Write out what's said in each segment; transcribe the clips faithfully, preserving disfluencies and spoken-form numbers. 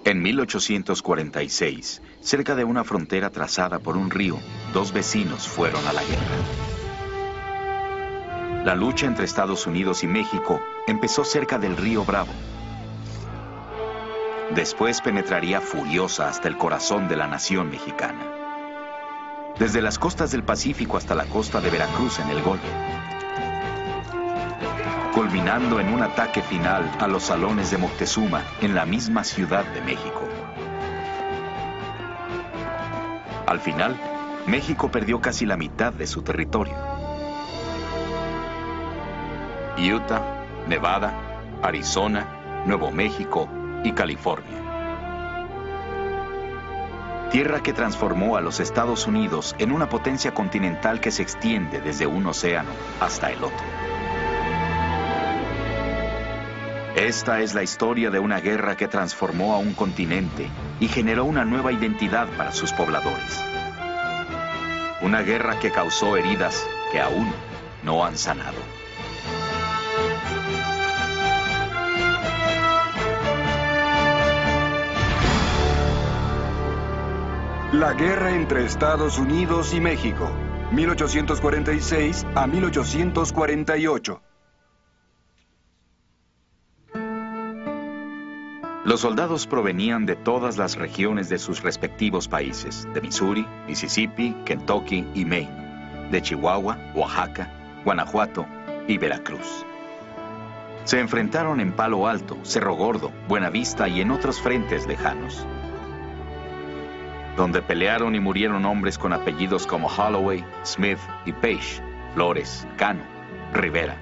En mil ochocientos cuarenta y seis, cerca de una frontera trazada por un río, dos vecinos fueron a la guerra. La lucha entre Estados Unidos y México empezó cerca del río Bravo. Después penetraría furiosa hasta el corazón de la nación mexicana. Desde las costas del Pacífico hasta la costa de Veracruz en el Golfo, culminando en un ataque final a los salones de Moctezuma en la misma Ciudad de México. Al final, México perdió casi la mitad de su territorio. Utah, Nevada, Arizona, Nuevo México y California. Tierra que transformó a los Estados Unidos en una potencia continental que se extiende desde un océano hasta el otro. Esta es la historia de una guerra que transformó a un continente y generó una nueva identidad para sus pobladores. Una guerra que causó heridas que aún no han sanado. La guerra entre Estados Unidos y México, mil ochocientos cuarenta y seis a mil ochocientos cuarenta y ocho. Los soldados provenían de todas las regiones de sus respectivos países, de Missouri, Mississippi, Kentucky y Maine, de Chihuahua, Oaxaca, Guanajuato y Veracruz. Se enfrentaron en Palo Alto, Cerro Gordo, Buenavista y en otros frentes lejanos, donde pelearon y murieron hombres con apellidos como Holloway, Smith y Page, Flores, Cano, Rivera.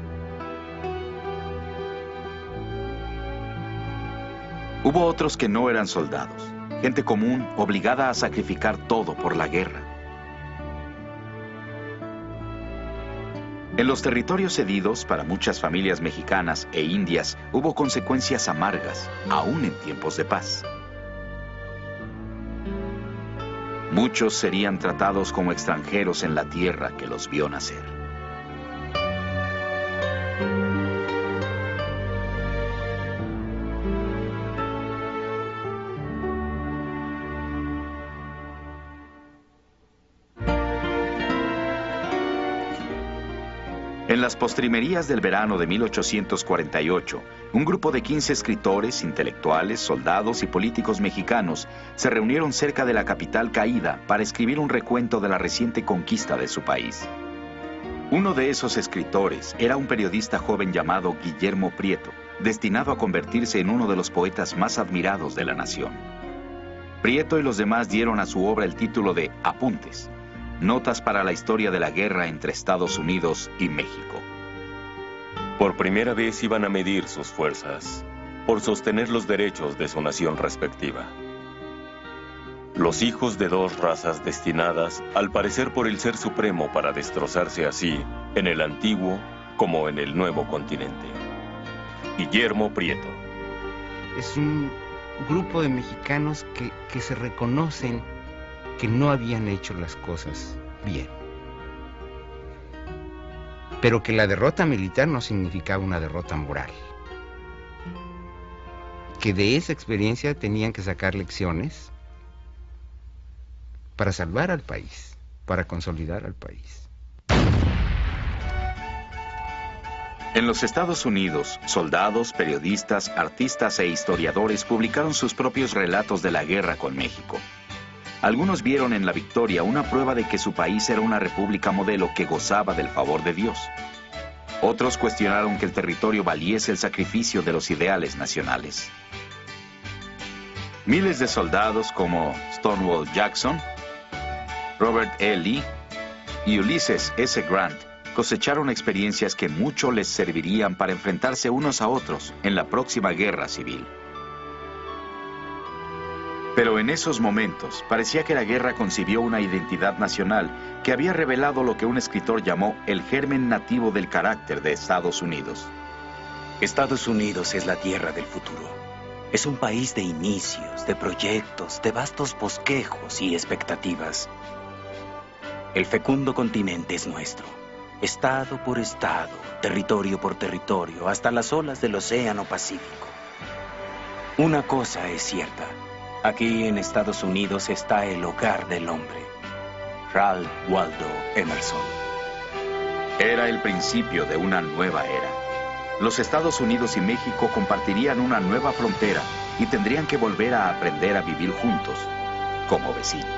Hubo otros que no eran soldados, gente común obligada a sacrificar todo por la guerra. En los territorios cedidos, para muchas familias mexicanas e indias, hubo consecuencias amargas, aún en tiempos de paz. Muchos serían tratados como extranjeros en la tierra que los vio nacer. En las postrimerías del verano de mil ochocientos cuarenta y ocho, un grupo de quince escritores, intelectuales, soldados y políticos mexicanos se reunieron cerca de la capital caída para escribir un recuento de la reciente conquista de su país. Uno de esos escritores era un periodista joven llamado Guillermo Prieto, destinado a convertirse en uno de los poetas más admirados de la nación. Prieto y los demás dieron a su obra el título de Apuntes, Notas para la historia de la guerra entre Estados Unidos y México. Por primera vez iban a medir sus fuerzas por sostener los derechos de su nación respectiva. Los hijos de dos razas destinadas, al parecer por el Ser Supremo para destrozarse así, en el antiguo como en el nuevo continente. Guillermo Prieto. Es un grupo de mexicanos que, que se reconocen que no habían hecho las cosas bien, pero que la derrota militar no significaba una derrota moral, que de esa experiencia tenían que sacar lecciones para salvar al país, para consolidar al país. En los Estados Unidos, soldados, periodistas, artistas e historiadores publicaron sus propios relatos de la guerra con México. Algunos vieron en la victoria una prueba de que su país era una república modelo que gozaba del favor de Dios. Otros cuestionaron que el territorio valiese el sacrificio de los ideales nacionales. Miles de soldados como Stonewall Jackson, Robert E. Lee y Ulysses S. Grant cosecharon experiencias que mucho les servirían para enfrentarse unos a otros en la próxima guerra civil. Pero en esos momentos parecía que la guerra concibió una identidad nacional que había revelado lo que un escritor llamó el germen nativo del carácter de Estados Unidos. Estados Unidos es la tierra del futuro. Es un país de inicios, de proyectos, de vastos bosquejos y expectativas. El fecundo continente es nuestro. Estado por estado, territorio por territorio, hasta las olas del Océano Pacífico. Una cosa es cierta. Aquí en Estados Unidos está el hogar del hombre. Ralph Waldo Emerson. Era el principio de una nueva era. Los Estados Unidos y México compartirían una nueva frontera y tendrían que volver a aprender a vivir juntos, como vecinos.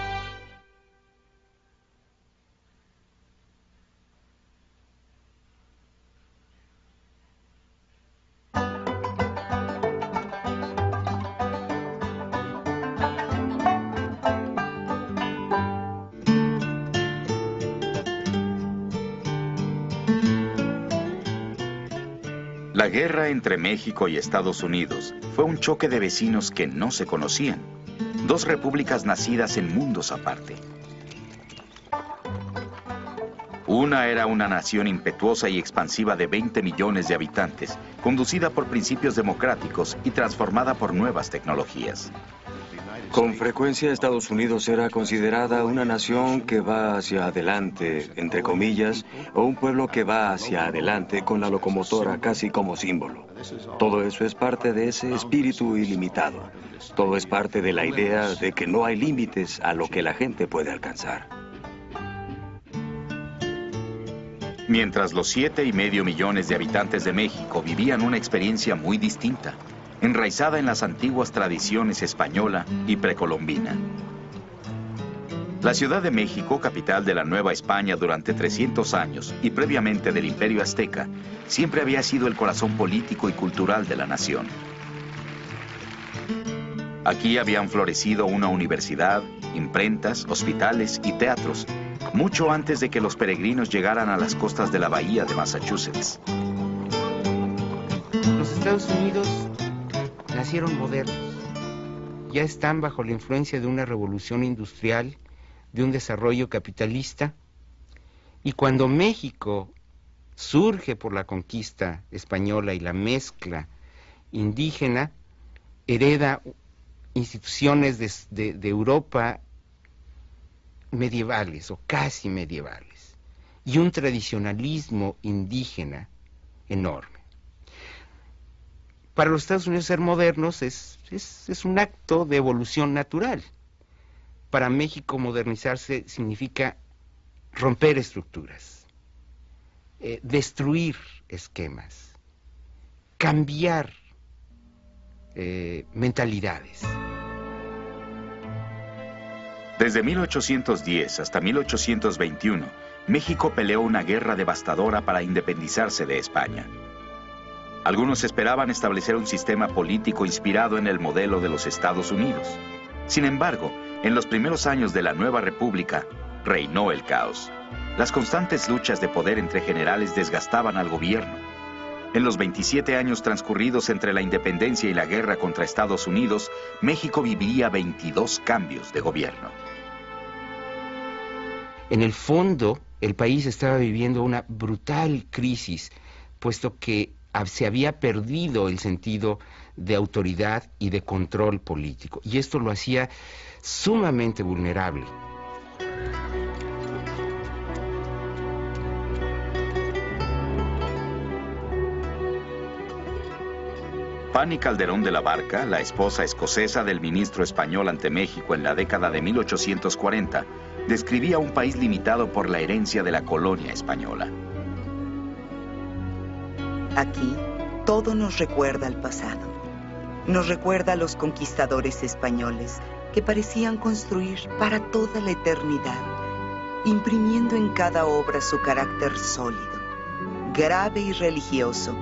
La guerra entre México y Estados Unidos fue un choque de vecinos que no se conocían, dos repúblicas nacidas en mundos aparte. Una era una nación impetuosa y expansiva de veinte millones de habitantes, conducida por principios democráticos y transformada por nuevas tecnologías. Con frecuencia Estados Unidos era considerada una nación que va hacia adelante, entre comillas, o un pueblo que va hacia adelante con la locomotora casi como símbolo. Todo eso es parte de ese espíritu ilimitado. Todo es parte de la idea de que no hay límites a lo que la gente puede alcanzar. Mientras los siete y medio millones de habitantes de México vivían una experiencia muy distinta, enraizada en las antiguas tradiciones española y precolombina. La Ciudad de México, capital de la Nueva España durante trescientos años y previamente del Imperio Azteca, siempre había sido el corazón político y cultural de la nación. Aquí habían florecido una universidad, imprentas, hospitales y teatros, mucho antes de que los peregrinos llegaran a las costas de la bahía de Massachusetts. Los Estados Unidos nacieron modernos, ya están bajo la influencia de una revolución industrial, de un desarrollo capitalista, y cuando México surge por la conquista española y la mezcla indígena, hereda instituciones de, de, de Europa medievales o casi medievales, y un tradicionalismo indígena enorme. Para los Estados Unidos ser modernos es, es, es un acto de evolución natural. Para México modernizarse significa romper estructuras, eh, destruir esquemas, cambiar eh, mentalidades. Desde mil ochocientos diez hasta mil ochocientos veintiuno, México peleó una guerra devastadora para independizarse de España. Algunos esperaban establecer un sistema político inspirado en el modelo de los Estados Unidos. Sin embargo, en los primeros años de la nueva república, reinó el caos. Las constantes luchas de poder entre generales desgastaban al gobierno. En los veintisiete años transcurridos entre la independencia y la guerra contra Estados Unidos, México viviría veintidós cambios de gobierno. En el fondo, el país estaba viviendo una brutal crisis, puesto que se había perdido el sentido de autoridad y de control político, y esto lo hacía sumamente vulnerable. Fanny Calderón de la Barca, la esposa escocesa del ministro español ante México en la década de mil ochocientos cuarenta, describía un país limitado por la herencia de la colonia española. Aquí, todo nos recuerda al pasado. Nos recuerda a los conquistadores españoles que parecían construir para toda la eternidad, imprimiendo en cada obra su carácter sólido, grave y religioso.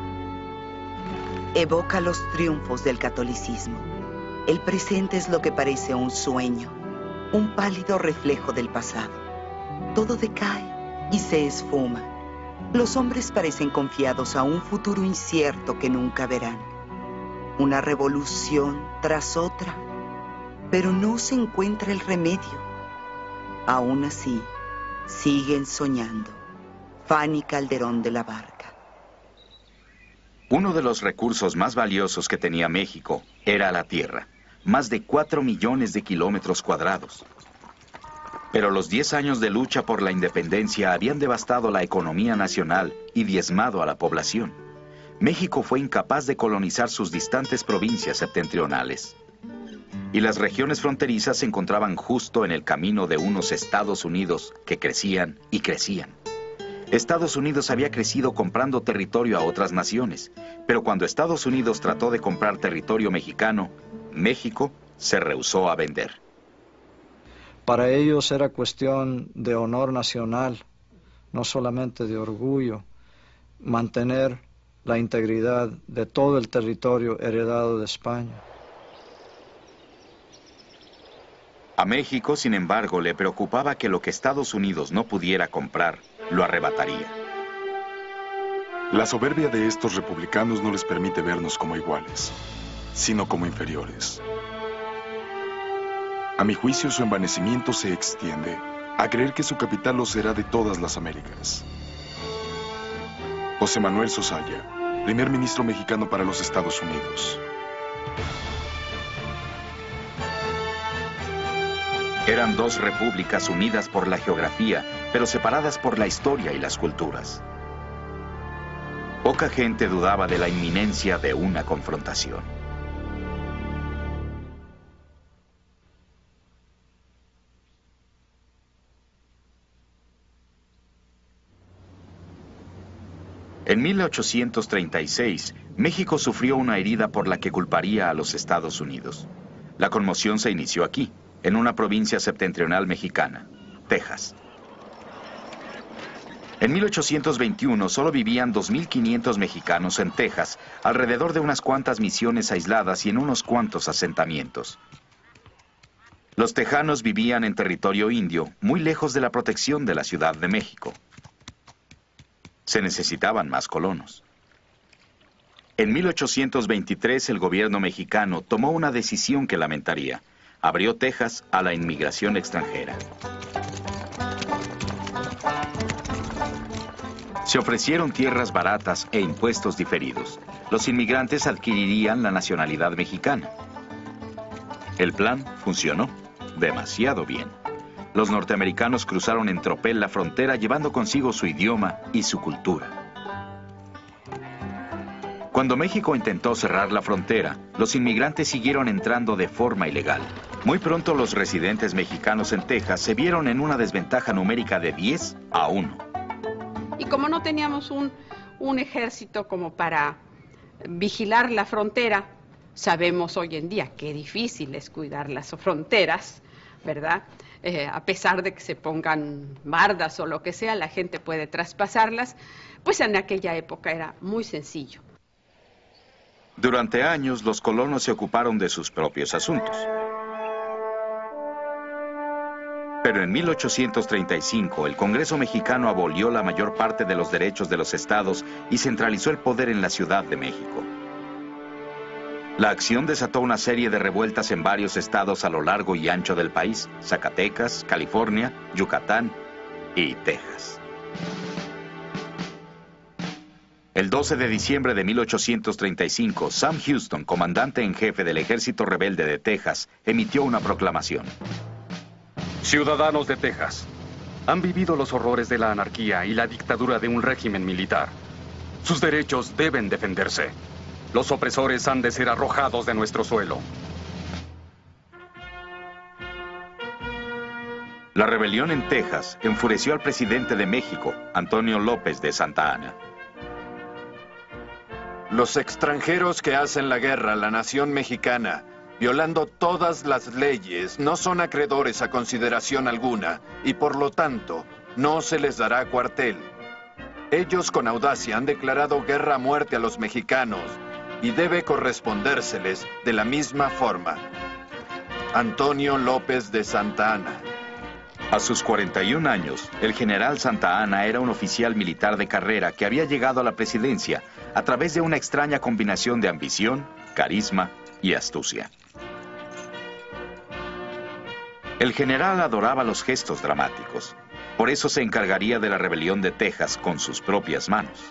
Evoca los triunfos del catolicismo. El presente es lo que parece un sueño, un pálido reflejo del pasado. Todo decae y se esfuma. Los hombres parecen confiados a un futuro incierto que nunca verán. Una revolución tras otra, pero no se encuentra el remedio. Aún así, siguen soñando. Fanny Calderón de la Barca. Uno de los recursos más valiosos que tenía México era la tierra, más de cuatro millones de kilómetros cuadrados. Pero los diez años de lucha por la independencia habían devastado la economía nacional y diezmado a la población. México fue incapaz de colonizar sus distantes provincias septentrionales. Y las regiones fronterizas se encontraban justo en el camino de unos Estados Unidos que crecían y crecían. Estados Unidos había crecido comprando territorio a otras naciones, pero cuando Estados Unidos trató de comprar territorio mexicano, México se rehusó a vender. Para ellos era cuestión de honor nacional, no solamente de orgullo, mantener la integridad de todo el territorio heredado de España. A México, sin embargo, le preocupaba que lo que Estados Unidos no pudiera comprar, lo arrebataría. La soberbia de estos republicanos no les permite vernos como iguales, sino como inferiores. A mi juicio, su envanecimiento se extiende a creer que su capital lo será de todas las Américas. José Manuel Sosaya, primer ministro mexicano para los Estados Unidos. Eran dos repúblicas unidas por la geografía, pero separadas por la historia y las culturas. Poca gente dudaba de la inminencia de una confrontación. En mil ochocientos treinta y seis, México sufrió una herida por la que culparía a los Estados Unidos. La conmoción se inició aquí, en una provincia septentrional mexicana, Texas. En mil ochocientos veintiuno solo vivían dos mil quinientos mexicanos en Texas, alrededor de unas cuantas misiones aisladas y en unos cuantos asentamientos. Los tejanos vivían en territorio indio, muy lejos de la protección de la Ciudad de México. Se necesitaban más colonos. En mil ochocientos veintitrés el gobierno mexicano tomó una decisión que lamentaría. Abrió Texas a la inmigración extranjera. Se ofrecieron tierras baratas e impuestos diferidos. Los inmigrantes adquirirían la nacionalidad mexicana. El plan funcionó demasiado bien. Los norteamericanos cruzaron en tropel la frontera llevando consigo su idioma y su cultura. Cuando México intentó cerrar la frontera, los inmigrantes siguieron entrando de forma ilegal. Muy pronto los residentes mexicanos en Texas se vieron en una desventaja numérica de diez a uno. Y como no teníamos un, un ejército como para vigilar la frontera, sabemos hoy en día qué difícil es cuidar las fronteras, ¿verdad? Eh, a pesar de que se pongan bardas o lo que sea, la gente puede traspasarlas, pues en aquella época era muy sencillo. Durante años, los colonos se ocuparon de sus propios asuntos. Pero en mil ochocientos treinta y cinco, el Congreso mexicano abolió la mayor parte de los derechos de los estados y centralizó el poder en la Ciudad de México. La acción desató una serie de revueltas en varios estados a lo largo y ancho del país: Zacatecas, California, Yucatán y Texas. El doce de diciembre de mil ochocientos treinta y cinco, Sam Houston, comandante en jefe del ejército rebelde de Texas, emitió una proclamación. Ciudadanos de Texas, han vivido los horrores de la anarquía y la dictadura de un régimen militar. Sus derechos deben defenderse. Los opresores han de ser arrojados de nuestro suelo. La rebelión en Texas enfureció al presidente de México, Antonio López de Santa Anna. Los extranjeros que hacen la guerra a la nación mexicana, violando todas las leyes, no son acreedores a consideración alguna y por lo tanto no se les dará cuartel. Ellos con audacia han declarado guerra a muerte a los mexicanos y debe correspondérseles de la misma forma. Antonio López de Santa Anna. A sus cuarenta y un años, el general Santa Anna era un oficial militar de carrera que había llegado a la presidencia a través de una extraña combinación de ambición, carisma y astucia. El general adoraba los gestos dramáticos. Por eso se encargaría de la rebelión de Texas con sus propias manos.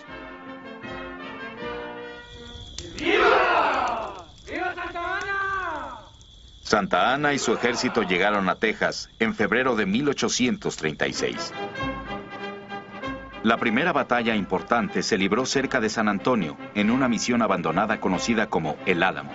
¡Viva! ¡Viva Santa Anna! Santa Anna y su ejército llegaron a Texas en febrero de mil ochocientos treinta y seis. La primera batalla importante se libró cerca de San Antonio, en una misión abandonada conocida como El Álamo.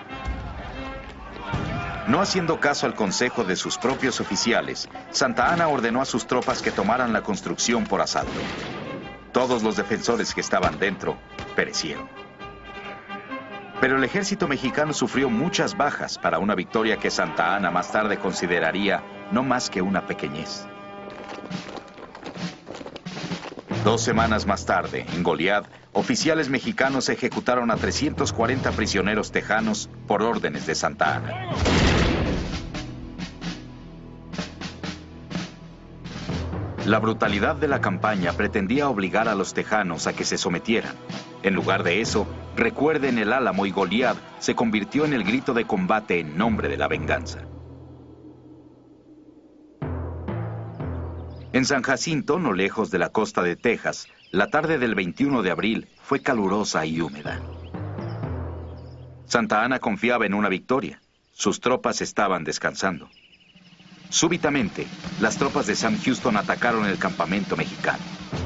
No haciendo caso al consejo de sus propios oficiales, Santa Anna ordenó a sus tropas que tomaran la construcción por asalto. Todos los defensores que estaban dentro perecieron. Pero el ejército mexicano sufrió muchas bajas para una victoria que Santa Anna más tarde consideraría no más que una pequeñez. Dos semanas más tarde, en Goliad, oficiales mexicanos ejecutaron a trescientos cuarenta prisioneros tejanos por órdenes de Santa Anna. La brutalidad de la campaña pretendía obligar a los tejanos a que se sometieran. En lugar de eso, recuerden, el Álamo y Goliad se convirtió en el grito de combate en nombre de la venganza. En San Jacinto, no lejos de la costa de Texas, la tarde del veintiuno de abril fue calurosa y húmeda. Santa Anna confiaba en una victoria. Sus tropas estaban descansando. Súbitamente, las tropas de Sam Houston atacaron el campamento mexicano.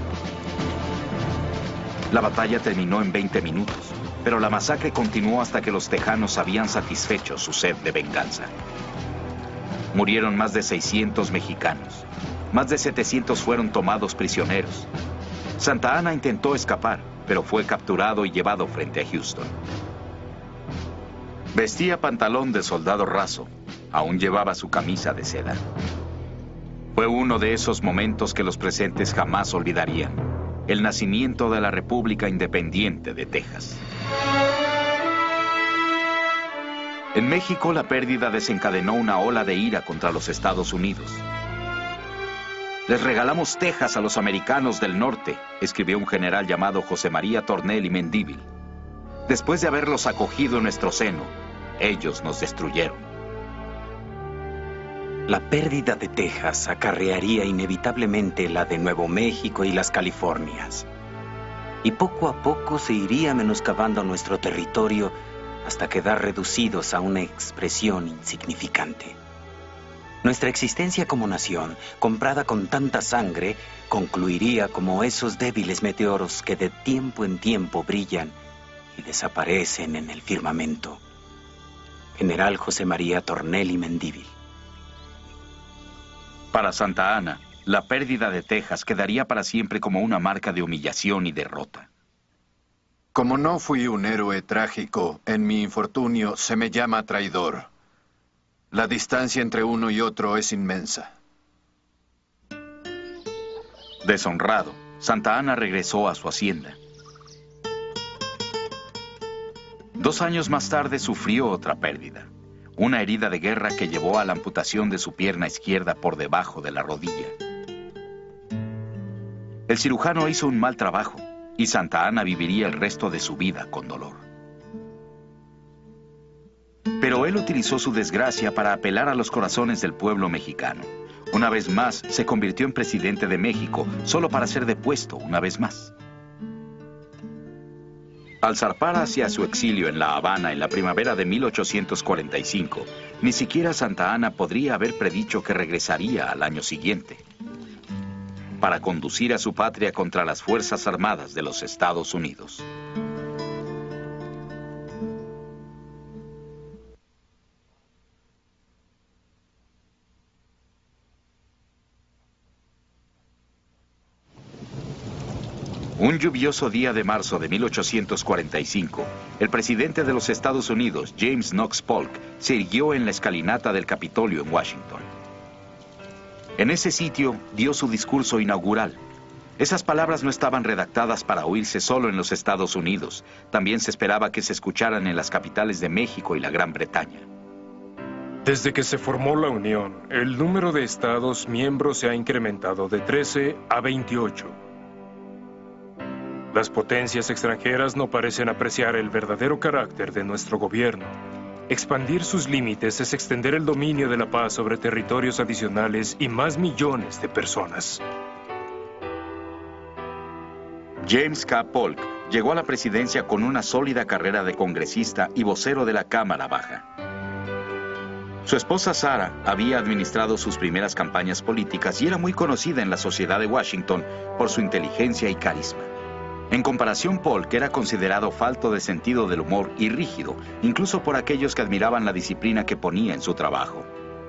La batalla terminó en veinte minutos, pero la masacre continuó hasta que los tejanos habían satisfecho su sed de venganza. Murieron más de seiscientos mexicanos. Más de setecientos fueron tomados prisioneros. Santa Anna intentó escapar, pero fue capturado y llevado frente a Houston. Vestía pantalón de soldado raso. Aún llevaba su camisa de seda. Fue uno de esos momentos que los presentes jamás olvidarían. El nacimiento de la República Independiente de Texas. En México, la pérdida desencadenó una ola de ira contra los Estados Unidos. Les regalamos Texas a los americanos del norte, escribió un general llamado José María Tornelli Mendívil. Después de haberlos acogido en nuestro seno, ellos nos destruyeron. La pérdida de Texas acarrearía inevitablemente la de Nuevo México y las Californias. Y poco a poco se iría menoscabando nuestro territorio hasta quedar reducidos a una expresión insignificante. Nuestra existencia como nación, comprada con tanta sangre, concluiría como esos débiles meteoros que de tiempo en tiempo brillan y desaparecen en el firmamento. General José María Tornelli Mendívil. Para Santa Anna, la pérdida de Texas quedaría para siempre como una marca de humillación y derrota. Como no fui un héroe trágico, en mi infortunio se me llama traidor. La distancia entre uno y otro es inmensa. Deshonrado, Santa Anna regresó a su hacienda. Dos años más tarde sufrió otra pérdida. Una herida de guerra que llevó a la amputación de su pierna izquierda por debajo de la rodilla. El cirujano hizo un mal trabajo y Santa Anna viviría el resto de su vida con dolor. Pero él utilizó su desgracia para apelar a los corazones del pueblo mexicano. Una vez más, se convirtió en presidente de México, solo para ser depuesto una vez más. Al zarpar hacia su exilio en La Habana en la primavera de mil ochocientos cuarenta y cinco, ni siquiera Santa Anna podría haber predicho que regresaría al año siguiente, para conducir a su patria contra las Fuerzas Armadas de los Estados Unidos. Un lluvioso día de marzo de mil ochocientos cuarenta y cinco, el presidente de los Estados Unidos, James Knox Polk, se irguió en la escalinata del Capitolio en Washington. En ese sitio dio su discurso inaugural. Esas palabras no estaban redactadas para oírse solo en los Estados Unidos. También se esperaba que se escucharan en las capitales de México y la Gran Bretaña. Desde que se formó la Unión, el número de estados miembros se ha incrementado de trece a veintiocho. Las potencias extranjeras no parecen apreciar el verdadero carácter de nuestro gobierno. Expandir sus límites es extender el dominio de la paz sobre territorios adicionales y más millones de personas. James K. Polk llegó a la presidencia con una sólida carrera de congresista y vocero de la Cámara Baja. Su esposa Sarah había administrado sus primeras campañas políticas y era muy conocida en la sociedad de Washington por su inteligencia y carisma. En comparación, Polk era considerado falto de sentido del humor y rígido, incluso por aquellos que admiraban la disciplina que ponía en su trabajo.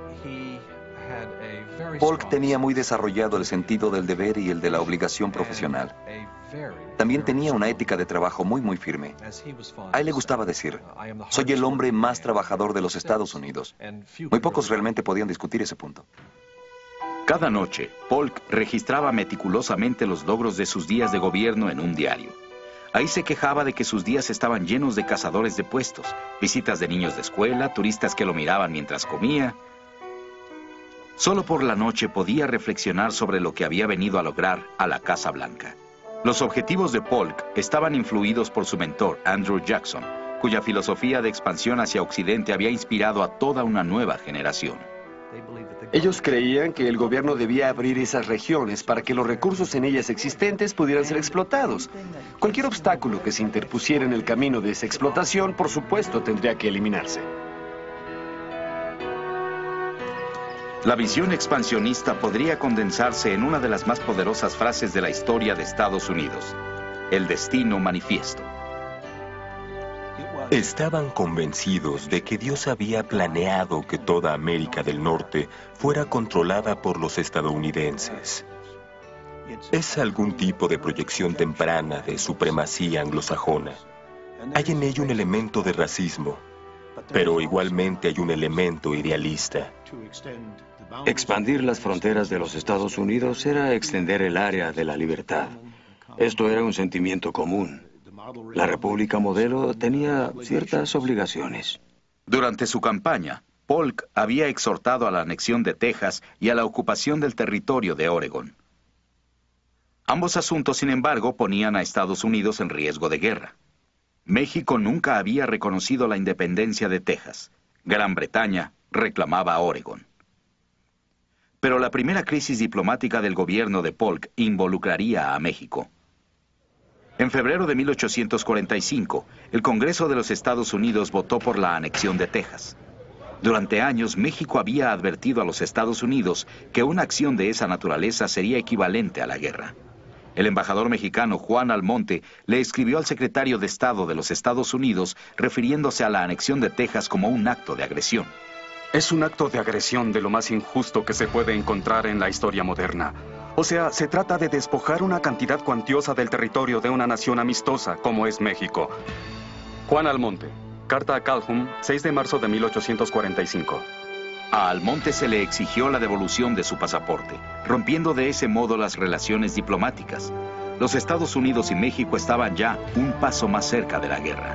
Polk tenía muy desarrollado el sentido del deber y el de la obligación profesional. También tenía una ética de trabajo muy muy firme. A él le gustaba decir, soy el hombre más trabajador de los Estados Unidos. Muy pocos realmente podían discutir ese punto. Cada noche, Polk registraba meticulosamente los logros de sus días de gobierno en un diario. Ahí se quejaba de que sus días estaban llenos de cazadores de puestos, visitas de niños de escuela, turistas que lo miraban mientras comía. Solo por la noche podía reflexionar sobre lo que había venido a lograr a la Casa Blanca. Los objetivos de Polk estaban influidos por su mentor, Andrew Jackson, cuya filosofía de expansión hacia Occidente había inspirado a toda una nueva generación. Ellos creían que el gobierno debía abrir esas regiones para que los recursos en ellas existentes pudieran ser explotados. Cualquier obstáculo que se interpusiera en el camino de esa explotación, por supuesto, tendría que eliminarse. La visión expansionista podría condensarse en una de las más poderosas frases de la historia de Estados Unidos: el destino manifiesto. Estaban convencidos de que Dios había planeado que toda América del Norte fuera controlada por los estadounidenses. Es algún tipo de proyección temprana de supremacía anglosajona. Hay en ello un elemento de racismo, pero igualmente hay un elemento idealista. Expandir las fronteras de los Estados Unidos era extender el área de la libertad. Esto era un sentimiento común. La República Modelo tenía ciertas obligaciones. Durante su campaña, Polk había exhortado a la anexión de Texas y a la ocupación del territorio de Oregón. Ambos asuntos, sin embargo, ponían a Estados Unidos en riesgo de guerra. México nunca había reconocido la independencia de Texas. Gran Bretaña reclamaba a Oregón. Pero la primera crisis diplomática del gobierno de Polk involucraría a México. En febrero de mil ochocientos cuarenta y cinco, el Congreso de los Estados Unidos votó por la anexión de Texas. Durante años, México había advertido a los Estados Unidos que una acción de esa naturaleza sería equivalente a la guerra. El embajador mexicano Juan Almonte le escribió al secretario de Estado de los Estados Unidos refiriéndose a la anexión de Texas como un acto de agresión. Es un acto de agresión de lo más injusto que se puede encontrar en la historia moderna. O sea, se trata de despojar una cantidad cuantiosa del territorio de una nación amistosa como es México. Juan Almonte, carta a Calhoun, seis de marzo de mil ochocientos cuarenta y cinco. A Almonte se le exigió la devolución de su pasaporte, rompiendo de ese modo las relaciones diplomáticas. Los Estados Unidos y México estaban ya un paso más cerca de la guerra.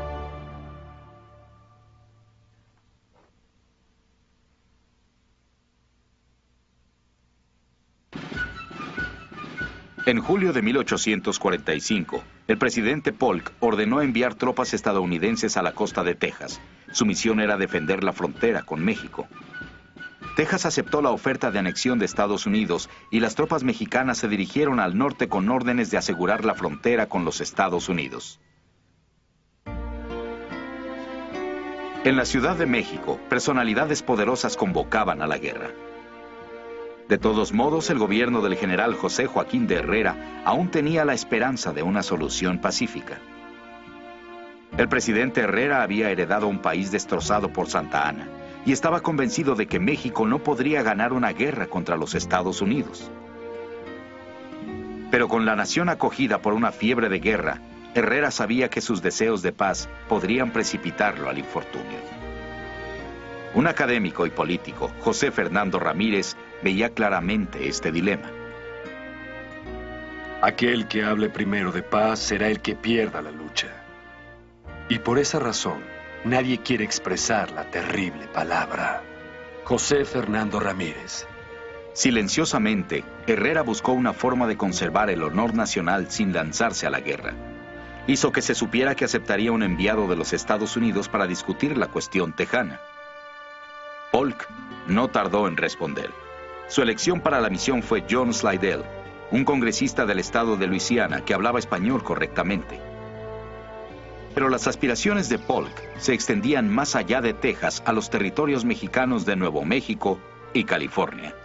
En julio de mil ochocientos cuarenta y cinco, el presidente Polk ordenó enviar tropas estadounidenses a la costa de Texas. Su misión era defender la frontera con México. Texas aceptó la oferta de anexión de Estados Unidos y las tropas mexicanas se dirigieron al norte con órdenes de asegurar la frontera con los Estados Unidos. En la Ciudad de México, personalidades poderosas convocaban a la guerra. De todos modos, el gobierno del general José Joaquín de Herrera aún tenía la esperanza de una solución pacífica. El presidente Herrera había heredado un país destrozado por Santa Anna y estaba convencido de que México no podría ganar una guerra contra los Estados Unidos. Pero con la nación acogida por una fiebre de guerra, Herrera sabía que sus deseos de paz podrían precipitarlo al infortunio. Un académico y político, José Fernando Ramírez, veía claramente este dilema. Aquel que hable primero de paz será el que pierda la lucha. Y por esa razón, nadie quiere expresar la terrible palabra. José Fernando Ramírez. Silenciosamente, Herrera buscó una forma de conservar el honor nacional sin lanzarse a la guerra. Hizo que se supiera que aceptaría un enviado de los Estados Unidos para discutir la cuestión tejana. Polk no tardó en responder. Su elección para la misión fue John Slidell, un congresista del estado de Luisiana que hablaba español correctamente. Pero las aspiraciones de Polk se extendían más allá de Texas a los territorios mexicanos de Nuevo México y California.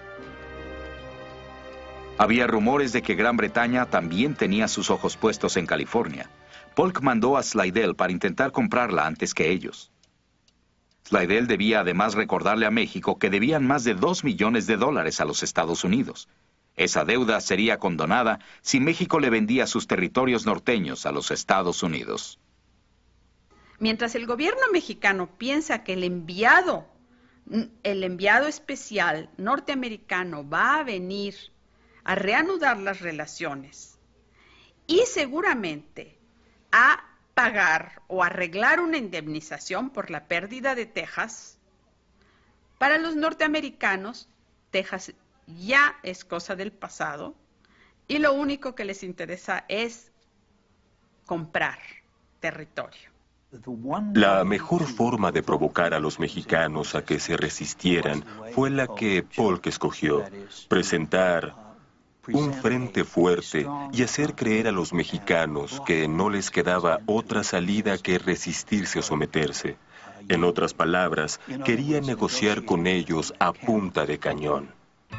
Había rumores de que Gran Bretaña también tenía sus ojos puestos en California. Polk mandó a Slidell para intentar comprarla antes que ellos. Slidell debía además recordarle a México que debían más de dos millones de dólares a los Estados Unidos. Esa deuda sería condonada si México le vendía sus territorios norteños a los Estados Unidos. Mientras el gobierno mexicano piensa que el enviado, el enviado especial norteamericano va a venir a reanudar las relaciones y seguramente a pagar o arreglar una indemnización por la pérdida de Texas, para los norteamericanos, Texas ya es cosa del pasado y lo único que les interesa es comprar territorio. La mejor forma de provocar a los mexicanos a que se resistieran fue la que Polk escogió: presentar un frente fuerte y hacer creer a los mexicanos que no les quedaba otra salida que resistirse o someterse. En otras palabras, quería negociar con ellos a punta de cañón.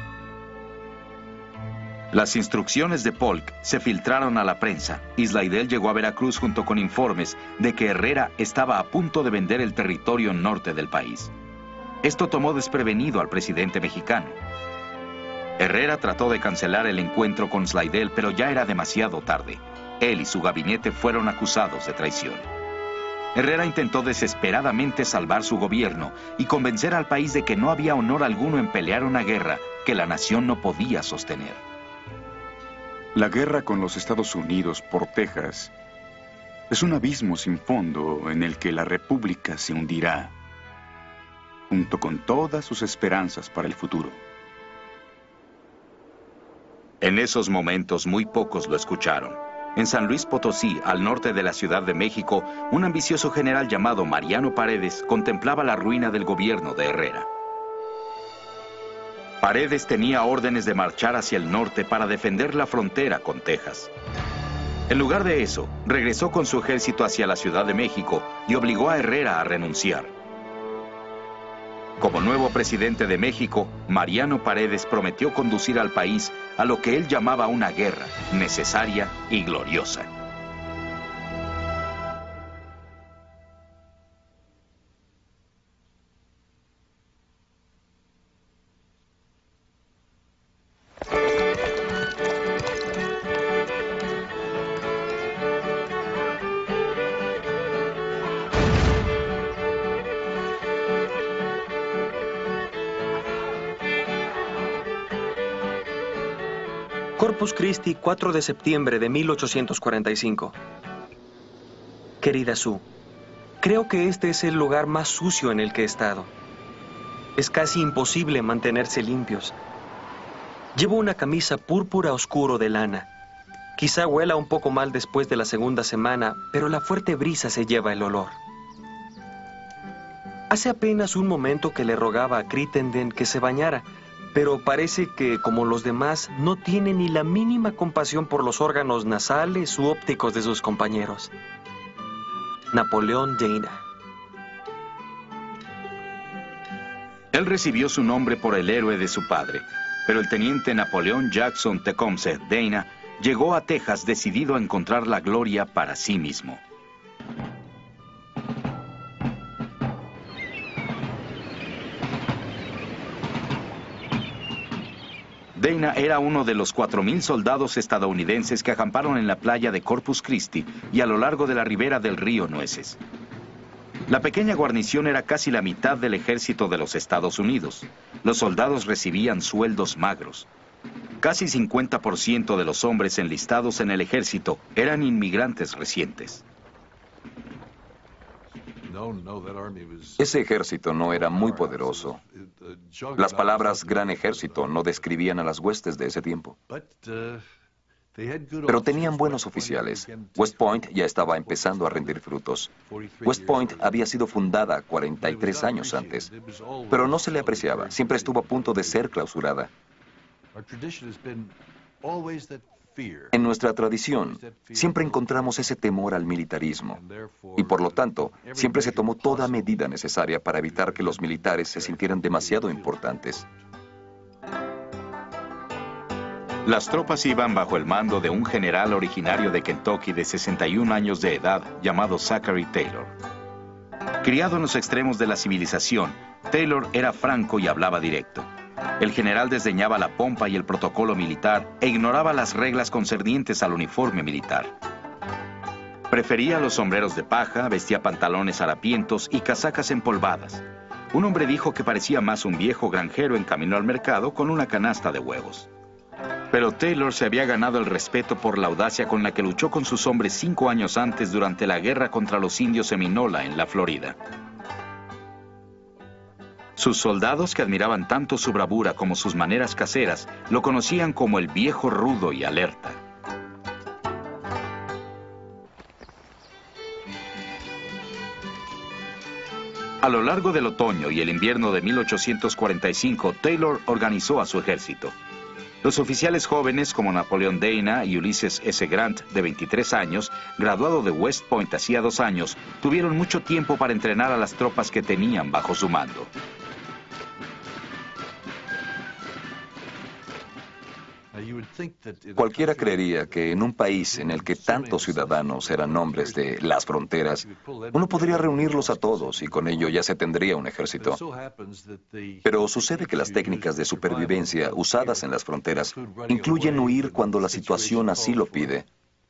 Las instrucciones de Polk se filtraron a la prensa y Slidell llegó a Veracruz junto con informes de que Herrera estaba a punto de vender el territorio norte del país. Esto tomó desprevenido al presidente mexicano. Herrera trató de cancelar el encuentro con Slidell, pero ya era demasiado tarde. Él y su gabinete fueron acusados de traición. Herrera intentó desesperadamente salvar su gobierno y convencer al país de que no había honor alguno en pelear una guerra que la nación no podía sostener. La guerra con los Estados Unidos por Texas es un abismo sin fondo en el que la República se hundirá, junto con todas sus esperanzas para el futuro. En esos momentos muy pocos lo escucharon. En San Luis Potosí, al norte de la Ciudad de México, un ambicioso general llamado Mariano Paredes contemplaba la ruina del gobierno de Herrera. Paredes tenía órdenes de marchar hacia el norte para defender la frontera con Texas. En lugar de eso, regresó con su ejército hacia la Ciudad de México y obligó a Herrera a renunciar. Como nuevo presidente de México, Mariano Paredes prometió conducir al país a lo que él llamaba una guerra necesaria y gloriosa. Corpus Christi, cuatro de septiembre de mil ochocientos cuarenta y cinco. Querida Sue, creo que este es el lugar más sucio en el que he estado. Es casi imposible mantenerse limpios. Llevo una camisa púrpura oscuro de lana. Quizá huela un poco mal después de la segunda semana, pero la fuerte brisa se lleva el olor. Hace apenas un momento que le rogaba a Crittenden que se bañara, pero parece que, como los demás, no tiene ni la mínima compasión por los órganos nasales u ópticos de sus compañeros. Napoleón Dana. Él recibió su nombre por el héroe de su padre, pero el teniente Napoleón Jackson Tecumseh Dana llegó a Texas decidido a encontrar la gloria para sí mismo. Dana era uno de los cuatro mil soldados estadounidenses que acamparon en la playa de Corpus Christi y a lo largo de la ribera del río Nueces. La pequeña guarnición era casi la mitad del ejército de los Estados Unidos. Los soldados recibían sueldos magros. Casi cincuenta por ciento de los hombres enlistados en el ejército eran inmigrantes recientes. Ese ejército no era muy poderoso. Las palabras gran ejército no describían a las huestes de ese tiempo. Pero tenían buenos oficiales. West Point ya estaba empezando a rendir frutos. West Point había sido fundada cuarenta y tres años antes, pero no se le apreciaba. Siempre estuvo a punto de ser clausurada. En nuestra tradición, siempre encontramos ese temor al militarismo, y por lo tanto, siempre se tomó toda medida necesaria para evitar que los militares se sintieran demasiado importantes. Las tropas iban bajo el mando de un general originario de Kentucky de sesenta y un años de edad llamado Zachary Taylor. Criado en los extremos de la civilización, Taylor era franco y hablaba directo. El general desdeñaba la pompa y el protocolo militar e ignoraba las reglas concernientes al uniforme militar. Prefería los sombreros de paja, vestía pantalones harapientos y casacas empolvadas. Un hombre dijo que parecía más un viejo granjero en camino al mercado con una canasta de huevos. Pero Taylor se había ganado el respeto por la audacia con la que luchó con sus hombres cinco años antes durante la guerra contra los indios Seminola en la Florida. Sus soldados, que admiraban tanto su bravura como sus maneras caseras, lo conocían como el viejo rudo y alerta. A lo largo del otoño y el invierno de mil ochocientos cuarenta y cinco, Taylor organizó a su ejército. Los oficiales jóvenes como Napoleon Dana y Ulysses S. Grant, de veintitrés años, graduado de West Point hacía dos años, tuvieron mucho tiempo para entrenar a las tropas que tenían bajo su mando. Cualquiera creería que en un país en el que tantos ciudadanos eran hombres de las fronteras, uno podría reunirlos a todos y con ello ya se tendría un ejército. Pero sucede que las técnicas de supervivencia usadas en las fronteras incluyen huir cuando la situación así lo pide.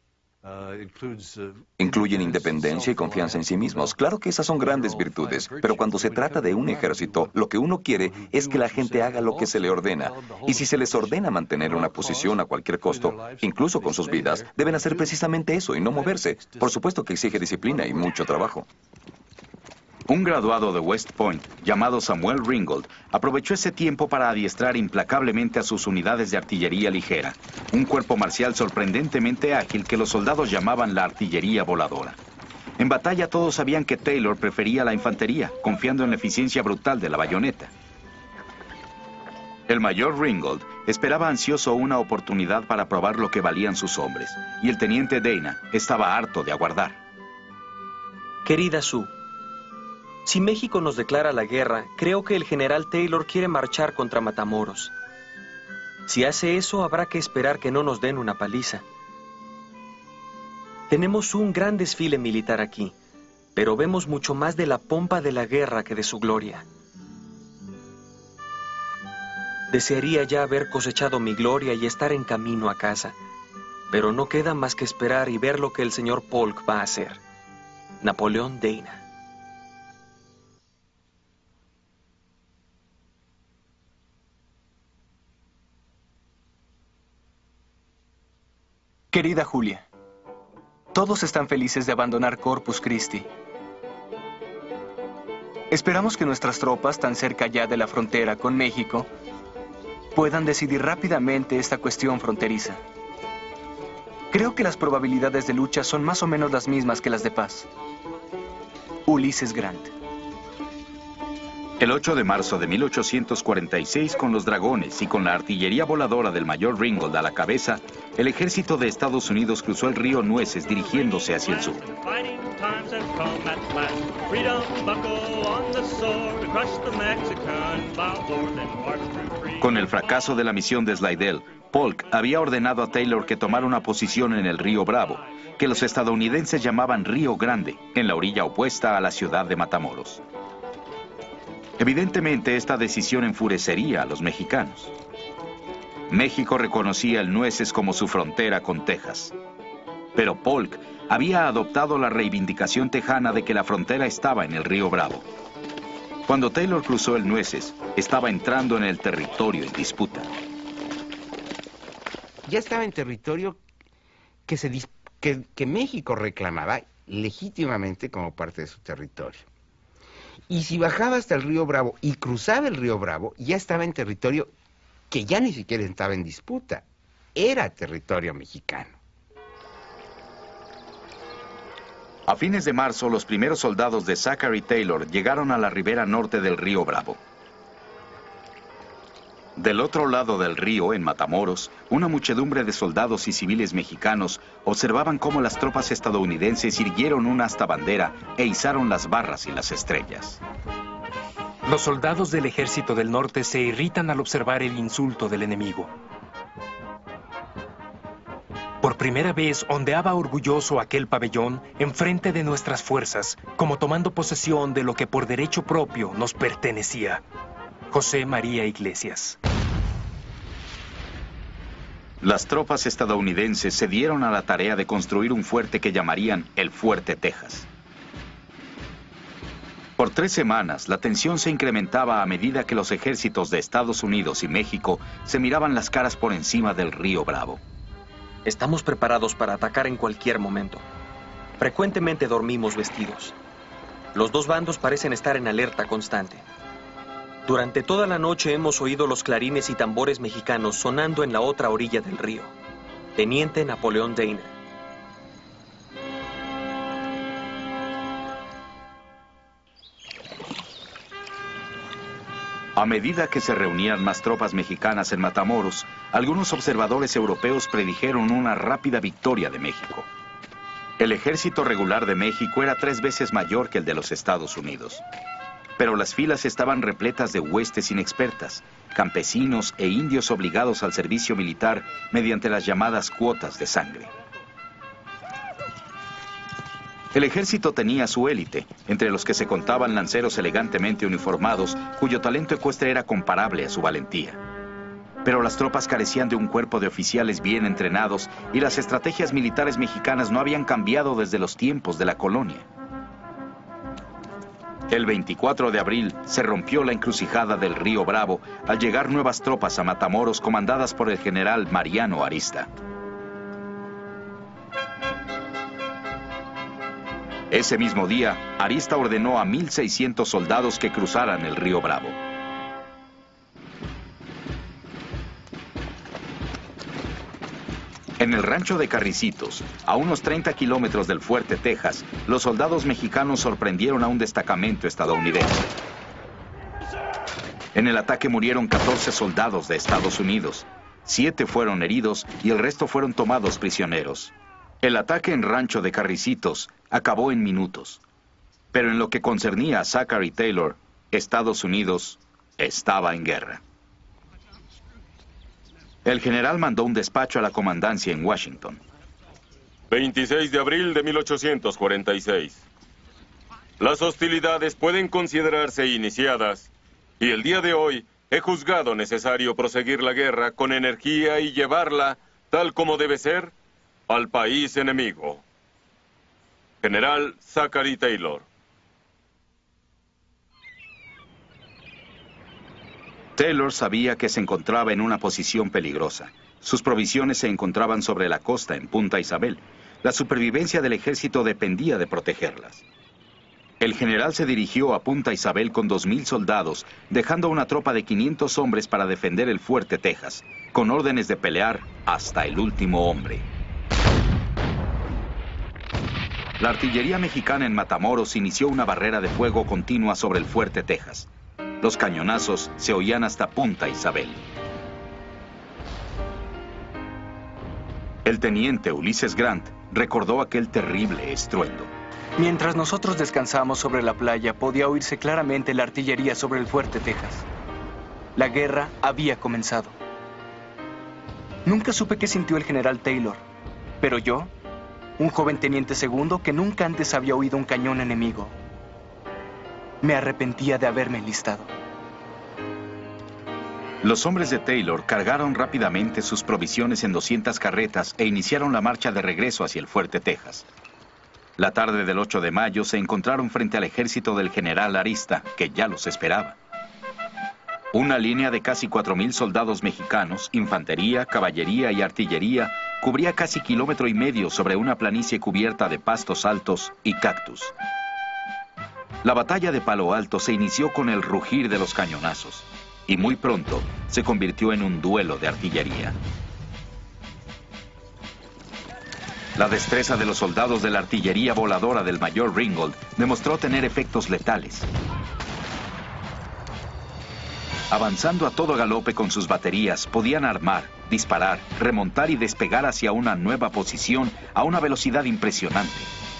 Incluyen independencia y confianza en sí mismos. Claro que esas son grandes virtudes, pero cuando se trata de un ejército, lo que uno quiere es que la gente haga lo que se le ordena. Y si se les ordena mantener una posición a cualquier costo, incluso con sus vidas, deben hacer precisamente eso y no moverse. Por supuesto que exige disciplina y mucho trabajo. Un graduado de West Point, llamado Samuel Ringgold, aprovechó ese tiempo para adiestrar implacablemente a sus unidades de artillería ligera, un cuerpo marcial sorprendentemente ágil que los soldados llamaban la artillería voladora. En batalla todos sabían que Taylor prefería la infantería, confiando en la eficiencia brutal de la bayoneta. El mayor Ringgold esperaba ansioso una oportunidad para probar lo que valían sus hombres, y el teniente Dana estaba harto de aguardar. Querida Sue, si México nos declara la guerra, creo que el general Taylor quiere marchar contra Matamoros. Si hace eso, habrá que esperar que no nos den una paliza. Tenemos un gran desfile militar aquí, pero vemos mucho más de la pompa de la guerra que de su gloria. Desearía ya haber cosechado mi gloria y estar en camino a casa, pero no queda más que esperar y ver lo que el señor Polk va a hacer. Napoleón Dana. Querida Julia, todos están felices de abandonar Corpus Christi. Esperamos que nuestras tropas, tan cerca ya de la frontera con México, puedan decidir rápidamente esta cuestión fronteriza. Creo que las probabilidades de lucha son más o menos las mismas que las de paz. Ulysses Grant. El ocho de marzo de mil ochocientos cuarenta y seis, con los dragones y con la artillería voladora del mayor Ringgold a la cabeza, el ejército de Estados Unidos cruzó el río Nueces dirigiéndose hacia el sur. Con el fracaso de la misión de Slidell, Polk había ordenado a Taylor que tomara una posición en el río Bravo, que los estadounidenses llamaban Río Grande, en la orilla opuesta a la ciudad de Matamoros. Evidentemente, esta decisión enfurecería a los mexicanos. México reconocía el Nueces como su frontera con Texas. Pero Polk había adoptado la reivindicación tejana de que la frontera estaba en el río Bravo. Cuando Taylor cruzó el Nueces, estaba entrando en el territorio en disputa. Ya estaba en territorio que, se, que, que México reclamaba legítimamente como parte de su territorio. Y si bajaba hasta el río Bravo y cruzaba el río Bravo, ya estaba en territorio que ya ni siquiera estaba en disputa. Era territorio mexicano. A fines de marzo, los primeros soldados de Zachary Taylor llegaron a la ribera norte del río Bravo. Del otro lado del río, en Matamoros, una muchedumbre de soldados y civiles mexicanos observaban cómo las tropas estadounidenses irguieron una asta bandera e izaron las barras y las estrellas. Los soldados del Ejército del Norte se irritan al observar el insulto del enemigo. Por primera vez ondeaba orgulloso aquel pabellón enfrente de nuestras fuerzas, como tomando posesión de lo que por derecho propio nos pertenecía. José María Iglesias. Las tropas estadounidenses se dieron a la tarea de construir un fuerte que llamarían el Fuerte Texas. Por tres semanas, la tensión se incrementaba a medida que los ejércitos de Estados Unidos y México se miraban las caras por encima del río Bravo. Estamos preparados para atacar en cualquier momento. Frecuentemente dormimos vestidos. Los dos bandos parecen estar en alerta constante. Durante toda la noche hemos oído los clarines y tambores mexicanos sonando en la otra orilla del río. Teniente Napoleón Dana. A medida que se reunían más tropas mexicanas en Matamoros, algunos observadores europeos predijeron una rápida victoria de México. El ejército regular de México era tres veces mayor que el de los Estados Unidos. Pero las filas estaban repletas de huestes inexpertas, campesinos e indios obligados al servicio militar mediante las llamadas cuotas de sangre. El ejército tenía su élite, entre los que se contaban lanceros elegantemente uniformados, cuyo talento ecuestre era comparable a su valentía. Pero las tropas carecían de un cuerpo de oficiales bien entrenados y las estrategias militares mexicanas no habían cambiado desde los tiempos de la colonia. El veinticuatro de abril se rompió la encrucijada del río Bravo al llegar nuevas tropas a Matamoros comandadas por el general Mariano Arista. Ese mismo día, Arista ordenó a mil seiscientos soldados que cruzaran el río Bravo. En el rancho de Carricitos, a unos treinta kilómetros del Fuerte Texas, los soldados mexicanos sorprendieron a un destacamento estadounidense. En el ataque murieron catorce soldados de Estados Unidos, siete fueron heridos y el resto fueron tomados prisioneros. El ataque en Rancho de Carricitos acabó en minutos, pero en lo que concernía a Zachary Taylor, Estados Unidos estaba en guerra. El general mandó un despacho a la comandancia en Washington. veintiséis de abril de mil ochocientos cuarenta y seis. Las hostilidades pueden considerarse iniciadas, y el día de hoy he juzgado necesario proseguir la guerra con energía y llevarla, tal como debe ser, al país enemigo. General Zachary Taylor. Taylor sabía que se encontraba en una posición peligrosa. Sus provisiones se encontraban sobre la costa en Punta Isabel. La supervivencia del ejército dependía de protegerlas. El general se dirigió a Punta Isabel con dos mil soldados, dejando una tropa de quinientos hombres para defender el Fuerte Texas, con órdenes de pelear hasta el último hombre. La artillería mexicana en Matamoros inició una barrera de fuego continua sobre el Fuerte Texas. Los cañonazos se oían hasta Punta Isabel. El teniente Ulises Grant recordó aquel terrible estruendo. Mientras nosotros descansamos sobre la playa, podía oírse claramente la artillería sobre el Fuerte Texas. La guerra había comenzado. Nunca supe qué sintió el general Taylor, pero yo, un joven teniente segundo que nunca antes había oído un cañón enemigo, me arrepentía de haberme enlistado. Los hombres de Taylor cargaron rápidamente sus provisiones en doscientas carretas e iniciaron la marcha de regreso hacia el Fuerte Texas. La tarde del ocho de mayo se encontraron frente al ejército del general Arista, que ya los esperaba. Una línea de casi cuatro mil soldados mexicanos, infantería, caballería y artillería, cubría casi kilómetro y medio sobre una planicie cubierta de pastos altos y cactus. La batalla de Palo Alto se inició con el rugir de los cañonazos y muy pronto se convirtió en un duelo de artillería. La destreza de los soldados de la artillería voladora del mayor Ringgold demostró tener efectos letales. Avanzando a todo galope con sus baterías, podían armar, disparar, remontar y despegar hacia una nueva posición a una velocidad impresionante.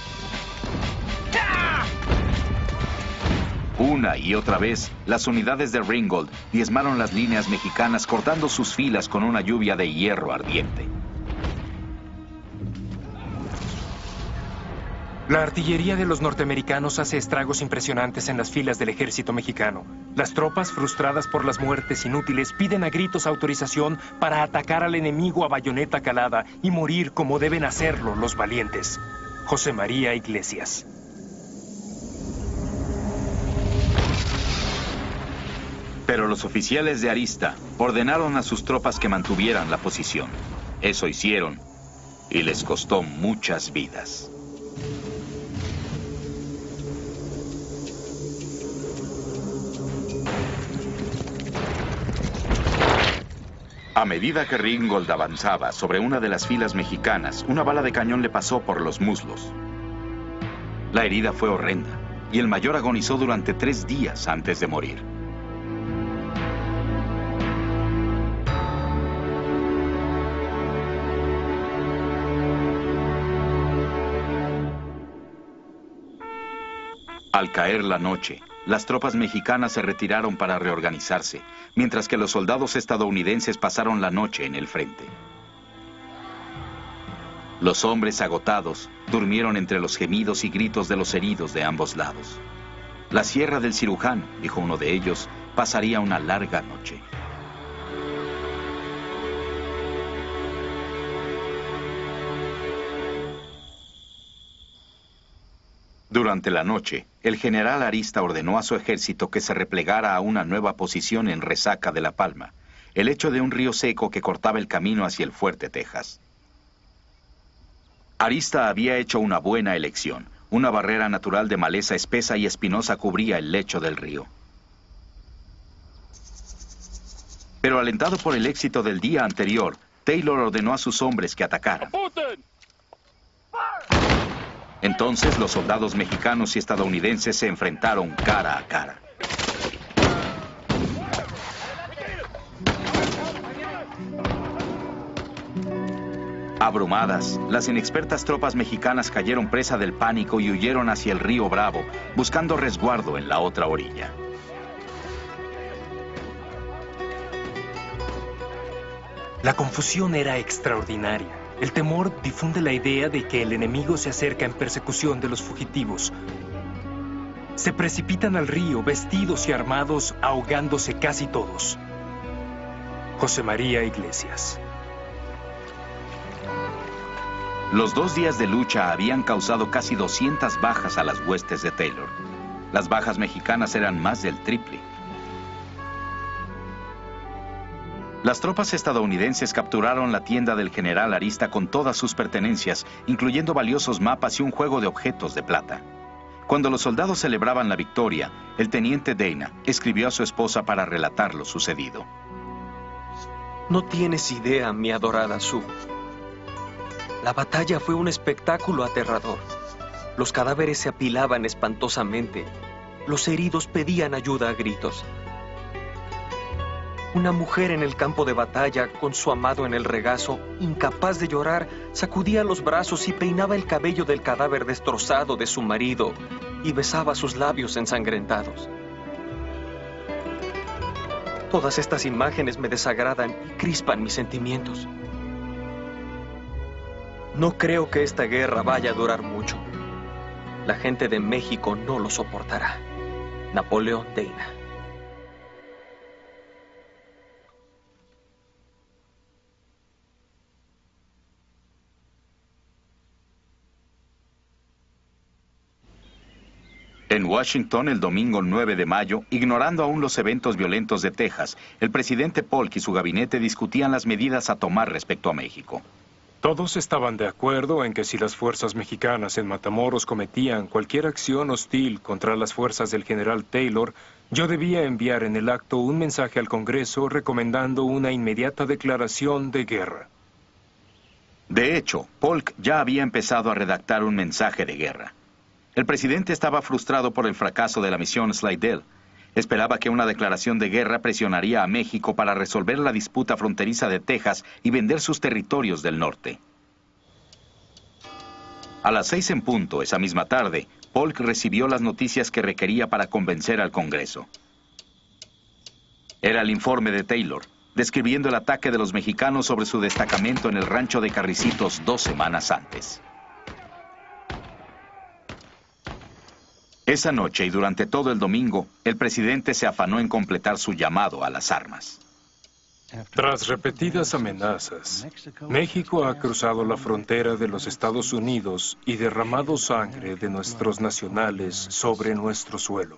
Una y otra vez, las unidades de Ringgold diezmaron las líneas mexicanas cortando sus filas con una lluvia de hierro ardiente. La artillería de los norteamericanos hace estragos impresionantes en las filas del ejército mexicano. Las tropas, frustradas por las muertes inútiles, piden a gritos autorización para atacar al enemigo a bayoneta calada y morir como deben hacerlo los valientes. José María Iglesias. Pero los oficiales de Arista ordenaron a sus tropas que mantuvieran la posición. Eso hicieron y les costó muchas vidas. A medida que Ringgold avanzaba sobre una de las filas mexicanas, una bala de cañón le pasó por los muslos. La herida fue horrenda y el mayor agonizó durante tres días antes de morir. Al caer la noche, las tropas mexicanas se retiraron para reorganizarse, mientras que los soldados estadounidenses pasaron la noche en el frente. Los hombres agotados durmieron entre los gemidos y gritos de los heridos de ambos lados. La sierra del cirujano, dijo uno de ellos, pasaría una larga noche. Durante la noche, el general Arista ordenó a su ejército que se replegara a una nueva posición en Resaca de La Palma, el lecho de un río seco que cortaba el camino hacia el fuerte Texas. Arista había hecho una buena elección. Una barrera natural de maleza espesa y espinosa cubría el lecho del río. Pero alentado por el éxito del día anterior, Taylor ordenó a sus hombres que atacaran. Entonces los soldados mexicanos y estadounidenses se enfrentaron cara a cara. Abrumadas, las inexpertas tropas mexicanas cayeron presa del pánico y huyeron hacia el río Bravo, buscando resguardo en la otra orilla. La confusión era extraordinaria. El temor difunde la idea de que el enemigo se acerca en persecución de los fugitivos. Se precipitan al río, vestidos y armados, ahogándose casi todos. José María Iglesias. Los dos días de lucha habían causado casi doscientas bajas a las huestes de Taylor. Las bajas mexicanas eran más del triple. Las tropas estadounidenses capturaron la tienda del general Arista con todas sus pertenencias, incluyendo valiosos mapas y un juego de objetos de plata. Cuando los soldados celebraban la victoria, el teniente Dana escribió a su esposa para relatar lo sucedido. No tienes idea, mi adorada Sue. La batalla fue un espectáculo aterrador. Los cadáveres se apilaban espantosamente. Los heridos pedían ayuda a gritos. Una mujer en el campo de batalla, con su amado en el regazo, incapaz de llorar, sacudía los brazos y peinaba el cabello del cadáver destrozado de su marido y besaba sus labios ensangrentados. Todas estas imágenes me desagradan y crispan mis sentimientos. No creo que esta guerra vaya a durar mucho. La gente de México no lo soportará. Napoleón Dana. En Washington, el domingo nueve de mayo, ignorando aún los eventos violentos de Texas, el presidente Polk y su gabinete discutían las medidas a tomar respecto a México. Todos estaban de acuerdo en que si las fuerzas mexicanas en Matamoros cometían cualquier acción hostil contra las fuerzas del general Taylor, yo debía enviar en el acto un mensaje al Congreso recomendando una inmediata declaración de guerra. De hecho, Polk ya había empezado a redactar un mensaje de guerra. El presidente estaba frustrado por el fracaso de la misión Slidell. Esperaba que una declaración de guerra presionaría a México para resolver la disputa fronteriza de Texas y vender sus territorios del norte. A las seis en punto, esa misma tarde, Polk recibió las noticias que requería para convencer al Congreso. Era el informe de Taylor, describiendo el ataque de los mexicanos sobre su destacamento en el rancho de Carricitos dos semanas antes. Esa noche y durante todo el domingo, el presidente se afanó en completar su llamado a las armas. Tras repetidas amenazas, México ha cruzado la frontera de los Estados Unidos y derramado sangre de nuestros nacionales sobre nuestro suelo.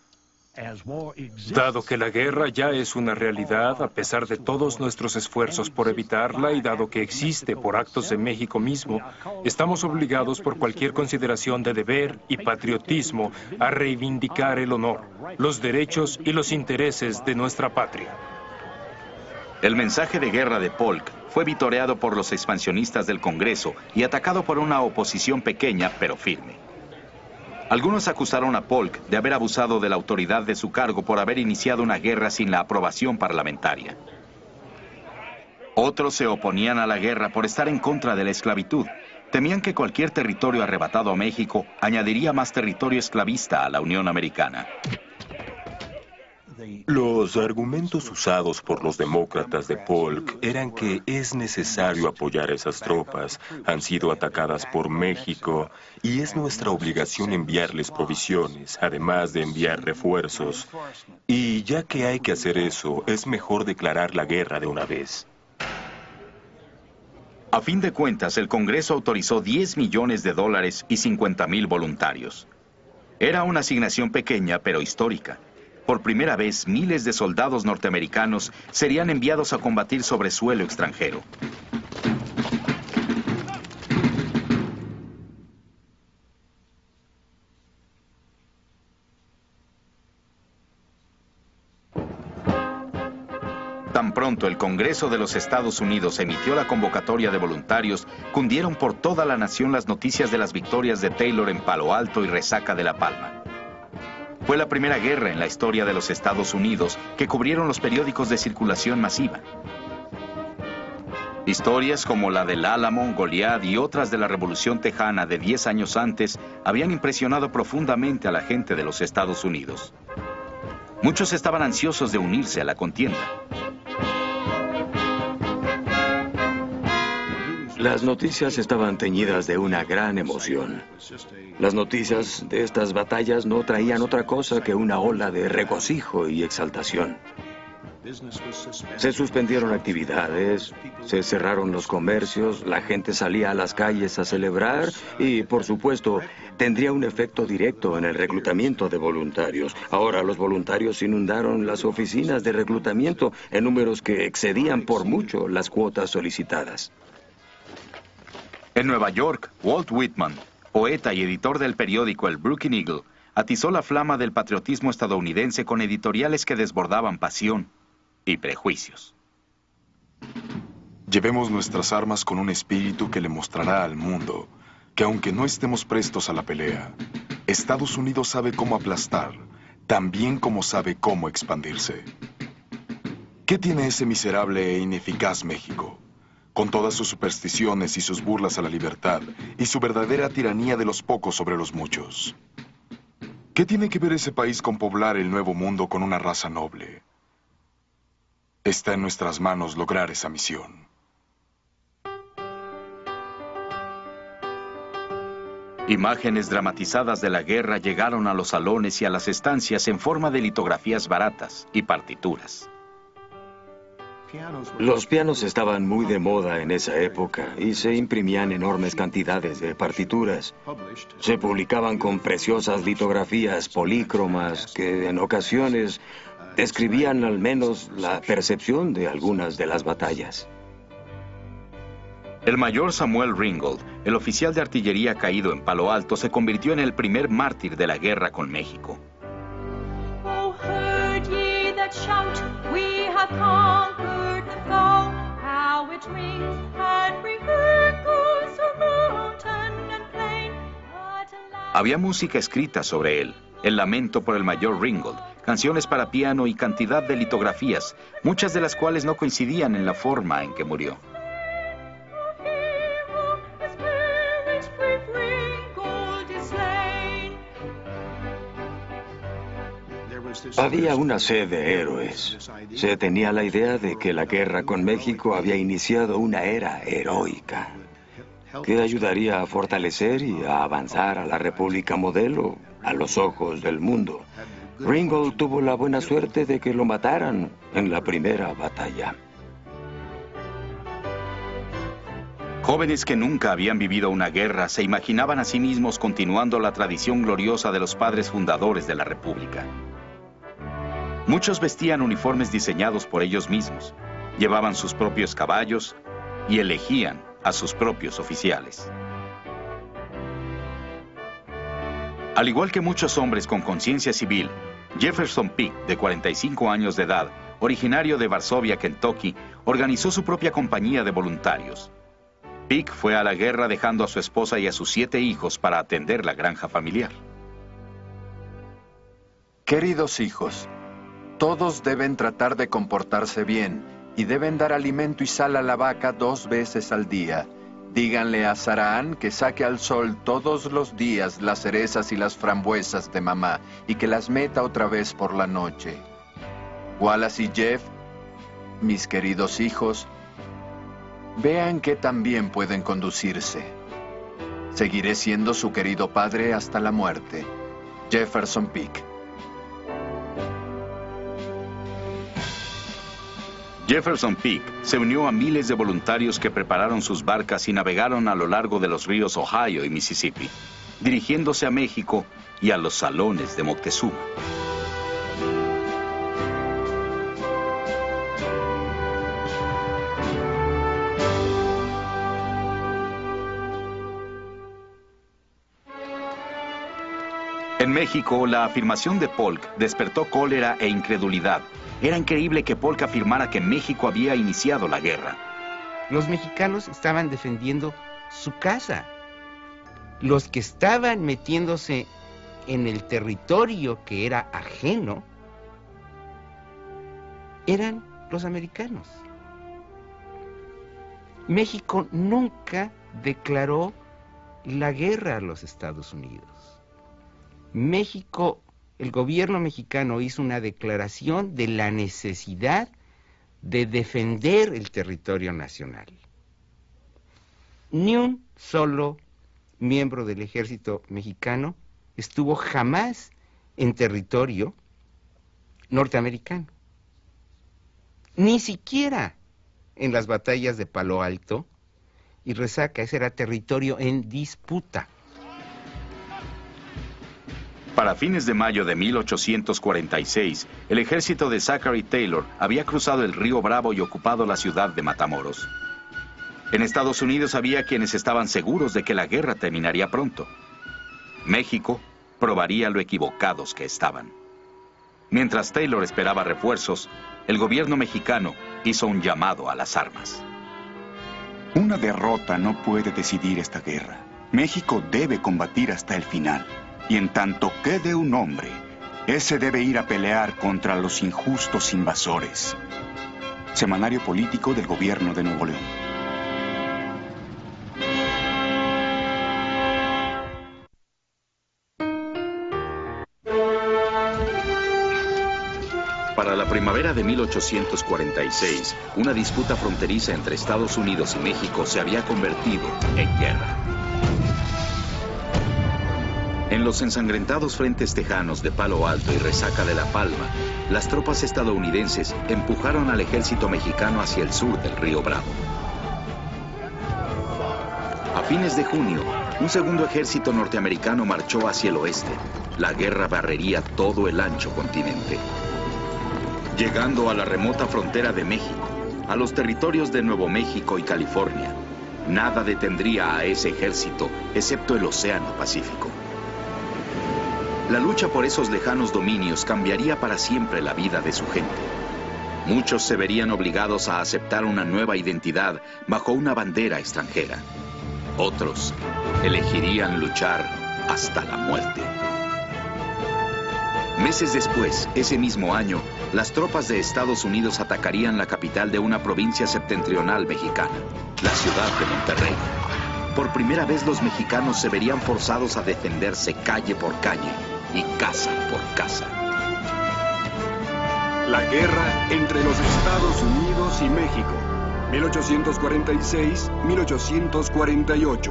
Dado que la guerra ya es una realidad, a pesar de todos nuestros esfuerzos por evitarla y dado que existe por actos de México mismo, estamos obligados por cualquier consideración de deber y patriotismo a reivindicar el honor, los derechos y los intereses de nuestra patria. El mensaje de guerra de Polk fue vitoreado por los expansionistas del Congreso y atacado por una oposición pequeña pero firme. Algunos acusaron a Polk de haber abusado de la autoridad de su cargo por haber iniciado una guerra sin la aprobación parlamentaria. Otros se oponían a la guerra por estar en contra de la esclavitud. Temían que cualquier territorio arrebatado a México añadiría más territorio esclavista a la Unión Americana. Los argumentos usados por los demócratas de Polk eran que es necesario apoyar a esas tropas, han sido atacadas por México y es nuestra obligación enviarles provisiones, además de enviar refuerzos. Y ya que hay que hacer eso, es mejor declarar la guerra de una vez. A fin de cuentas, el Congreso autorizó diez millones de dólares y cincuenta mil voluntarios. Era una asignación pequeña, pero histórica. Por primera vez, miles de soldados norteamericanos serían enviados a combatir sobre suelo extranjero. Tan pronto el Congreso de los Estados Unidos emitió la convocatoria de voluntarios, cundieron por toda la nación las noticias de las victorias de Taylor en Palo Alto y Resaca de La Palma. Fue la primera guerra en la historia de los Estados Unidos que cubrieron los periódicos de circulación masiva. Historias como la del Álamo, Goliat y otras de la Revolución Tejana de diez años antes habían impresionado profundamente a la gente de los Estados Unidos. Muchos estaban ansiosos de unirse a la contienda. Las noticias estaban teñidas de una gran emoción. Las noticias de estas batallas no traían otra cosa que una ola de regocijo y exaltación. Se suspendieron actividades, se cerraron los comercios, la gente salía a las calles a celebrar y, por supuesto, tendría un efecto directo en el reclutamiento de voluntarios. Ahora los voluntarios inundaron las oficinas de reclutamiento en números que excedían por mucho las cuotas solicitadas. En Nueva York, Walt Whitman, poeta y editor del periódico El Brooklyn Eagle, atizó la flama del patriotismo estadounidense con editoriales que desbordaban pasión y prejuicios. Llevemos nuestras armas con un espíritu que le mostrará al mundo que aunque no estemos prestos a la pelea, Estados Unidos sabe cómo aplastar, tan bien como sabe cómo expandirse. ¿Qué tiene ese miserable e ineficaz México? Con todas sus supersticiones y sus burlas a la libertad, y su verdadera tiranía de los pocos sobre los muchos. ¿Qué tiene que ver ese país con poblar el nuevo mundo con una raza noble? Está en nuestras manos lograr esa misión. Imágenes dramatizadas de la guerra llegaron a los salones y a las estancias en forma de litografías baratas y partituras. Los pianos estaban muy de moda en esa época y se imprimían enormes cantidades de partituras. Se publicaban con preciosas litografías polícromas que en ocasiones describían al menos la percepción de algunas de las batallas. El mayor Samuel Ringgold, el oficial de artillería caído en Palo Alto, se convirtió en el primer mártir de la guerra con México. Oh, heard ye that shout, we have conquered the foe, how it rings and re-echoes through mountain and plain. Había música escrita sobre él, el lamento por el mayor Ringgold, canciones para piano y cantidad de litografías, muchas de las cuales no coincidían en la forma en que murió. Había una sed de héroes. Se tenía la idea de que la guerra con México había iniciado una era heroica que ayudaría a fortalecer y a avanzar a la República modelo a los ojos del mundo. Ringgold tuvo la buena suerte de que lo mataran en la primera batalla. Jóvenes que nunca habían vivido una guerra se imaginaban a sí mismos continuando la tradición gloriosa de los padres fundadores de la República. Muchos vestían uniformes diseñados por ellos mismos, llevaban sus propios caballos y elegían a sus propios oficiales. Al igual que muchos hombres con conciencia civil, Jefferson Peak, de cuarenta y cinco años de edad, originario de Varsovia, Kentucky, organizó su propia compañía de voluntarios. Peak fue a la guerra dejando a su esposa y a sus siete hijos para atender la granja familiar. Queridos hijos, todos deben tratar de comportarse bien y deben dar alimento y sal a la vaca dos veces al día. Díganle a Saraan que saque al sol todos los días las cerezas y las frambuesas de mamá y que las meta otra vez por la noche. Wallace y Jeff, mis queridos hijos, vean que también pueden conducirse. Seguiré siendo su querido padre hasta la muerte. Jefferson Peak. Jefferson Peak se unió a miles de voluntarios que prepararon sus barcas y navegaron a lo largo de los ríos Ohio y Mississippi, dirigiéndose a México y a los salones de Moctezuma. En México, la afirmación de Polk despertó cólera e incredulidad. Era increíble que Polk afirmara que México había iniciado la guerra. Los mexicanos estaban defendiendo su casa. Los que estaban metiéndose en el territorio que era ajeno eran los americanos. México nunca declaró la guerra a los Estados Unidos. México, el gobierno mexicano hizo una declaración de la necesidad de defender el territorio nacional. Ni un solo miembro del ejército mexicano estuvo jamás en territorio norteamericano. Ni siquiera en las batallas de Palo Alto y Resaca. Ese era territorio en disputa. Para fines de mayo de mil ochocientos cuarenta y seis, el ejército de Zachary Taylor había cruzado el río Bravo y ocupado la ciudad de Matamoros. En Estados Unidos había quienes estaban seguros de que la guerra terminaría pronto. México probaría lo equivocados que estaban. Mientras Taylor esperaba refuerzos, el gobierno mexicano hizo un llamado a las armas. Una derrota no puede decidir esta guerra. México debe combatir hasta el final. Y en tanto quede un hombre, ese debe ir a pelear contra los injustos invasores. Semanario político del gobierno de Nuevo León. Para la primavera de mil ochocientos cuarenta y seis, una disputa fronteriza entre Estados Unidos y México se había convertido en guerra. En los ensangrentados frentes tejanos de Palo Alto y Resaca de La Palma, las tropas estadounidenses empujaron al ejército mexicano hacia el sur del río Bravo. A fines de junio, un segundo ejército norteamericano marchó hacia el oeste. La guerra barrería todo el ancho continente. Llegando a la remota frontera de México, a los territorios de Nuevo México y California, nada detendría a ese ejército excepto el Océano Pacífico. La lucha por esos lejanos dominios cambiaría para siempre la vida de su gente. Muchos se verían obligados a aceptar una nueva identidad bajo una bandera extranjera. Otros elegirían luchar hasta la muerte. Meses después, ese mismo año, las tropas de Estados Unidos atacarían la capital de una provincia septentrional mexicana, la ciudad de Monterrey. Por primera vez los mexicanos se verían forzados a defenderse calle por calle y casa por casa. La guerra entre los Estados Unidos y México, mil ochocientos cuarenta y seis a mil ochocientos cuarenta y ocho.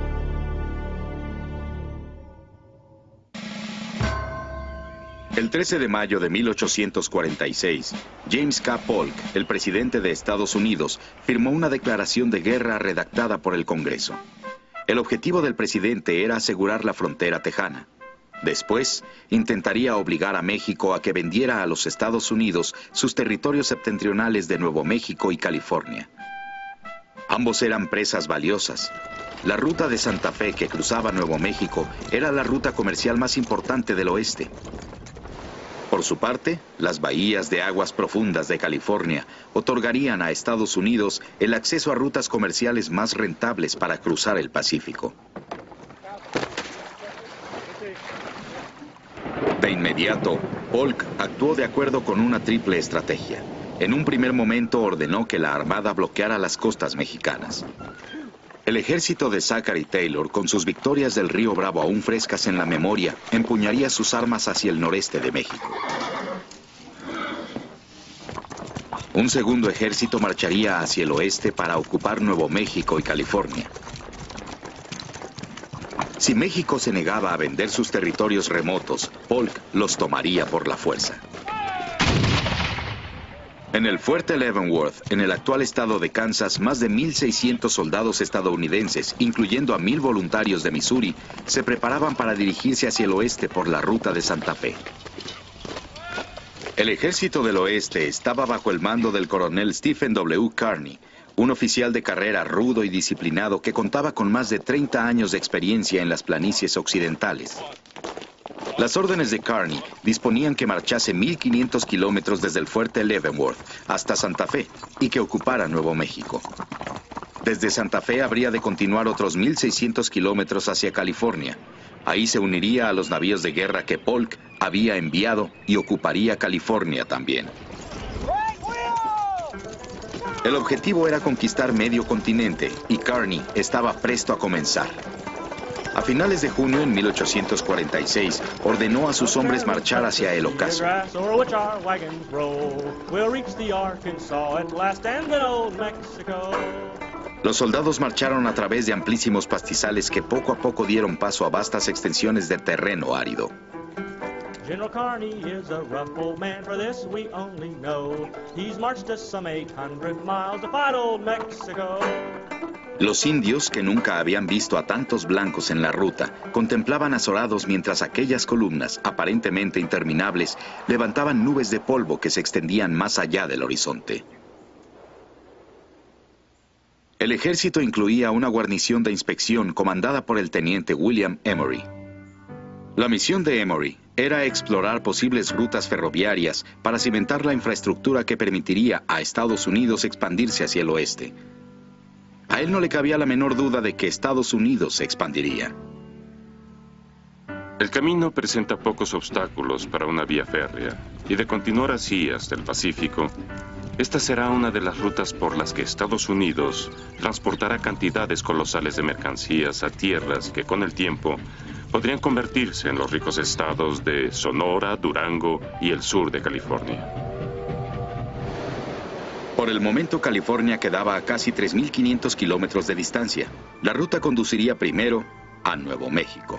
El trece de mayo de mil ochocientos cuarenta y seis, James K. Polk, el presidente de Estados Unidos, firmó una declaración de guerra redactada por el Congreso. El objetivo del presidente era asegurar la frontera tejana. Después, intentaría obligar a México a que vendiera a los Estados Unidos sus territorios septentrionales de Nuevo México y California. Ambos eran presas valiosas. La ruta de Santa Fe que cruzaba Nuevo México era la ruta comercial más importante del oeste. Por su parte, las bahías de aguas profundas de California otorgarían a Estados Unidos el acceso a rutas comerciales más rentables para cruzar el Pacífico. De inmediato, Polk actuó de acuerdo con una triple estrategia. En un primer momento ordenó que la Armada bloqueara las costas mexicanas. El ejército de Zachary Taylor, con sus victorias del río Bravo aún frescas en la memoria, empuñaría sus armas hacia el noreste de México. Un segundo ejército marcharía hacia el oeste para ocupar Nuevo México y California. Si México se negaba a vender sus territorios remotos, Polk los tomaría por la fuerza. En el fuerte Leavenworth, en el actual estado de Kansas, más de mil seiscientos soldados estadounidenses, incluyendo a mil voluntarios de Missouri, se preparaban para dirigirse hacia el oeste por la ruta de Santa Fe. El ejército del oeste estaba bajo el mando del coronel Stephen W. Kearny, un oficial de carrera rudo y disciplinado que contaba con más de treinta años de experiencia en las planicies occidentales. Las órdenes de Kearny disponían que marchase mil quinientos kilómetros desde el fuerte Leavenworth hasta Santa Fe y que ocupara Nuevo México. Desde Santa Fe habría de continuar otros mil seiscientos kilómetros hacia California. Ahí se uniría a los navíos de guerra que Polk había enviado y ocuparía California también. El objetivo era conquistar medio continente y Kearny estaba presto a comenzar. A finales de junio en mil ochocientos cuarenta y seis, ordenó a sus hombres marchar hacia el ocaso. Los soldados marcharon a través de amplísimos pastizales que poco a poco dieron paso a vastas extensiones de terreno árido. General Kearny is a rough old man, for this we only know. He's marched us some eight hundred miles to fight old Mexico. Los indios, que nunca habían visto a tantos blancos en la ruta, contemplaban azorados mientras aquellas columnas, aparentemente interminables, levantaban nubes de polvo que se extendían más allá del horizonte. El ejército incluía una guarnición de inspección comandada por el teniente William Emory. La misión de Emory era explorar posibles rutas ferroviarias para cimentar la infraestructura que permitiría a Estados Unidos expandirse hacia el oeste. A él no le cabía la menor duda de que Estados Unidos se expandiría. El camino presenta pocos obstáculos para una vía férrea, y de continuar así hasta el Pacífico, esta será una de las rutas por las que Estados Unidos transportará cantidades colosales de mercancías a tierras que con el tiempo podrían convertirse en los ricos estados de Sonora, Durango y el sur de California. Por el momento, California quedaba a casi tres mil quinientos kilómetros de distancia. La ruta conduciría primero a Nuevo México.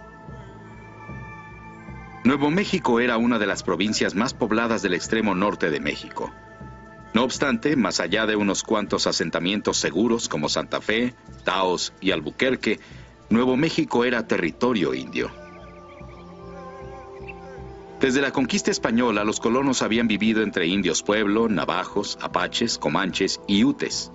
Nuevo México era una de las provincias más pobladas del extremo norte de México. No obstante, más allá de unos cuantos asentamientos seguros como Santa Fe, Taos y Albuquerque, Nuevo México era territorio indio. Desde la conquista española, los colonos habían vivido entre indios pueblo, navajos, apaches, comanches y utes.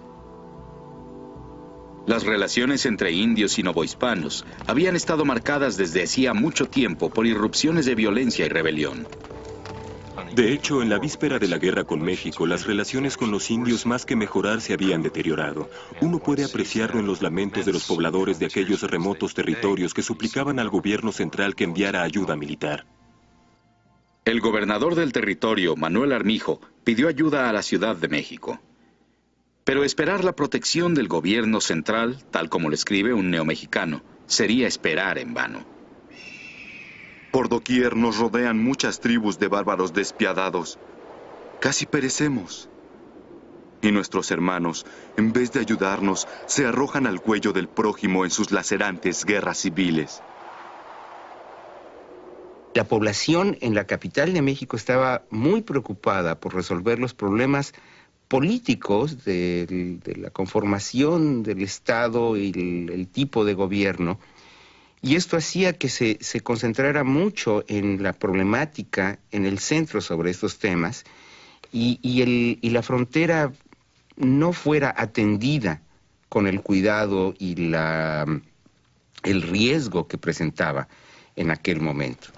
Las relaciones entre indios y novohispanos habían estado marcadas desde hacía mucho tiempo por irrupciones de violencia y rebelión. De hecho, en la víspera de la guerra con México, las relaciones con los indios más que mejorar se habían deteriorado. Uno puede apreciarlo en los lamentos de los pobladores de aquellos remotos territorios que suplicaban al gobierno central que enviara ayuda militar. El gobernador del territorio, Manuel Armijo, pidió ayuda a la Ciudad de México. Pero esperar la protección del gobierno central, tal como lo escribe un neomexicano, sería esperar en vano. Por doquier nos rodean muchas tribus de bárbaros despiadados. Casi perecemos. Y nuestros hermanos, en vez de ayudarnos, se arrojan al cuello del prójimo en sus lacerantes guerras civiles. La población en la capital de México estaba muy preocupada por resolver los problemas políticos de, de la conformación del Estado y el, el tipo de gobierno, y esto hacía que se, se concentrara mucho en la problemática, en el centro sobre estos temas, y, y, el, y la frontera no fuera atendida con el cuidado y la, el riesgo que presentaba en aquel momento.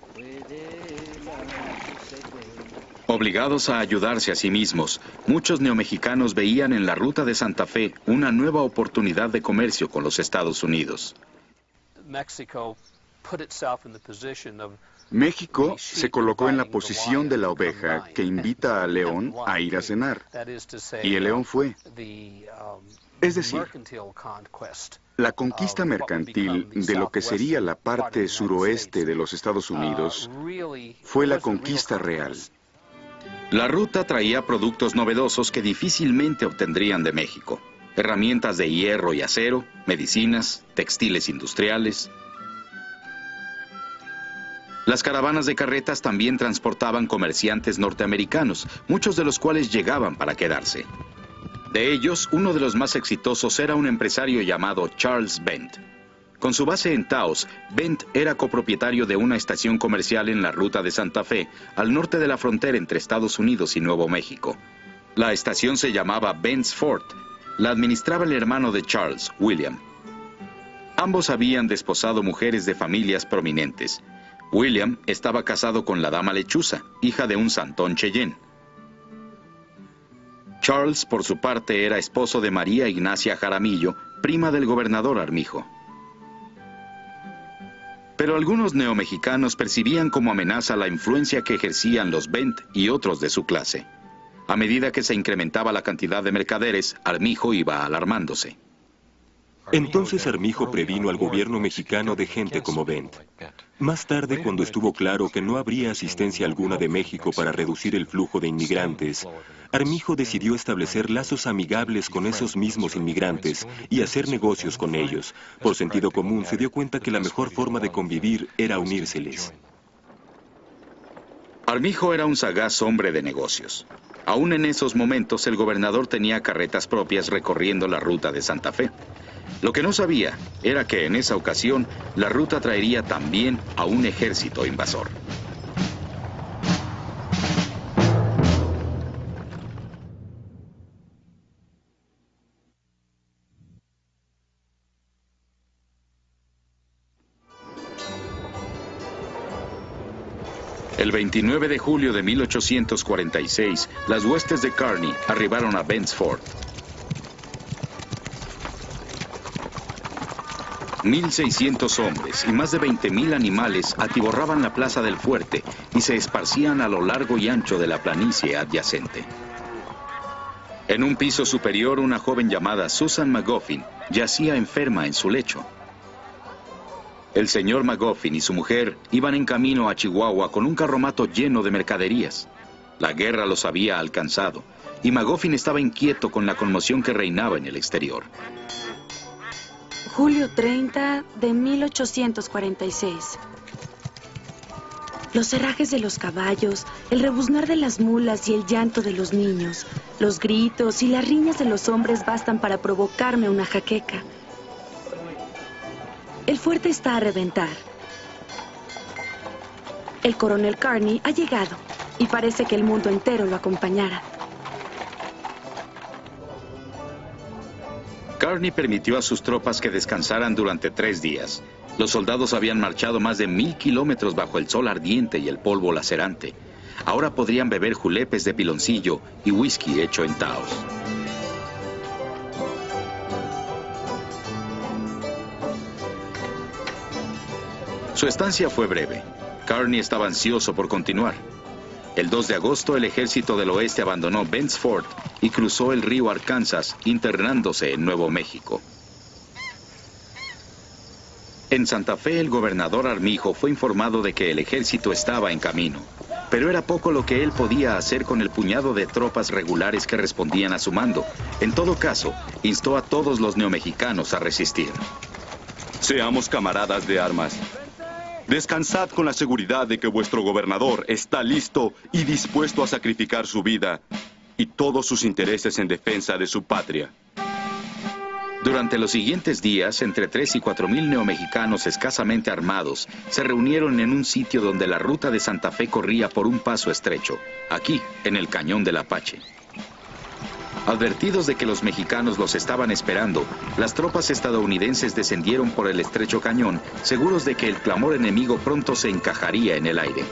Obligados a ayudarse a sí mismos, muchos neomexicanos veían en la ruta de Santa Fe una nueva oportunidad de comercio con los Estados Unidos. México se colocó en la posición de la oveja que invita al león a ir a cenar, y el león fue. Es decir, la conquista mercantil de lo que sería la parte suroeste de los Estados Unidos fue la conquista real. La ruta traía productos novedosos que difícilmente obtendrían de México. Herramientas de hierro y acero, medicinas, textiles industriales. Las caravanas de carretas también transportaban comerciantes norteamericanos, muchos de los cuales llegaban para quedarse. De ellos, uno de los más exitosos era un empresario llamado Charles Bent. Con su base en Taos, Bent era copropietario de una estación comercial en la ruta de Santa Fe, al norte de la frontera entre Estados Unidos y Nuevo México. La estación se llamaba Bent's Fort. La administraba el hermano de Charles, William. Ambos habían desposado mujeres de familias prominentes. William estaba casado con la dama Lechuza, hija de un santón Cheyenne. Charles, por su parte, era esposo de María Ignacia Jaramillo, prima del gobernador Armijo. Pero algunos neomexicanos percibían como amenaza la influencia que ejercían los Bent y otros de su clase. A medida que se incrementaba la cantidad de mercaderes, Armijo iba alarmándose. Entonces Armijo previno al gobierno mexicano de gente como Bent. Más tarde, cuando estuvo claro que no habría asistencia alguna de México para reducir el flujo de inmigrantes, Armijo decidió establecer lazos amigables con esos mismos inmigrantes y hacer negocios con ellos. Por sentido común, se dio cuenta que la mejor forma de convivir era unírseles. Armijo era un sagaz hombre de negocios. Aún en esos momentos, el gobernador tenía carretas propias recorriendo la ruta de Santa Fe. Lo que no sabía era que en esa ocasión la ruta traería también a un ejército invasor. El veintinueve de julio de mil ochocientos cuarenta y seis, las huestes de Kearny arribaron a Bent's Fort. mil seiscientos hombres y más de veinte mil animales atiborraban la plaza del fuerte y se esparcían a lo largo y ancho de la planicie adyacente. En un piso superior, una joven llamada Susan McGoffin yacía enferma en su lecho. El señor McGoffin y su mujer iban en camino a Chihuahua con un carromato lleno de mercaderías. La guerra los había alcanzado y McGoffin estaba inquieto con la conmoción que reinaba en el exterior. Julio treinta de mil ochocientos cuarenta y seis. Los herrajes de los caballos, el rebuznar de las mulas y el llanto de los niños, los gritos y las riñas de los hombres bastan para provocarme una jaqueca. El fuerte está a reventar. El coronel Kearny ha llegado y parece que el mundo entero lo acompañará. Kearny permitió a sus tropas que descansaran durante tres días. Los soldados habían marchado más de mil kilómetros bajo el sol ardiente y el polvo lacerante. Ahora podrían beber julepes de piloncillo y whisky hecho en Taos. Su estancia fue breve. Kearny estaba ansioso por continuar. El dos de agosto, el ejército del oeste abandonó Bent's Fort y cruzó el río Arkansas, internándose en Nuevo México. En Santa Fe, el gobernador Armijo fue informado de que el ejército estaba en camino, pero era poco lo que él podía hacer con el puñado de tropas regulares que respondían a su mando. En todo caso, instó a todos los neomexicanos a resistir. Seamos camaradas de armas. Descansad con la seguridad de que vuestro gobernador está listo y dispuesto a sacrificar su vida y todos sus intereses en defensa de su patria. Durante los siguientes días, entre tres y cuatro mil neomexicanos escasamente armados se reunieron en un sitio donde la ruta de Santa Fe corría por un paso estrecho, aquí, en el Cañón del Apache. Advertidos de que los mexicanos los estaban esperando, las tropas estadounidenses descendieron por el estrecho cañón, seguros de que el clamor enemigo pronto se encajaría en el aire.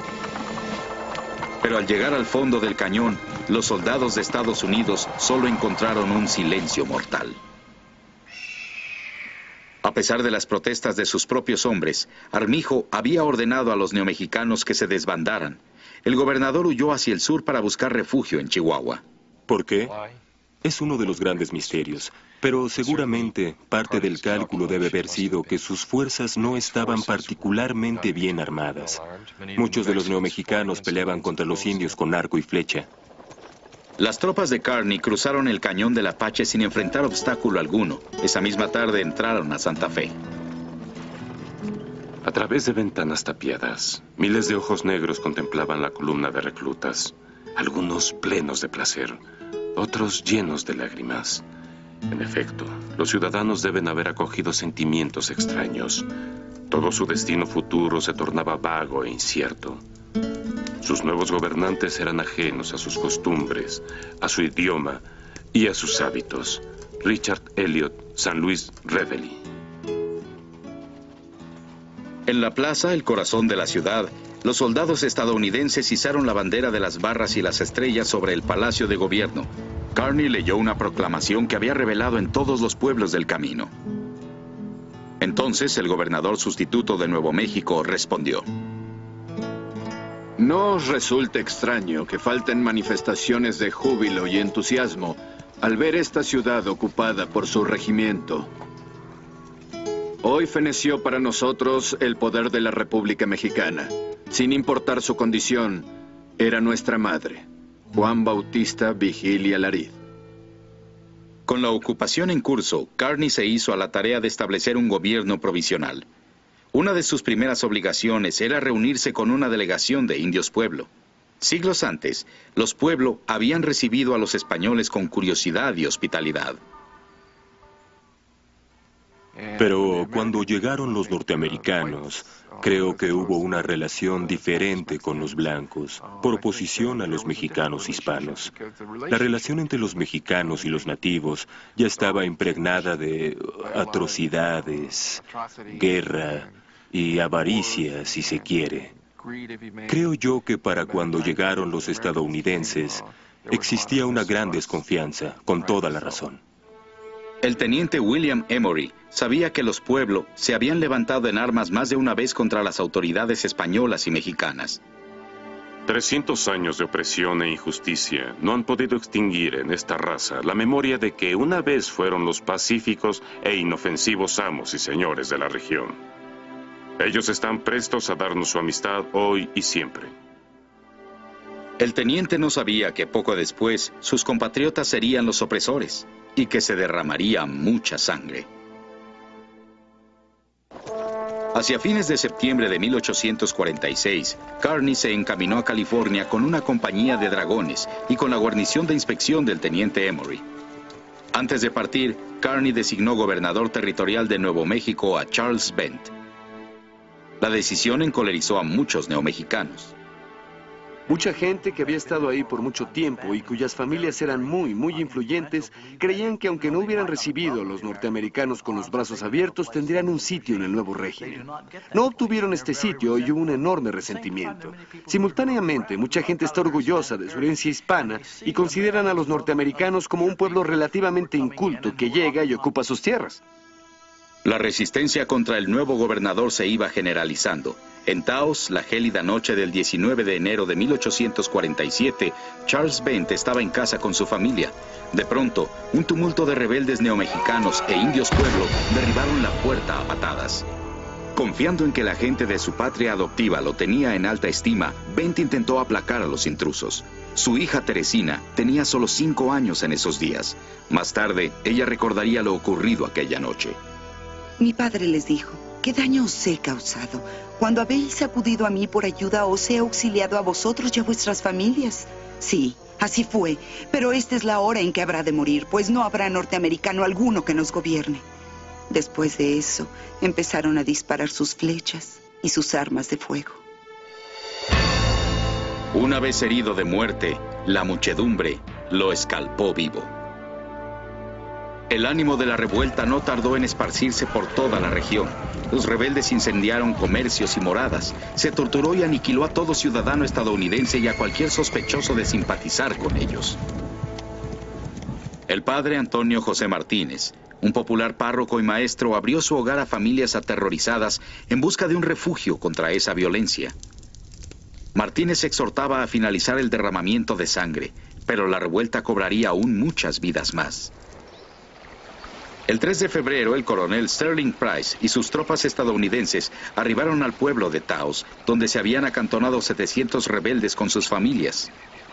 Pero al llegar al fondo del cañón, los soldados de Estados Unidos solo encontraron un silencio mortal. A pesar de las protestas de sus propios hombres, Armijo había ordenado a los neomexicanos que se desbandaran. El gobernador huyó hacia el sur para buscar refugio en Chihuahua. ¿Por qué? Es uno de los grandes misterios, pero seguramente parte del cálculo debe haber sido que sus fuerzas no estaban particularmente bien armadas. Muchos de los neomexicanos peleaban contra los indios con arco y flecha. Las tropas de Kearny cruzaron el Cañón del Apache sin enfrentar obstáculo alguno. Esa misma tarde entraron a Santa Fe. A través de ventanas tapiadas, miles de ojos negros contemplaban la columna de reclutas, algunos plenos de placer, otros llenos de lágrimas. En efecto, los ciudadanos deben haber acogido sentimientos extraños. Todo su destino futuro se tornaba vago e incierto. Sus nuevos gobernantes eran ajenos a sus costumbres, a su idioma y a sus hábitos. Richard Elliot, San Luis Reveille. En la plaza, el corazón de la ciudad, los soldados estadounidenses izaron la bandera de las barras y las estrellas sobre el Palacio de Gobierno. Kearny leyó una proclamación que había revelado en todos los pueblos del camino. Entonces, el gobernador sustituto de Nuevo México respondió: No os resulte extraño que falten manifestaciones de júbilo y entusiasmo al ver esta ciudad ocupada por su regimiento. Hoy feneció para nosotros el poder de la República Mexicana. Sin importar su condición, era nuestra madre, Juan Bautista Vigilia Larid. Con la ocupación en curso, Kearny se hizo a la tarea de establecer un gobierno provisional. Una de sus primeras obligaciones era reunirse con una delegación de indios Pueblo. Siglos antes, los Pueblo habían recibido a los españoles con curiosidad y hospitalidad. Pero cuando llegaron los norteamericanos, creo que hubo una relación diferente con los blancos, por oposición a los mexicanos hispanos. La relación entre los mexicanos y los nativos ya estaba impregnada de atrocidades, guerra y avaricia, si se quiere. Creo yo que para cuando llegaron los estadounidenses, existía una gran desconfianza, con toda la razón. El teniente William Emory sabía que los Pueblo se habían levantado en armas más de una vez contra las autoridades españolas y mexicanas. Trescientos años de opresión e injusticia no han podido extinguir en esta raza la memoria de que una vez fueron los pacíficos e inofensivos amos y señores de la región. Ellos están prestos a darnos su amistad hoy y siempre. El teniente no sabía que poco después sus compatriotas serían los opresores y que se derramaría mucha sangre. Hacia fines de septiembre de mil ochocientos cuarenta y seis, Kearny se encaminó a California con una compañía de dragones y con la guarnición de inspección del teniente Emory. Antes de partir, Kearny designó gobernador territorial de Nuevo México a Charles Bent. La decisión encolerizó a muchos neomexicanos. Mucha gente que había estado ahí por mucho tiempo y cuyas familias eran muy, muy influyentes, creían que aunque no hubieran recibido a los norteamericanos con los brazos abiertos, tendrían un sitio en el nuevo régimen. No obtuvieron este sitio y hubo un enorme resentimiento. Simultáneamente, mucha gente está orgullosa de su herencia hispana y consideran a los norteamericanos como un pueblo relativamente inculto que llega y ocupa sus tierras. La resistencia contra el nuevo gobernador se iba generalizando. En Taos, la gélida noche del diecinueve de enero de mil ochocientos cuarenta y siete, Charles Bent estaba en casa con su familia. De pronto, un tumulto de rebeldes neomexicanos e indios pueblo derribaron la puerta a patadas. Confiando en que la gente de su patria adoptiva lo tenía en alta estima, Bent intentó aplacar a los intrusos. Su hija Teresina tenía solo cinco años en esos días. Más tarde, ella recordaría lo ocurrido aquella noche. Mi padre les dijo: ¿qué daño os he causado? Cuando habéis acudido a mí por ayuda, os he auxiliado a vosotros y a vuestras familias. Sí, así fue, pero esta es la hora en que habrá de morir, pues no habrá norteamericano alguno que nos gobierne. Después de eso, empezaron a disparar sus flechas y sus armas de fuego. Una vez herido de muerte, la muchedumbre lo escalpó vivo. El ánimo de la revuelta no tardó en esparcirse por toda la región. Los rebeldes incendiaron comercios y moradas. Se torturó y aniquiló a todo ciudadano estadounidense y a cualquier sospechoso de simpatizar con ellos. El padre Antonio José Martínez, un popular párroco y maestro, abrió su hogar a familias aterrorizadas en busca de un refugio contra esa violencia. Martínez exhortaba a finalizar el derramamiento de sangre, pero la revuelta cobraría aún muchas vidas más. El tres de febrero, el coronel Sterling Price y sus tropas estadounidenses arribaron al pueblo de Taos, donde se habían acantonado setecientos rebeldes con sus familias.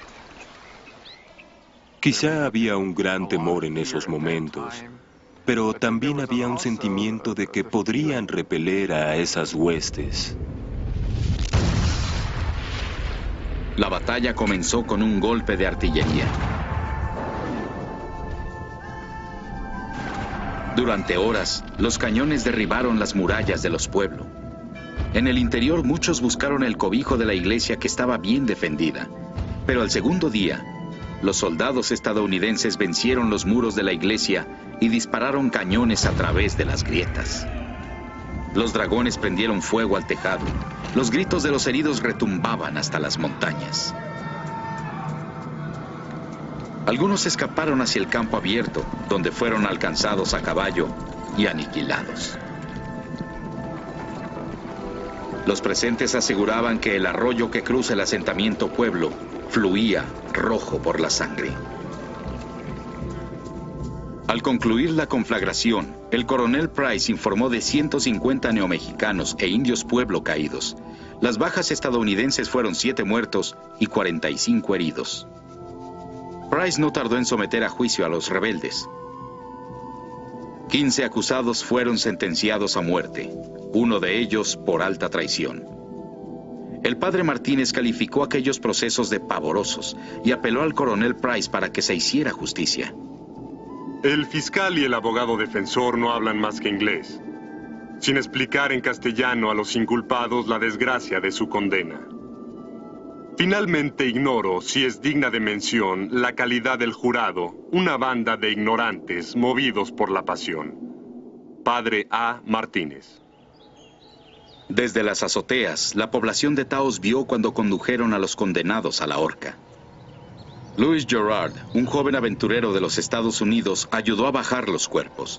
Quizá había un gran temor en esos momentos, pero también había un sentimiento de que podrían repeler a esas huestes. La batalla comenzó con un golpe de artillería. Durante horas, los cañones derribaron las murallas de los pueblos. En el interior, muchos buscaron el cobijo de la iglesia, que estaba bien defendida. Pero al segundo día, los soldados estadounidenses vencieron los muros de la iglesia y dispararon cañones a través de las grietas. Los dragones prendieron fuego al tejado. Los gritos de los heridos retumbaban hasta las montañas. Algunos escaparon hacia el campo abierto, donde fueron alcanzados a caballo y aniquilados. Los presentes aseguraban que el arroyo que cruza el asentamiento pueblo fluía rojo por la sangre. Al concluir la conflagración, el coronel Price informó de ciento cincuenta neomexicanos e indios pueblo caídos. Las bajas estadounidenses fueron siete muertos y cuarenta y cinco heridos. Price no tardó en someter a juicio a los rebeldes. quince acusados fueron sentenciados a muerte, uno de ellos por alta traición. El padre Martínez calificó aquellos procesos de pavorosos y apeló al coronel Price para que se hiciera justicia. El fiscal y el abogado defensor no hablan más que inglés, sin explicar en castellano a los inculpados la desgracia de su condena. Finalmente ignoro si es digna de mención la calidad del jurado, una banda de ignorantes movidos por la pasión. Padre A. Martínez. Desde las azoteas, la población de Taos vio cuando condujeron a los condenados a la horca. Louis Gerard, un joven aventurero de los Estados Unidos, ayudó a bajar los cuerpos.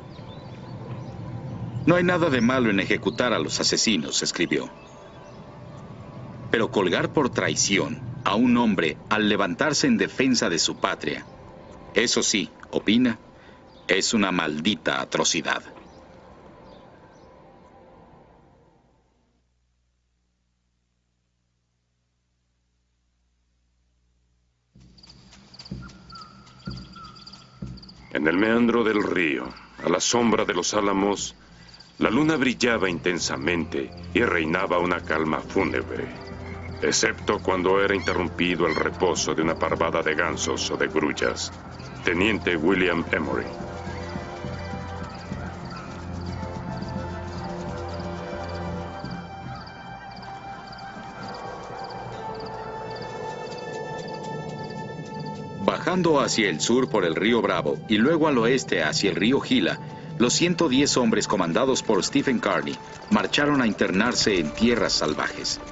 No hay nada de malo en ejecutar a los asesinos, escribió. Pero colgar por traición a un hombre al levantarse en defensa de su patria, eso sí, opina, es una maldita atrocidad. En el meandro del río, a la sombra de los álamos, la luna brillaba intensamente y reinaba una calma fúnebre, excepto cuando era interrumpido el reposo de una parvada de gansos o de grullas. Teniente William Emory. Bajando hacia el sur por el río Bravo y luego al oeste hacia el río Gila, los ciento diez hombres comandados por Stephen Kearny marcharon a internarse en tierras salvajes.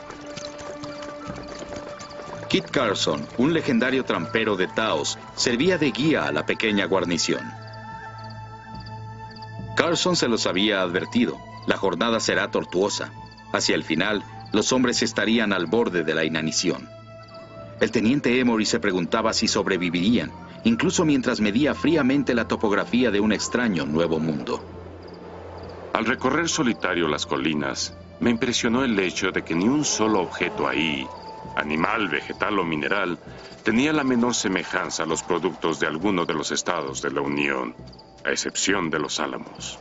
Kit Carson, un legendario trampero de Taos, servía de guía a la pequeña guarnición. Carson se los había advertido: la jornada será tortuosa. Hacia el final, los hombres estarían al borde de la inanición. El teniente Emory se preguntaba si sobrevivirían, incluso mientras medía fríamente la topografía de un extraño nuevo mundo. Al recorrer solitario las colinas, me impresionó el hecho de que ni un solo objeto ahí, animal, vegetal o mineral, tenía la menor semejanza a los productos de alguno de los estados de la Unión, a excepción de los Álamos.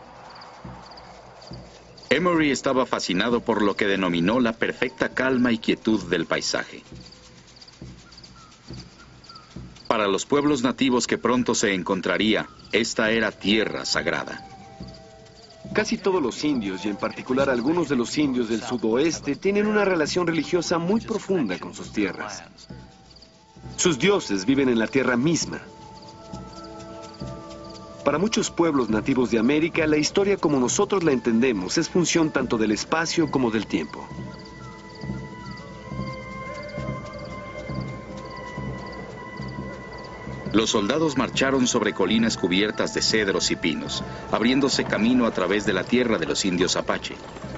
Emory estaba fascinado por lo que denominó la perfecta calma y quietud del paisaje. Para los pueblos nativos que pronto se encontraría, esta era tierra sagrada. Casi todos los indios, y en particular algunos de los indios del sudoeste, tienen una relación religiosa muy profunda con sus tierras. Sus dioses viven en la tierra misma. Para muchos pueblos nativos de América, la historia como nosotros la entendemos es función tanto del espacio como del tiempo. Los soldados marcharon sobre colinas cubiertas de cedros y pinos, abriéndose camino a través de la tierra de los indios apache.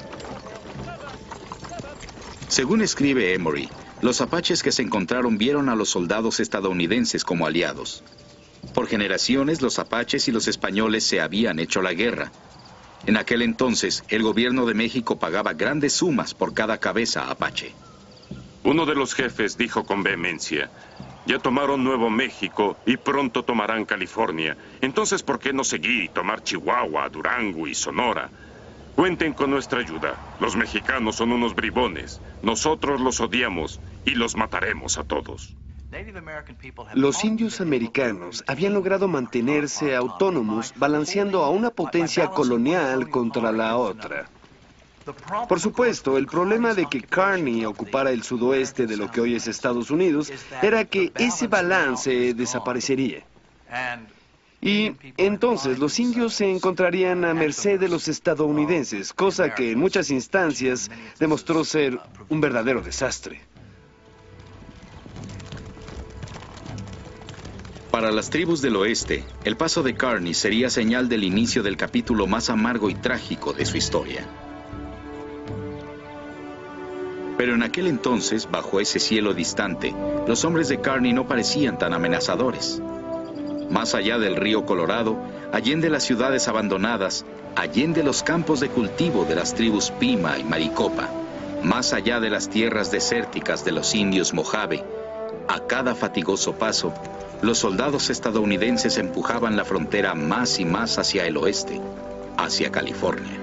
Según escribe Emory, los apaches que se encontraron vieron a los soldados estadounidenses como aliados. Por generaciones, los apaches y los españoles se habían hecho la guerra. En aquel entonces, el gobierno de México pagaba grandes sumas por cada cabeza apache. Uno de los jefes dijo con vehemencia: ya tomaron Nuevo México y pronto tomarán California. Entonces, ¿por qué no seguir y tomar Chihuahua, Durango y Sonora? Cuenten con nuestra ayuda. Los mexicanos son unos bribones. Nosotros los odiamos y los mataremos a todos. Los indios americanos habían logrado mantenerse autónomos, balanceando a una potencia colonial contra la otra. Por supuesto, el problema de que Kearny ocupara el sudoeste de lo que hoy es Estados Unidos era que ese balance desaparecería. Y entonces los indios se encontrarían a merced de los estadounidenses, cosa que en muchas instancias demostró ser un verdadero desastre. Para las tribus del oeste, el paso de Kearny sería señal del inicio del capítulo más amargo y trágico de su historia. Pero en aquel entonces, bajo ese cielo distante, los hombres de Kearny no parecían tan amenazadores. Más allá del río Colorado, allende las ciudades abandonadas, allende los campos de cultivo de las tribus Pima y Maricopa, más allá de las tierras desérticas de los indios Mojave, a cada fatigoso paso, los soldados estadounidenses empujaban la frontera más y más hacia el oeste, hacia California.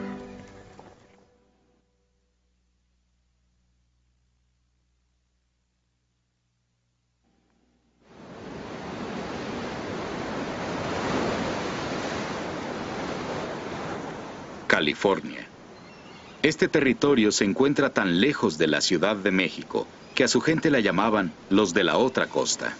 California. Este territorio se encuentra tan lejos de la Ciudad de México que a su gente la llamaban los de la otra costa.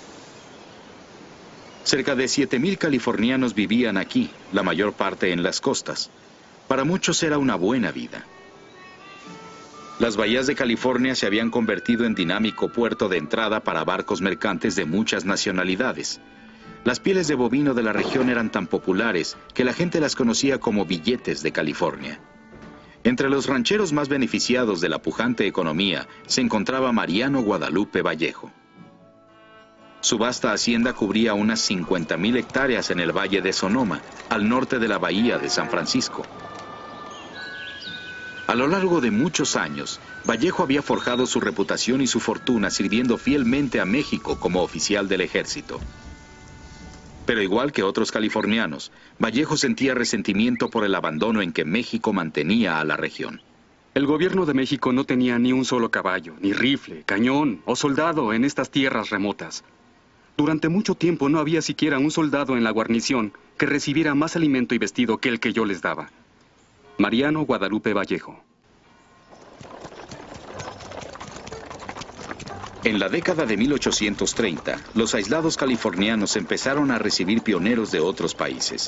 Cerca de siete mil californianos vivían aquí, la mayor parte en las costas. Para muchos era una buena vida. Las bahías de California se habían convertido en dinámico puerto de entrada para barcos mercantes de muchas nacionalidades. Las pieles de bovino de la región eran tan populares que la gente las conocía como billetes de California. Entre los rancheros más beneficiados de la pujante economía se encontraba Mariano Guadalupe Vallejo. Su vasta hacienda cubría unas cincuenta mil hectáreas en el Valle de Sonoma, al norte de la bahía de San Francisco. A lo largo de muchos años, Vallejo había forjado su reputación y su fortuna sirviendo fielmente a México como oficial del ejército. Pero igual que otros californianos, Vallejo sentía resentimiento por el abandono en que México mantenía a la región. El gobierno de México no tenía ni un solo caballo, ni rifle, cañón o soldado en estas tierras remotas. Durante mucho tiempo no había siquiera un soldado en la guarnición que recibiera más alimento y vestido que el que yo les daba. Mariano Guadalupe Vallejo. En la década de mil ochocientos treinta, los aislados californianos empezaron a recibir pioneros de otros países.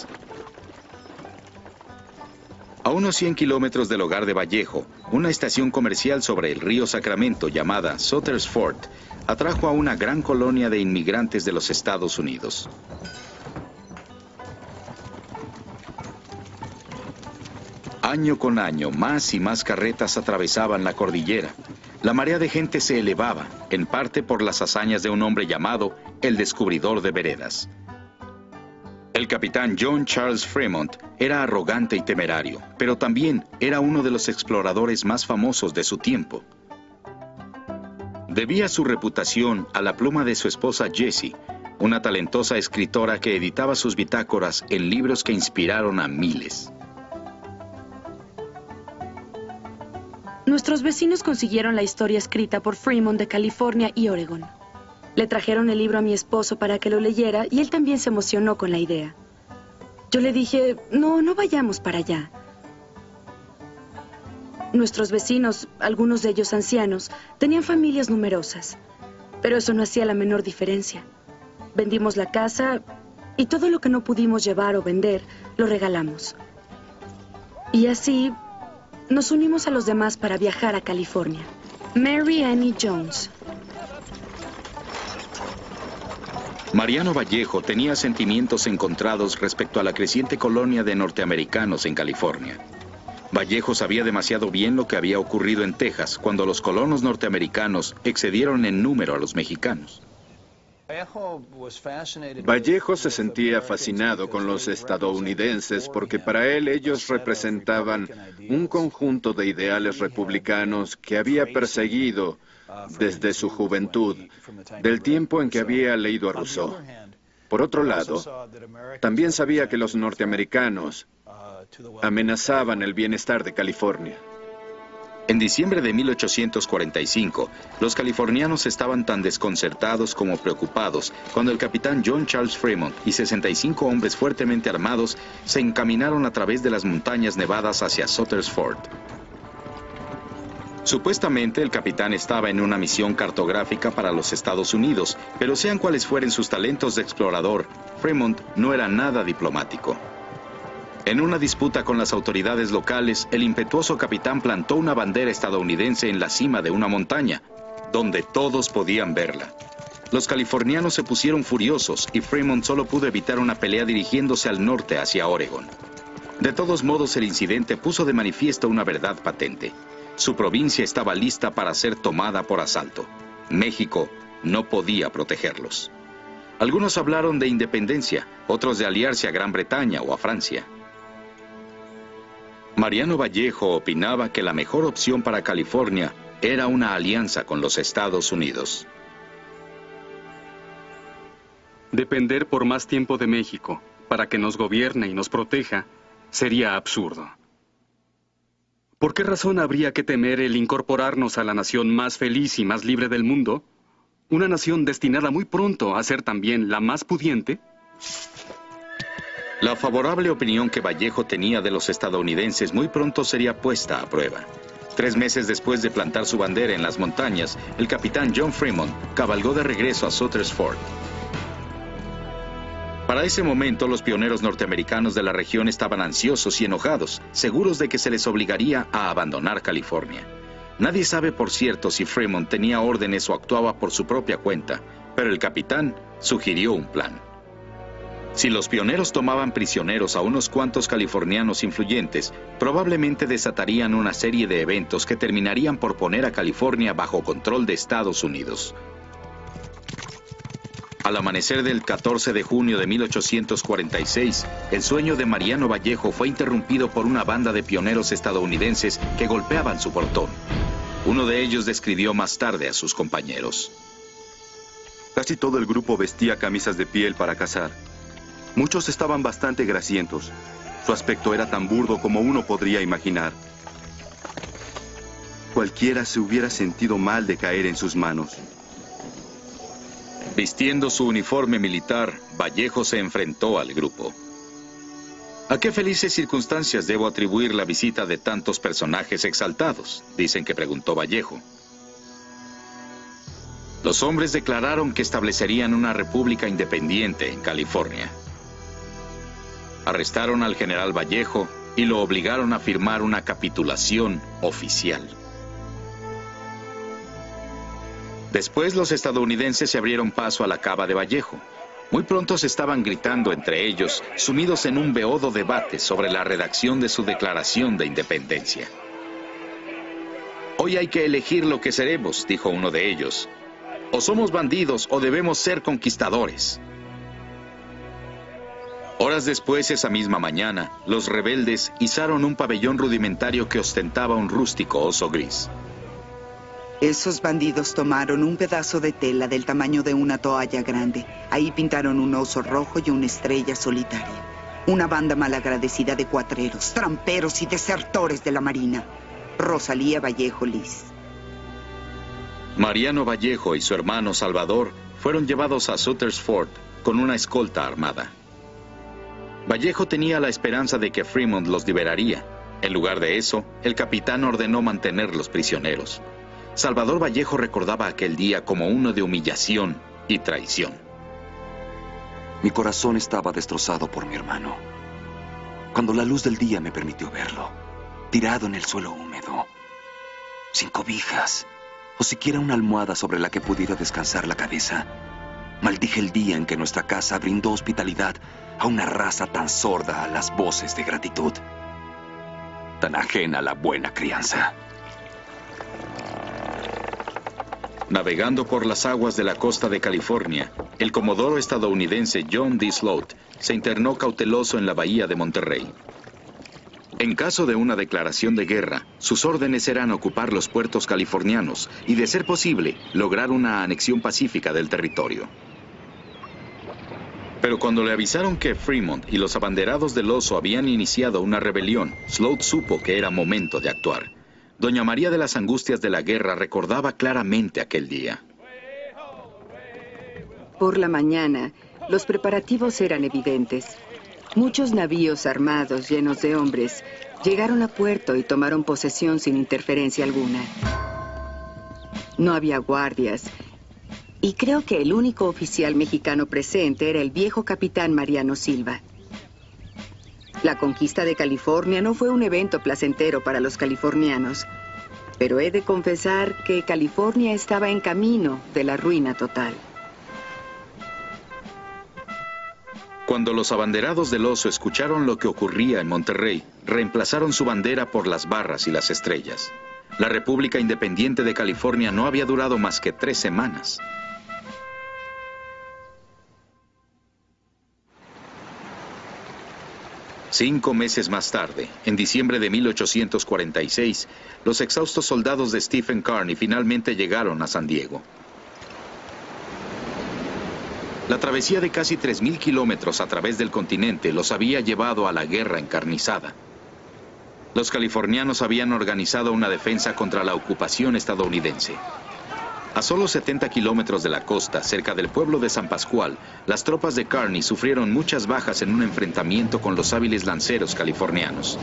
A unos cien kilómetros del hogar de Vallejo, una estación comercial sobre el río Sacramento llamada Sutter's Fort atrajo a una gran colonia de inmigrantes de los Estados Unidos. Año con año, más y más carretas atravesaban la cordillera. La marea de gente se elevaba, en parte por las hazañas de un hombre llamado el descubridor de veredas. El capitán John Charles Fremont era arrogante y temerario, pero también era uno de los exploradores más famosos de su tiempo. Debía su reputación a la pluma de su esposa Jessie, una talentosa escritora que editaba sus bitácoras en libros que inspiraron a miles. Nuestros vecinos consiguieron la historia escrita por Fremont de California y Oregón. Le trajeron el libro a mi esposo para que lo leyera y él también se emocionó con la idea. Yo le dije, no, no vayamos para allá. Nuestros vecinos, algunos de ellos ancianos, tenían familias numerosas, pero eso no hacía la menor diferencia. Vendimos la casa y todo lo que no pudimos llevar o vender, lo regalamos. Y así nos unimos a los demás para viajar a California. Mary Annie Jones. Mariano Vallejo tenía sentimientos encontrados respecto a la creciente colonia de norteamericanos en California. Vallejo sabía demasiado bien lo que había ocurrido en Texas cuando los colonos norteamericanos excedieron en número a los mexicanos. Vallejo se sentía fascinado con los estadounidenses porque para él ellos representaban un conjunto de ideales republicanos que había perseguido desde su juventud, del tiempo en que había leído a Rousseau. Por otro lado, también sabía que los norteamericanos amenazaban el bienestar de California. En diciembre de mil ochocientos cuarenta y cinco, los californianos estaban tan desconcertados como preocupados cuando el capitán John Charles Fremont y sesenta y cinco hombres fuertemente armados se encaminaron a través de las montañas nevadas hacia Sutter's Fort. Supuestamente el capitán estaba en una misión cartográfica para los Estados Unidos, pero sean cuales fueren sus talentos de explorador, Fremont no era nada diplomático. En una disputa con las autoridades locales, el impetuoso capitán plantó una bandera estadounidense en la cima de una montaña, donde todos podían verla. Los californianos se pusieron furiosos y Fremont solo pudo evitar una pelea dirigiéndose al norte hacia Oregón. De todos modos, el incidente puso de manifiesto una verdad patente. Su provincia estaba lista para ser tomada por asalto. México no podía protegerlos. Algunos hablaron de independencia, otros de aliarse a Gran Bretaña o a Francia. Mariano Vallejo opinaba que la mejor opción para California era una alianza con los Estados Unidos. Depender por más tiempo de México para que nos gobierne y nos proteja sería absurdo. ¿Por qué razón habría que temer el incorporarnos a la nación más feliz y más libre del mundo? ¿Una nación destinada muy pronto a ser también la más pudiente? La favorable opinión que Vallejo tenía de los estadounidenses muy pronto sería puesta a prueba. Tres meses después de plantar su bandera en las montañas, el capitán John Fremont cabalgó de regreso a Sutter's Fort. Para ese momento, los pioneros norteamericanos de la región estaban ansiosos y enojados, seguros de que se les obligaría a abandonar California. Nadie sabe, por cierto, si Fremont tenía órdenes o actuaba por su propia cuenta, pero el capitán sugirió un plan. Si los pioneros tomaban prisioneros a unos cuantos californianos influyentes, probablemente desatarían una serie de eventos que terminarían por poner a California bajo control de Estados Unidos. Al amanecer del catorce de junio de mil ochocientos cuarenta y seis, el sueño de Mariano Vallejo fue interrumpido por una banda de pioneros estadounidenses que golpeaban su portón. Uno de ellos describió más tarde a sus compañeros. Casi todo el grupo vestía camisas de piel para cazar. Muchos estaban bastante grasientos. Su aspecto era tan burdo como uno podría imaginar. Cualquiera se hubiera sentido mal de caer en sus manos. Vistiendo su uniforme militar, Vallejo se enfrentó al grupo. ¿A qué felices circunstancias debo atribuir la visita de tantos personajes exaltados?, dicen que preguntó Vallejo. Los hombres declararon que establecerían una república independiente en California. Arrestaron al general Vallejo y lo obligaron a firmar una capitulación oficial. Después los estadounidenses se abrieron paso a la cava de Vallejo. Muy pronto se estaban gritando entre ellos, sumidos en un beodo debate sobre la redacción de su Declaración de Independencia. Hoy hay que elegir lo que seremos, dijo uno de ellos. O somos bandidos o debemos ser conquistadores. Horas después, esa misma mañana, los rebeldes izaron un pabellón rudimentario que ostentaba un rústico oso gris. Esos bandidos tomaron un pedazo de tela del tamaño de una toalla grande. Ahí pintaron un oso rojo y una estrella solitaria. Una banda malagradecida de cuatreros, tramperos y desertores de la Marina. Rosalía Vallejo Liz. Mariano Vallejo y su hermano Salvador fueron llevados a Sutter's Fort con una escolta armada. Vallejo tenía la esperanza de que Fremont los liberaría. En lugar de eso, el capitán ordenó mantenerlos prisioneros. Salvador Vallejo recordaba aquel día como uno de humillación y traición. Mi corazón estaba destrozado por mi hermano. Cuando la luz del día me permitió verlo, tirado en el suelo húmedo, sin cobijas, o siquiera una almohada sobre la que pudiera descansar la cabeza, maldije el día en que nuestra casa brindó hospitalidad a una raza tan sorda a las voces de gratitud, tan ajena a la buena crianza. Navegando por las aguas de la costa de California, el comodoro estadounidense John D. Sloat se internó cauteloso en la bahía de Monterrey. En caso de una declaración de guerra, sus órdenes eran ocupar los puertos californianos y, de ser posible, lograr una anexión pacífica del territorio. Pero cuando le avisaron que Fremont y los abanderados del Oso habían iniciado una rebelión, Sloat supo que era momento de actuar. Doña María de las Angustias de la Guerra recordaba claramente aquel día. Por la mañana, los preparativos eran evidentes. Muchos navíos armados llenos de hombres llegaron a puerto y tomaron posesión sin interferencia alguna. No había guardias, y creo que el único oficial mexicano presente era el viejo capitán Mariano Silva. La conquista de California no fue un evento placentero para los californianos, pero he de confesar que California estaba en camino de la ruina total. Cuando los abanderados del Oso escucharon lo que ocurría en Monterrey, reemplazaron su bandera por las barras y las estrellas. La República Independiente de California no había durado más que tres semanas. Cinco meses más tarde, en diciembre de mil ochocientos cuarenta y seis, los exhaustos soldados de Stephen Kearny finalmente llegaron a San Diego. La travesía de casi tres mil kilómetros a través del continente los había llevado a la guerra encarnizada. Los californianos habían organizado una defensa contra la ocupación estadounidense. A solo setenta kilómetros de la costa, cerca del pueblo de San Pascual, las tropas de Kearny sufrieron muchas bajas en un enfrentamiento con los hábiles lanceros californianos.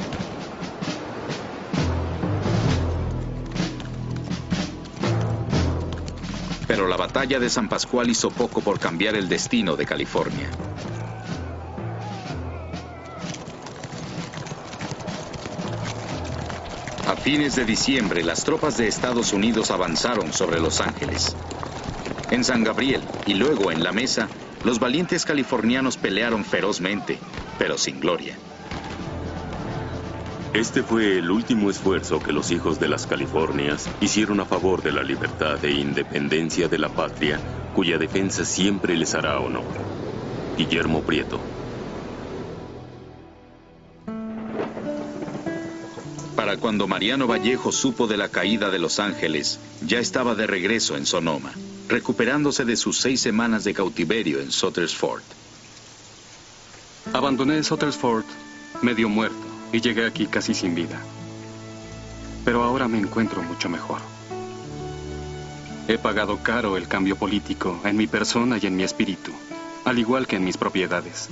Pero la batalla de San Pascual hizo poco por cambiar el destino de California. A fines de diciembre, las tropas de Estados Unidos avanzaron sobre Los Ángeles. En San Gabriel y luego en La Mesa, los valientes californianos pelearon ferozmente, pero sin gloria. Este fue el último esfuerzo que los hijos de las Californias hicieron a favor de la libertad e independencia de la patria, cuya defensa siempre les hará honor. Guillermo Prieto. Para cuando Mariano Vallejo supo de la caída de Los Ángeles, ya estaba de regreso en Sonoma, recuperándose de sus seis semanas de cautiverio en Sutter's Fort. Abandoné Sutter's Fort medio muerto y llegué aquí casi sin vida. Pero ahora me encuentro mucho mejor. He pagado caro el cambio político en mi persona y en mi espíritu, al igual que en mis propiedades.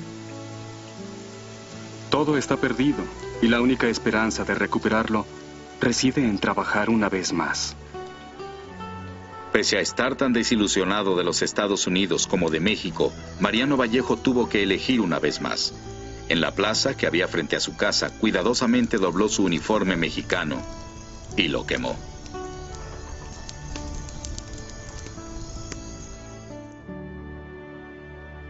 Todo está perdido y la única esperanza de recuperarlo reside en trabajar una vez más. Pese a estar tan desilusionado de los Estados Unidos como de México, Mariano Vallejo tuvo que elegir una vez más. En la plaza que había frente a su casa, cuidadosamente dobló su uniforme mexicano y lo quemó.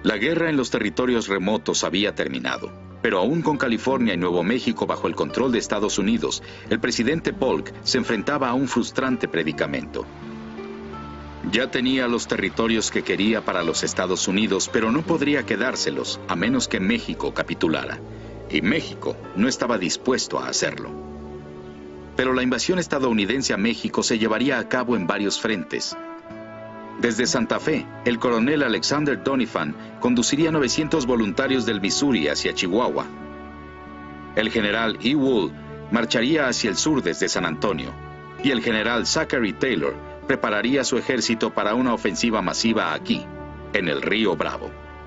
La guerra en los territorios remotos había terminado, pero aún con California y Nuevo México bajo el control de Estados Unidos, el presidente Polk se enfrentaba a un frustrante predicamento. Ya tenía los territorios que quería para los Estados Unidos, pero no podría quedárselos a menos que México capitulara. Y México no estaba dispuesto a hacerlo. Pero la invasión estadounidense a México se llevaría a cabo en varios frentes. Desde Santa Fe, el coronel Alexander Doniphan conduciría novecientos voluntarios del Missouri hacia Chihuahua. El general E. Wool marcharía hacia el sur desde San Antonio, y el general Zachary Taylor prepararía su ejército para una ofensiva masiva aquí, en el Río Bravo.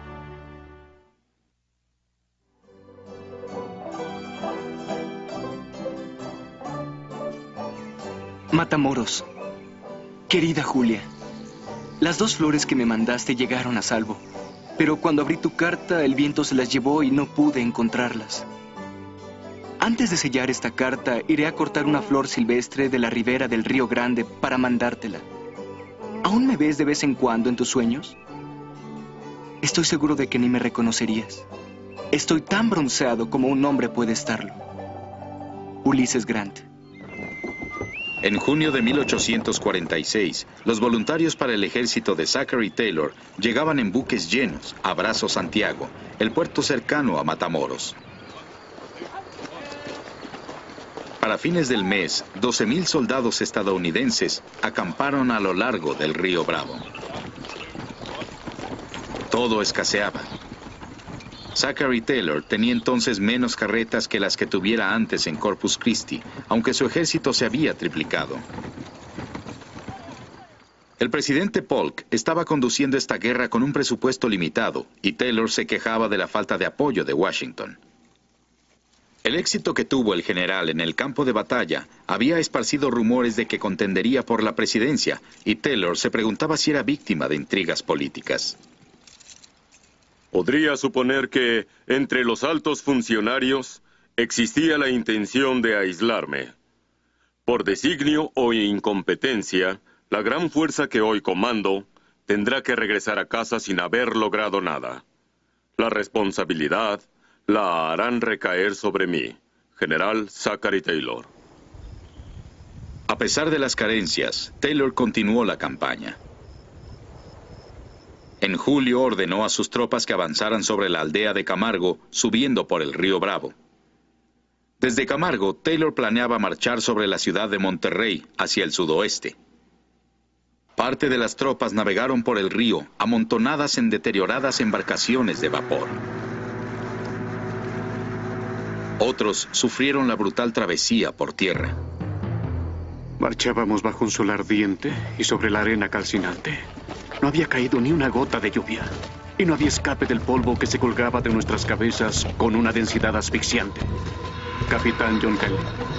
Matamoros. Querida Julia, las dos flores que me mandaste llegaron a salvo, pero cuando abrí tu carta el viento se las llevó y no pude encontrarlas. Antes de sellar esta carta, iré a cortar una flor silvestre de la ribera del Río Grande para mandártela. ¿Aún me ves de vez en cuando en tus sueños? Estoy seguro de que ni me reconocerías. Estoy tan bronceado como un hombre puede estarlo. Ulises Grant. En junio de mil ochocientos cuarenta y seis, los voluntarios para el ejército de Zachary Taylor llegaban en buques llenos a Brazo Santiago, el puerto cercano a Matamoros. Para fines del mes, doce mil soldados estadounidenses acamparon a lo largo del río Bravo. Todo escaseaba. Zachary Taylor tenía entonces menos carretas que las que tuviera antes en Corpus Christi, aunque su ejército se había triplicado. El presidente Polk estaba conduciendo esta guerra con un presupuesto limitado, y Taylor se quejaba de la falta de apoyo de Washington. El éxito que tuvo el general en el campo de batalla había esparcido rumores de que contendería por la presidencia, y Taylor se preguntaba si era víctima de intrigas políticas. Podría suponer que, entre los altos funcionarios, existía la intención de aislarme. Por designio o incompetencia, la gran fuerza que hoy comando tendrá que regresar a casa sin haber logrado nada. La responsabilidad la harán recaer sobre mí, General Zachary Taylor. A pesar de las carencias, Taylor continuó la campaña. En julio ordenó a sus tropas que avanzaran sobre la aldea de Camargo, subiendo por el río Bravo. Desde Camargo, Taylor planeaba marchar sobre la ciudad de Monterrey, hacia el sudoeste. Parte de las tropas navegaron por el río, amontonadas en deterioradas embarcaciones de vapor. Otros sufrieron la brutal travesía por tierra. Marchábamos bajo un sol ardiente y sobre la arena calcinante. No había caído ni una gota de lluvia, y no había escape del polvo que se colgaba de nuestras cabezas con una densidad asfixiante. Capitán John Kelly.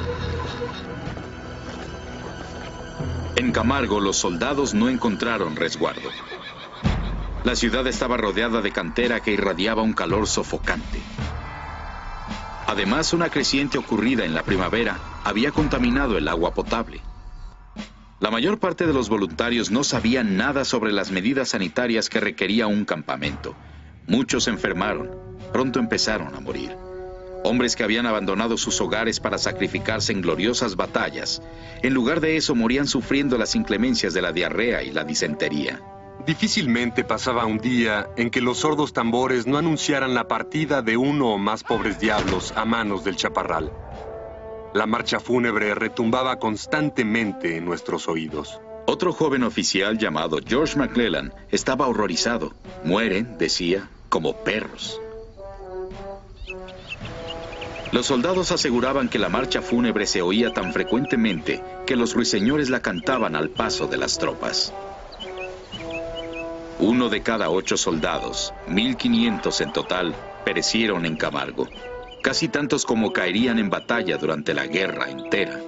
En Camargo, los soldados no encontraron resguardo. La ciudad estaba rodeada de cantera que irradiaba un calor sofocante. Además, una creciente ocurrida en la primavera había contaminado el agua potable. La mayor parte de los voluntarios no sabían nada sobre las medidas sanitarias que requería un campamento. Muchos se enfermaron. Pronto empezaron a morir. Hombres que habían abandonado sus hogares para sacrificarse en gloriosas batallas. En lugar de eso, morían sufriendo las inclemencias de la diarrea y la disentería. Difícilmente pasaba un día en que los sordos tambores no anunciaran la partida de uno o más pobres diablos a manos del chaparral. La marcha fúnebre retumbaba constantemente en nuestros oídos. Otro joven oficial llamado George McClellan estaba horrorizado. Mueren, decía, como perros. Los soldados aseguraban que la marcha fúnebre se oía tan frecuentemente que los ruiseñores la cantaban al paso de las tropas. Uno de cada ocho soldados, mil quinientos en total, perecieron en Camargo. Casi tantos como caerían en batalla durante la guerra entera.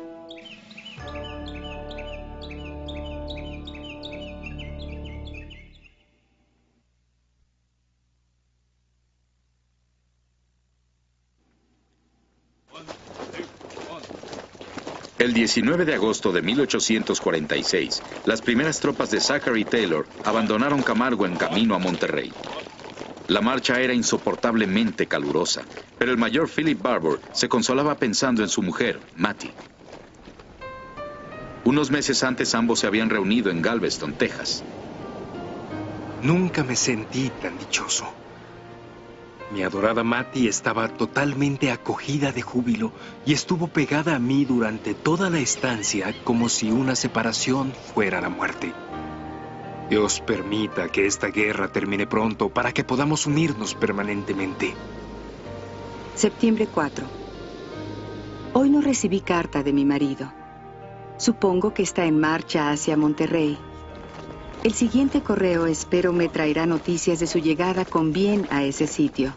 El diecinueve de agosto de mil ochocientos cuarenta y seis, las primeras tropas de Zachary Taylor abandonaron Camargo en camino a Monterrey. La marcha era insoportablemente calurosa, pero el mayor Philip Barbour se consolaba pensando en su mujer, Mattie. Unos meses antes ambos se habían reunido en Galveston, Texas. Nunca me sentí tan dichoso. Mi adorada Mattie estaba totalmente acogida de júbilo y estuvo pegada a mí durante toda la estancia como si una separación fuera la muerte. Dios permita que esta guerra termine pronto para que podamos unirnos permanentemente. Septiembre cuatro. Hoy no recibí carta de mi marido. Supongo que está en marcha hacia Monterrey. El siguiente correo espero me traerá noticias de su llegada con bien a ese sitio.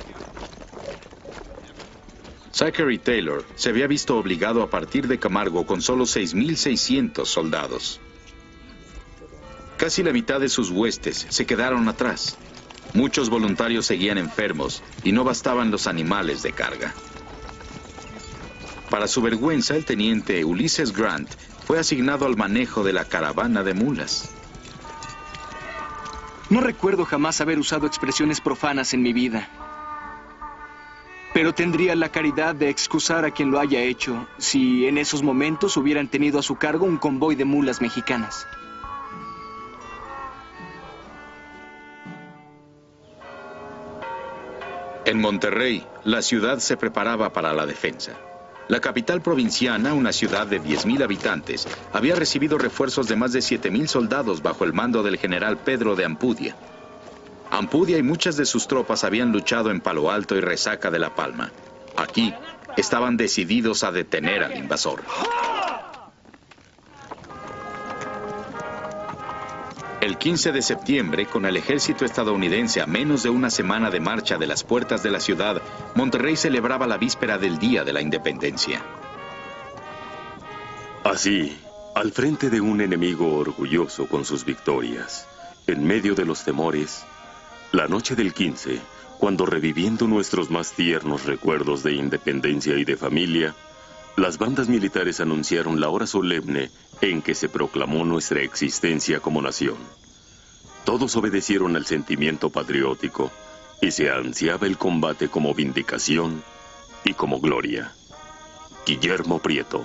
Zachary Taylor se había visto obligado a partir de Camargo con solo seis mil seiscientos soldados. Casi la mitad de sus huestes se quedaron atrás. Muchos voluntarios seguían enfermos y no bastaban los animales de carga. Para su vergüenza, el teniente Ulysses Grant fue asignado al manejo de la caravana de mulas. No recuerdo jamás haber usado expresiones profanas en mi vida. Pero tendría la caridad de excusar a quien lo haya hecho si en esos momentos hubieran tenido a su cargo un convoy de mulas mexicanas. En Monterrey, la ciudad se preparaba para la defensa. La capital provinciana, una ciudad de diez mil habitantes, había recibido refuerzos de más de siete mil soldados bajo el mando del general Pedro de Ampudia. Ampudia y muchas de sus tropas habían luchado en Palo Alto y Resaca de la Palma. Aquí, estaban decididos a detener al invasor. El quince de septiembre, con el ejército estadounidense a menos de una semana de marcha de las puertas de la ciudad, Monterrey celebraba la víspera del Día de la Independencia. Así, al frente de un enemigo orgulloso con sus victorias, en medio de los temores, la noche del quince, cuando reviviendo nuestros más tiernos recuerdos de independencia y de familia, las bandas militares anunciaron la hora solemne en que se proclamó nuestra existencia como nación. Todos obedecieron al sentimiento patriótico y se ansiaba el combate como vindicación y como gloria. Guillermo Prieto.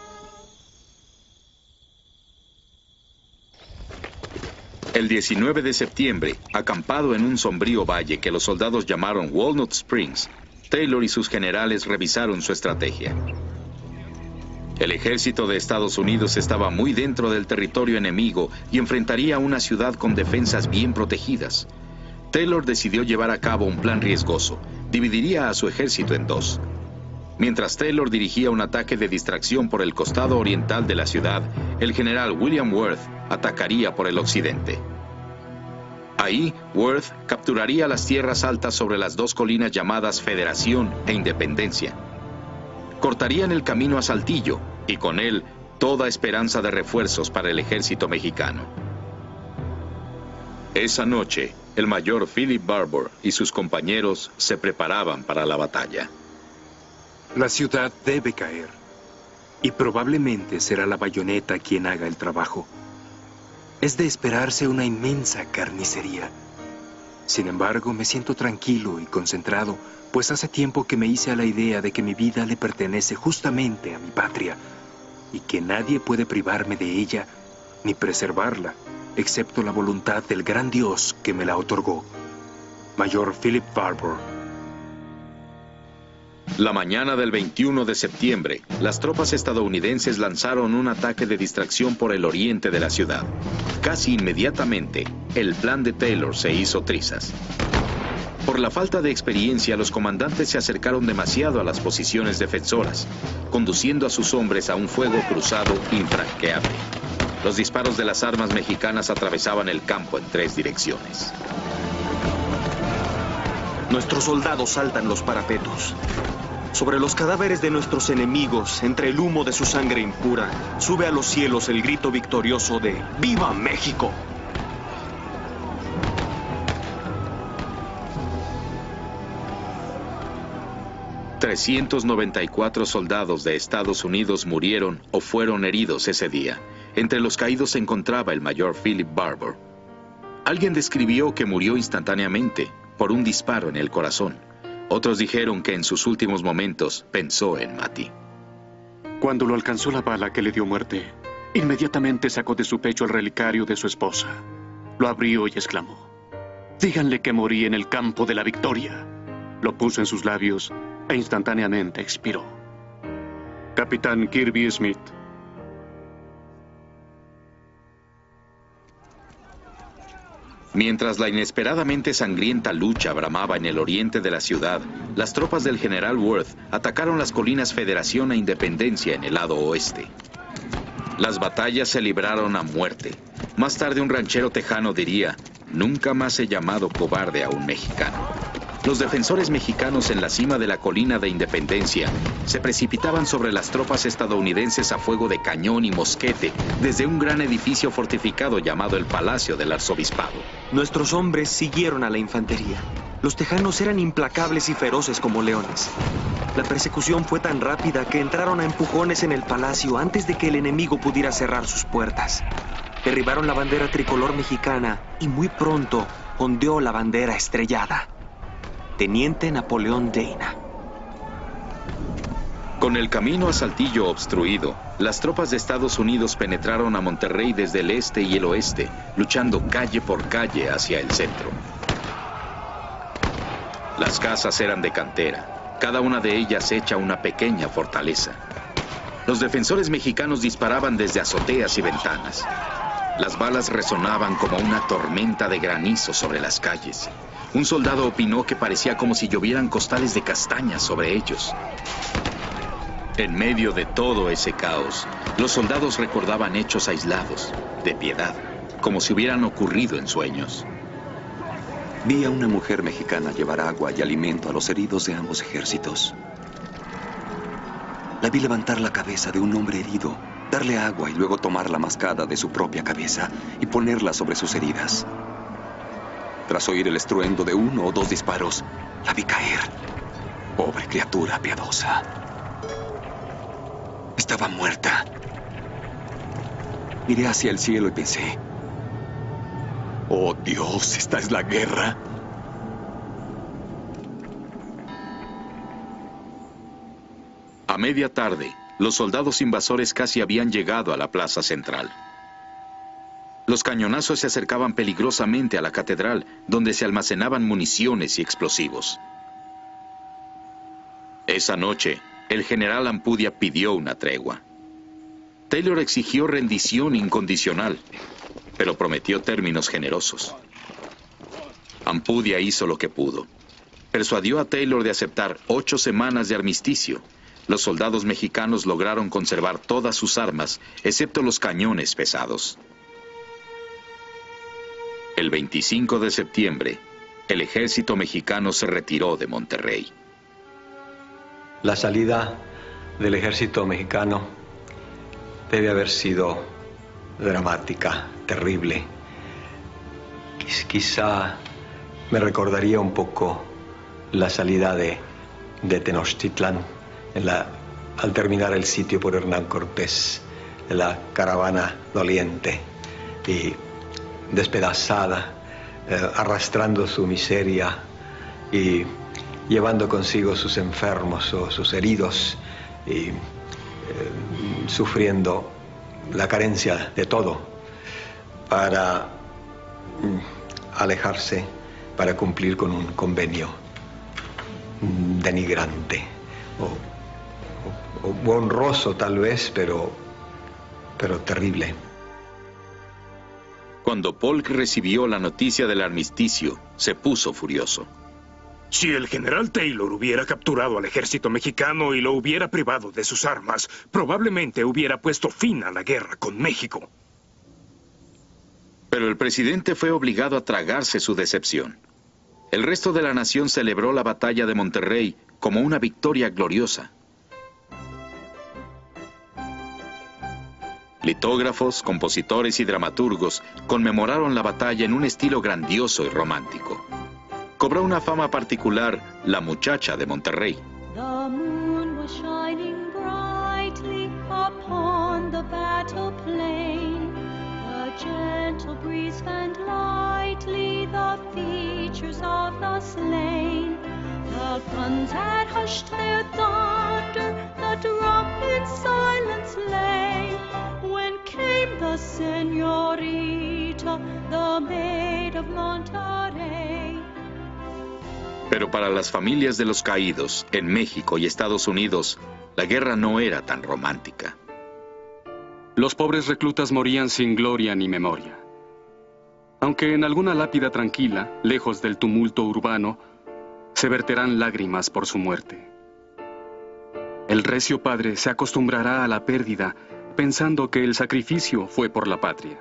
El diecinueve de septiembre, acampado en un sombrío valle que los soldados llamaron Walnut Springs, Taylor y sus generales revisaron su estrategia. El ejército de Estados Unidos estaba muy dentro del territorio enemigo y enfrentaría una ciudad con defensas bien protegidas. Taylor decidió llevar a cabo un plan riesgoso. Dividiría a su ejército en dos. Mientras Taylor dirigía un ataque de distracción por el costado oriental de la ciudad, el general William Worth atacaría por el occidente. Ahí, Worth capturaría las tierras altas sobre las dos colinas llamadas Federación e Independencia. Cortarían el camino a Saltillo y con él toda esperanza de refuerzos para el ejército mexicano. Esa noche, el mayor Philip Barbour y sus compañeros se preparaban para la batalla. La ciudad debe caer, y probablemente será la bayoneta quien haga el trabajo. Es de esperarse una inmensa carnicería. Sin embargo, me siento tranquilo y concentrado, pues hace tiempo que me hice a la idea de que mi vida le pertenece justamente a mi patria, y que nadie puede privarme de ella, ni preservarla, excepto la voluntad del gran Dios que me la otorgó. Mayor Philip Barbour. La mañana del veintiuno de septiembre, las tropas estadounidenses lanzaron un ataque de distracción por el oriente de la ciudad. Casi inmediatamente, el plan de Taylor se hizo trizas. Por la falta de experiencia, los comandantes se acercaron demasiado a las posiciones defensoras, conduciendo a sus hombres a un fuego cruzado infranqueable. Los disparos de las armas mexicanas atravesaban el campo en tres direcciones. Nuestros soldados saltan los parapetos. Sobre los cadáveres de nuestros enemigos, entre el humo de su sangre impura, sube a los cielos el grito victorioso de ¡Viva México! trescientos noventa y cuatro soldados de Estados Unidos murieron o fueron heridos ese día. Entre los caídos se encontraba el mayor Philip Barbour. Alguien describió que murió instantáneamente. por un disparo en el corazón. Otros dijeron que en sus últimos momentos pensó en Mati. Cuando lo alcanzó la bala que le dio muerte, inmediatamente sacó de su pecho el relicario de su esposa. Lo abrió y exclamó: díganle que morí en el campo de la victoria. Lo puso en sus labios e instantáneamente expiró. Capitán Kirby Smith. Mientras la inesperadamente sangrienta lucha bramaba en el oriente de la ciudad, las tropas del general Worth atacaron las colinas Federación e Independencia en el lado oeste. Las batallas se libraron a muerte. Más tarde un ranchero tejano diría: nunca más he llamado cobarde a un mexicano. Los defensores mexicanos en la cima de la colina de Independencia se precipitaban sobre las tropas estadounidenses a fuego de cañón y mosquete desde un gran edificio fortificado llamado el Palacio del Arzobispado. Nuestros hombres siguieron a la infantería. Los tejanos eran implacables y feroces como leones. La persecución fue tan rápida que entraron a empujones en el palacio antes de que el enemigo pudiera cerrar sus puertas. Derribaron la bandera tricolor mexicana y muy pronto ondeó la bandera estrellada. Teniente Napoleón Dana. Con el camino a Saltillo obstruido, las tropas de Estados Unidos penetraron a Monterrey desde el este y el oeste, luchando calle por calle hacia el centro. Las casas eran de cantera, cada una de ellas hecha una pequeña fortaleza. Los defensores mexicanos disparaban desde azoteas y ventanas. Las balas resonaban como una tormenta de granizo sobre las calles. Un soldado opinó que parecía como si llovieran costales de castañas sobre ellos. En medio de todo ese caos, los soldados recordaban hechos aislados, de piedad, como si hubieran ocurrido en sueños. Vi a una mujer mexicana llevar agua y alimento a los heridos de ambos ejércitos. La vi levantar la cabeza de un hombre herido, darle agua y luego tomar la mascada de su propia cabeza y ponerla sobre sus heridas. Tras oír el estruendo de uno o dos disparos, la vi caer. Pobre criatura piadosa. Estaba muerta. Miré hacia el cielo y pensé: oh Dios, ¿esta es la guerra? A media tarde, los soldados invasores casi habían llegado a la plaza central. Los cañonazos se acercaban peligrosamente a la catedral, donde se almacenaban municiones y explosivos. Esa noche, el general Ampudia pidió una tregua. Taylor exigió rendición incondicional, pero prometió términos generosos. Ampudia hizo lo que pudo. Persuadió a Taylor de aceptar ocho semanas de armisticio. Los soldados mexicanos lograron conservar todas sus armas, excepto los cañones pesados. El veinticinco de septiembre, el ejército mexicano se retiró de Monterrey. La salida del ejército mexicano debe haber sido dramática, terrible. Quizá me recordaría un poco la salida de, de Tenochtitlan en la, al terminar el sitio por Hernán Cortés, de la caravana doliente y despedazada, eh, arrastrando su miseria y llevando consigo sus enfermos o sus heridos y eh, sufriendo la carencia de todo para mm, alejarse, para cumplir con un convenio mm, denigrante o, o, o honroso tal vez, pero, pero terrible. Cuando Polk recibió la noticia del armisticio, se puso furioso. Si el general Taylor hubiera capturado al ejército mexicano y lo hubiera privado de sus armas, probablemente hubiera puesto fin a la guerra con México. Pero el presidente fue obligado a tragarse su decepción. El resto de la nación celebró la batalla de Monterrey como una victoria gloriosa. Litógrafos, compositores y dramaturgos conmemoraron la batalla en un estilo grandioso y romántico. Cobró una fama particular la muchacha de Monterrey. The moon was shining brightly upon the battle plain. A gentle breeze fanned lightly the feet creatures of the slain. The guns had hushed their thunder, the drum in silence lay, when came the señorita, the maid of Monterrey. Pero para las familias de los caídos, en México y Estados Unidos, la guerra no era tan romántica. Los pobres reclutas morían sin gloria ni memoria. Aunque en alguna lápida tranquila, lejos del tumulto urbano, se verterán lágrimas por su muerte. El recio padre se acostumbrará a la pérdida, pensando que el sacrificio fue por la patria.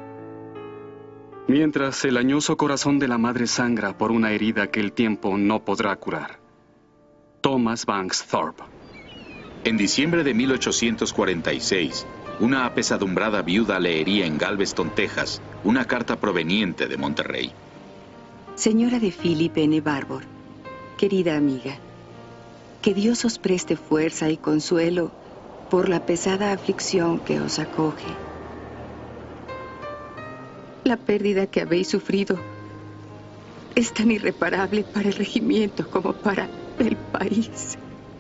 Mientras el añoso corazón de la madre sangra por una herida que el tiempo no podrá curar. Thomas Banks Thorpe. En diciembre de mil ochocientos cuarenta y seis, una apesadumbrada viuda leería en Galveston, Texas, una carta proveniente de Monterrey. Señora de Philip N. Barbour, querida amiga, que Dios os preste fuerza y consuelo por la pesada aflicción que os acoge. La pérdida que habéis sufrido es tan irreparable para el regimiento como para el país.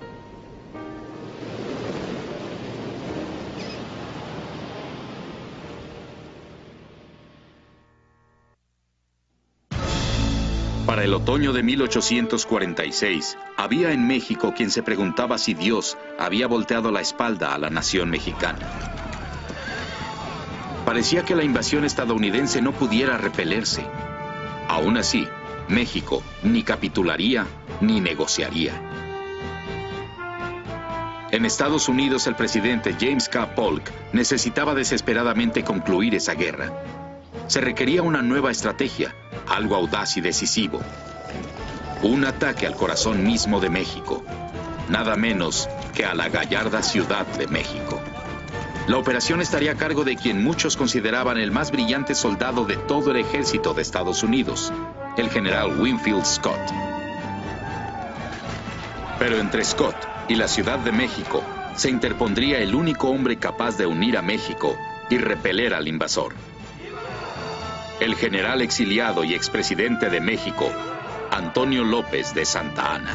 Para el otoño de mil ochocientos cuarenta y seis, había en México quien se preguntaba si Dios había volteado la espalda a la nación mexicana. Parecía que la invasión estadounidense no pudiera repelerse. Aún así, México ni capitularía ni negociaría. En Estados Unidos, el presidente James K. Polk necesitaba desesperadamente concluir esa guerra. Se requería una nueva estrategia, algo audaz y decisivo. Un ataque al corazón mismo de México, nada menos que a la gallarda Ciudad de México. La operación estaría a cargo de quien muchos consideraban el más brillante soldado de todo el ejército de Estados Unidos, el general Winfield Scott. Pero entre Scott y la Ciudad de México se interpondría el único hombre capaz de unir a México y repeler al invasor. El general exiliado y expresidente de México, Antonio López de Santa Anna.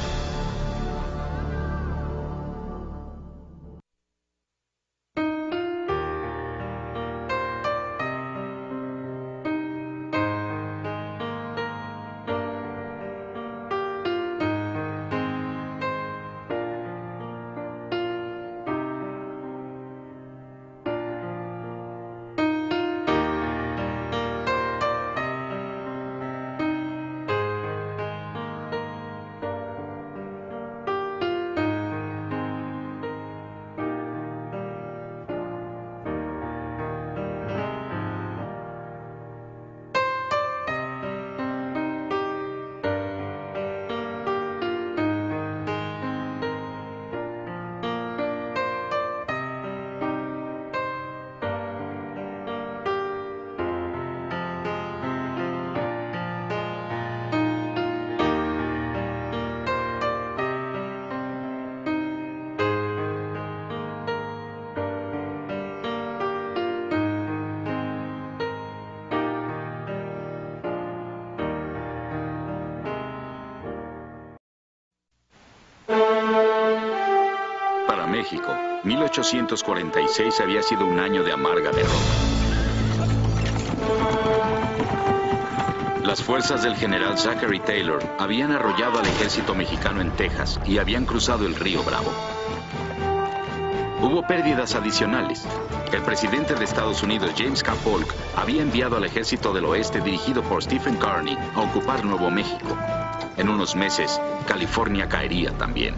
México, mil ochocientos cuarenta y seis había sido un año de amarga derrota. Las fuerzas del general Zachary Taylor habían arrollado al ejército mexicano en Texas y habían cruzado el río Bravo. Hubo pérdidas adicionales. El presidente de Estados Unidos, James K. Polk, había enviado al ejército del oeste dirigido por Stephen Kearny a ocupar Nuevo México. En unos meses, California caería también.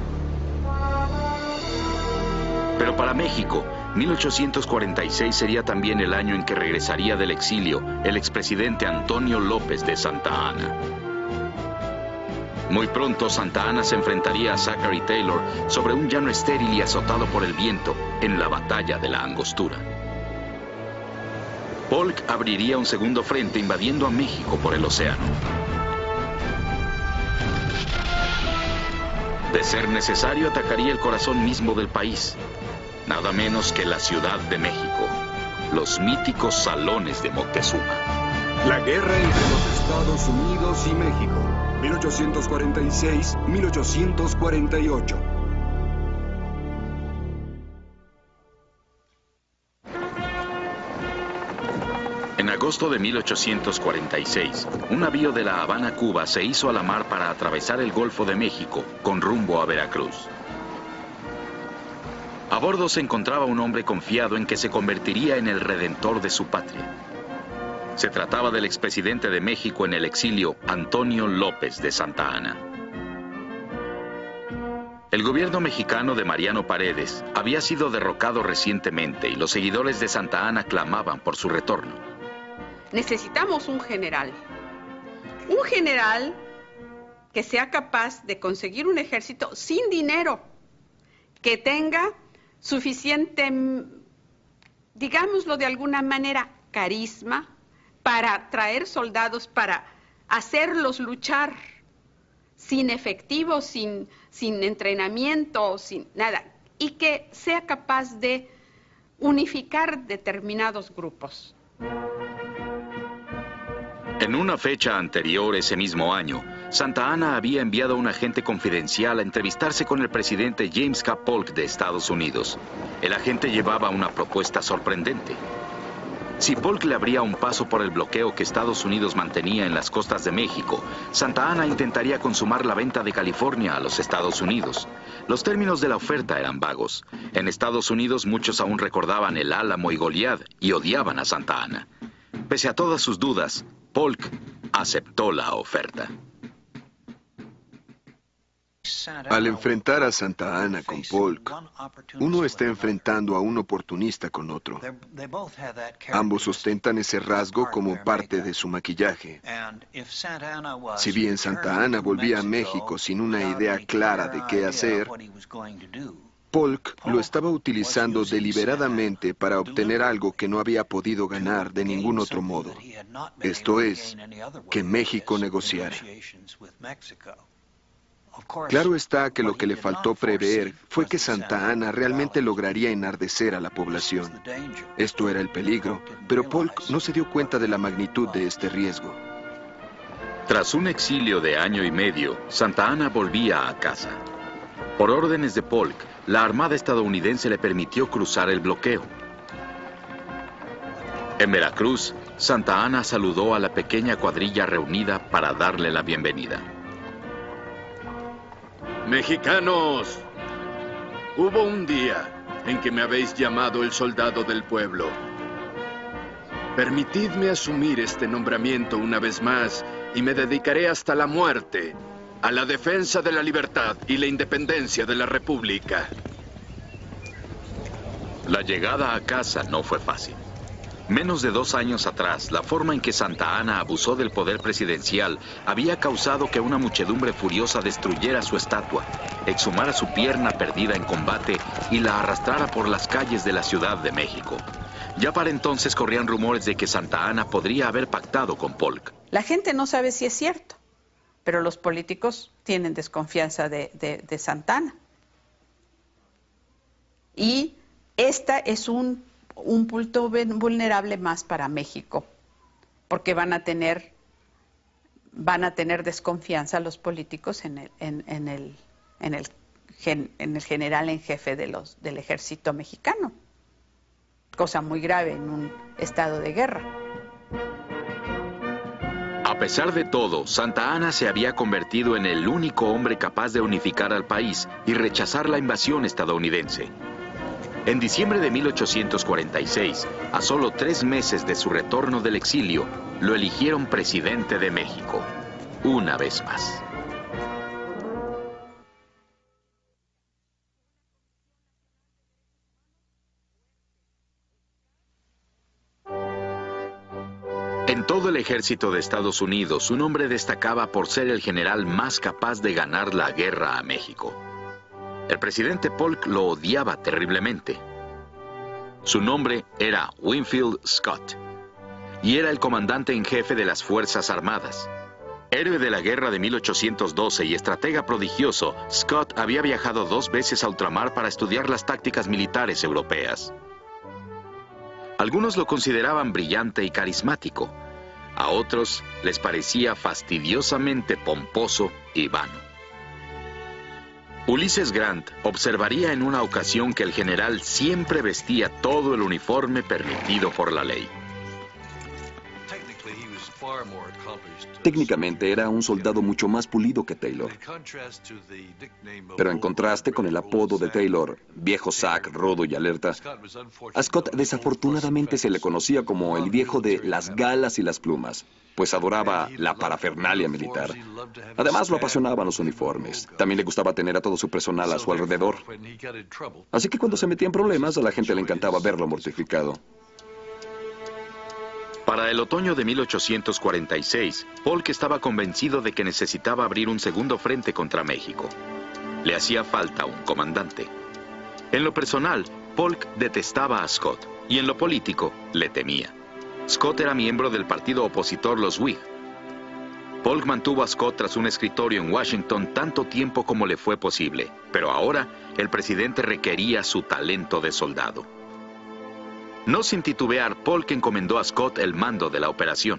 Pero para México, mil ochocientos cuarenta y seis sería también el año en que regresaría del exilio el expresidente Antonio López de Santa Anna. Muy pronto, Santa Anna se enfrentaría a Zachary Taylor sobre un llano estéril y azotado por el viento en la batalla de la Angostura. Polk abriría un segundo frente invadiendo a México por el océano. De ser necesario, atacaría el corazón mismo del país, nada menos que la Ciudad de México, los míticos salones de Moctezuma. La guerra entre los Estados Unidos y México, mil ochocientos cuarenta y seis a mil ochocientos cuarenta y ocho. En agosto de mil ochocientos cuarenta y seis, un navío de La Habana, Cuba, se hizo a la mar para atravesar el Golfo de México con rumbo a Veracruz. A bordo se encontraba un hombre confiado en que se convertiría en el redentor de su patria. Se trataba del expresidente de México en el exilio, Antonio López de Santa Anna. El gobierno mexicano de Mariano Paredes había sido derrocado recientemente y los seguidores de Santa Anna clamaban por su retorno. Necesitamos un general. Un general que sea capaz de conseguir un ejército sin dinero, que tenga suficiente, digámoslo de alguna manera, carisma, para traer soldados, para hacerlos luchar sin efectivo, sin, sin entrenamiento, sin nada, y que sea capaz de unificar determinados grupos. En una fecha anterior, ese mismo año, Santa Anna había enviado a un agente confidencial a entrevistarse con el presidente James K. Polk de Estados Unidos. El agente llevaba una propuesta sorprendente. Si Polk le abría un paso por el bloqueo que Estados Unidos mantenía en las costas de México, Santa Anna intentaría consumar la venta de California a los Estados Unidos. Los términos de la oferta eran vagos. En Estados Unidos muchos aún recordaban el Álamo y Goliat y odiaban a Santa Anna. Pese a todas sus dudas, Polk aceptó la oferta. Al enfrentar a Santa Anna con Polk, uno está enfrentando a un oportunista con otro. Ambos ostentan ese rasgo como parte de su maquillaje. Si bien Santa Anna volvía a México sin una idea clara de qué hacer, Polk lo estaba utilizando deliberadamente para obtener algo que no había podido ganar de ningún otro modo. Esto es, que México negociara. Claro está que lo que le faltó prever fue que Santa Anna realmente lograría enardecer a la población. Esto era el peligro, pero Polk no se dio cuenta de la magnitud de este riesgo. Tras un exilio de año y medio, Santa Anna volvía a casa. Por órdenes de Polk, la Armada estadounidense le permitió cruzar el bloqueo. En Veracruz, Santa Anna saludó a la pequeña cuadrilla reunida para darle la bienvenida. Mexicanos, hubo un día en que me habéis llamado el soldado del pueblo. Permitidme asumir este nombramiento una vez más y me dedicaré hasta la muerte a la defensa de la libertad y la independencia de la República. La llegada a casa no fue fácil. Menos de dos años atrás, la forma en que Santa Anna abusó del poder presidencial había causado que una muchedumbre furiosa destruyera su estatua, exhumara su pierna perdida en combate y la arrastrara por las calles de la Ciudad de México. Ya para entonces corrían rumores de que Santa Anna podría haber pactado con Polk. La gente no sabe si es cierto, pero los políticos tienen desconfianza de, de, de Santa Anna. Y esta es un... un punto vulnerable más para México, porque van a tener van a tener desconfianza los políticos en el en, en el en el gen, en el general en jefe de los del ejército mexicano, cosa muy grave en un estado de guerra. A pesar de todo, Santa Anna se había convertido en el único hombre capaz de unificar al país y rechazar la invasión estadounidense. En diciembre de mil ochocientos cuarenta y seis, a solo tres meses de su retorno del exilio, lo eligieron presidente de México, una vez más. En todo el ejército de Estados Unidos, un hombre destacaba por ser el general más capaz de ganar la guerra a México. El presidente Polk lo odiaba terriblemente. Su nombre era Winfield Scott, y era el comandante en jefe de las Fuerzas Armadas. Héroe de la guerra de mil ochocientos doce y estratega prodigioso, Scott había viajado dos veces a ultramar para estudiar las tácticas militares europeas. Algunos lo consideraban brillante y carismático, A otros les parecía fastidiosamente pomposo y vano. Ulises Grant observaría en una ocasión que el general siempre vestía todo el uniforme permitido por la ley. Técnicamente era un soldado mucho más pulido que Taylor. Pero en contraste con el apodo de Taylor, viejo Zack, rudo y alerta, a Scott desafortunadamente se le conocía como el viejo de las galas y las plumas, pues adoraba la parafernalia militar. Además lo apasionaban los uniformes. También le gustaba tener a todo su personal a su alrededor. Así que cuando se metía en problemas, a la gente le encantaba verlo mortificado. Para el otoño de mil ochocientos cuarenta y seis, Polk estaba convencido de que necesitaba abrir un segundo frente contra México. Le hacía falta un comandante. En lo personal, Polk detestaba a Scott, y en lo político, le temía. Scott era miembro del partido opositor los Whig. Polk mantuvo a Scott tras un escritorio en Washington tanto tiempo como le fue posible, pero ahora el presidente requería su talento de soldado. No sin titubear, Polk encomendó a Scott el mando de la operación.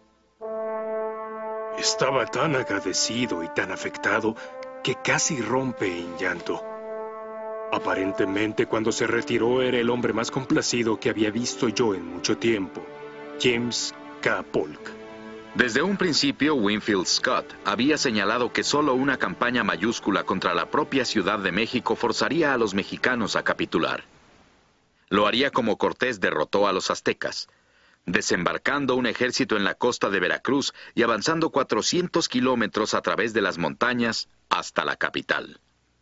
Estaba tan agradecido y tan afectado que casi rompe en llanto. Aparentemente, cuando se retiró, era el hombre más complacido que había visto yo en mucho tiempo. James K. Polk. Desde un principio, Winfield Scott había señalado que solo una campaña mayúscula contra la propia Ciudad de México forzaría a los mexicanos a capitular. Lo haría como Cortés derrotó a los aztecas, desembarcando un ejército en la costa de Veracruz y avanzando cuatrocientos kilómetros a través de las montañas hasta la capital.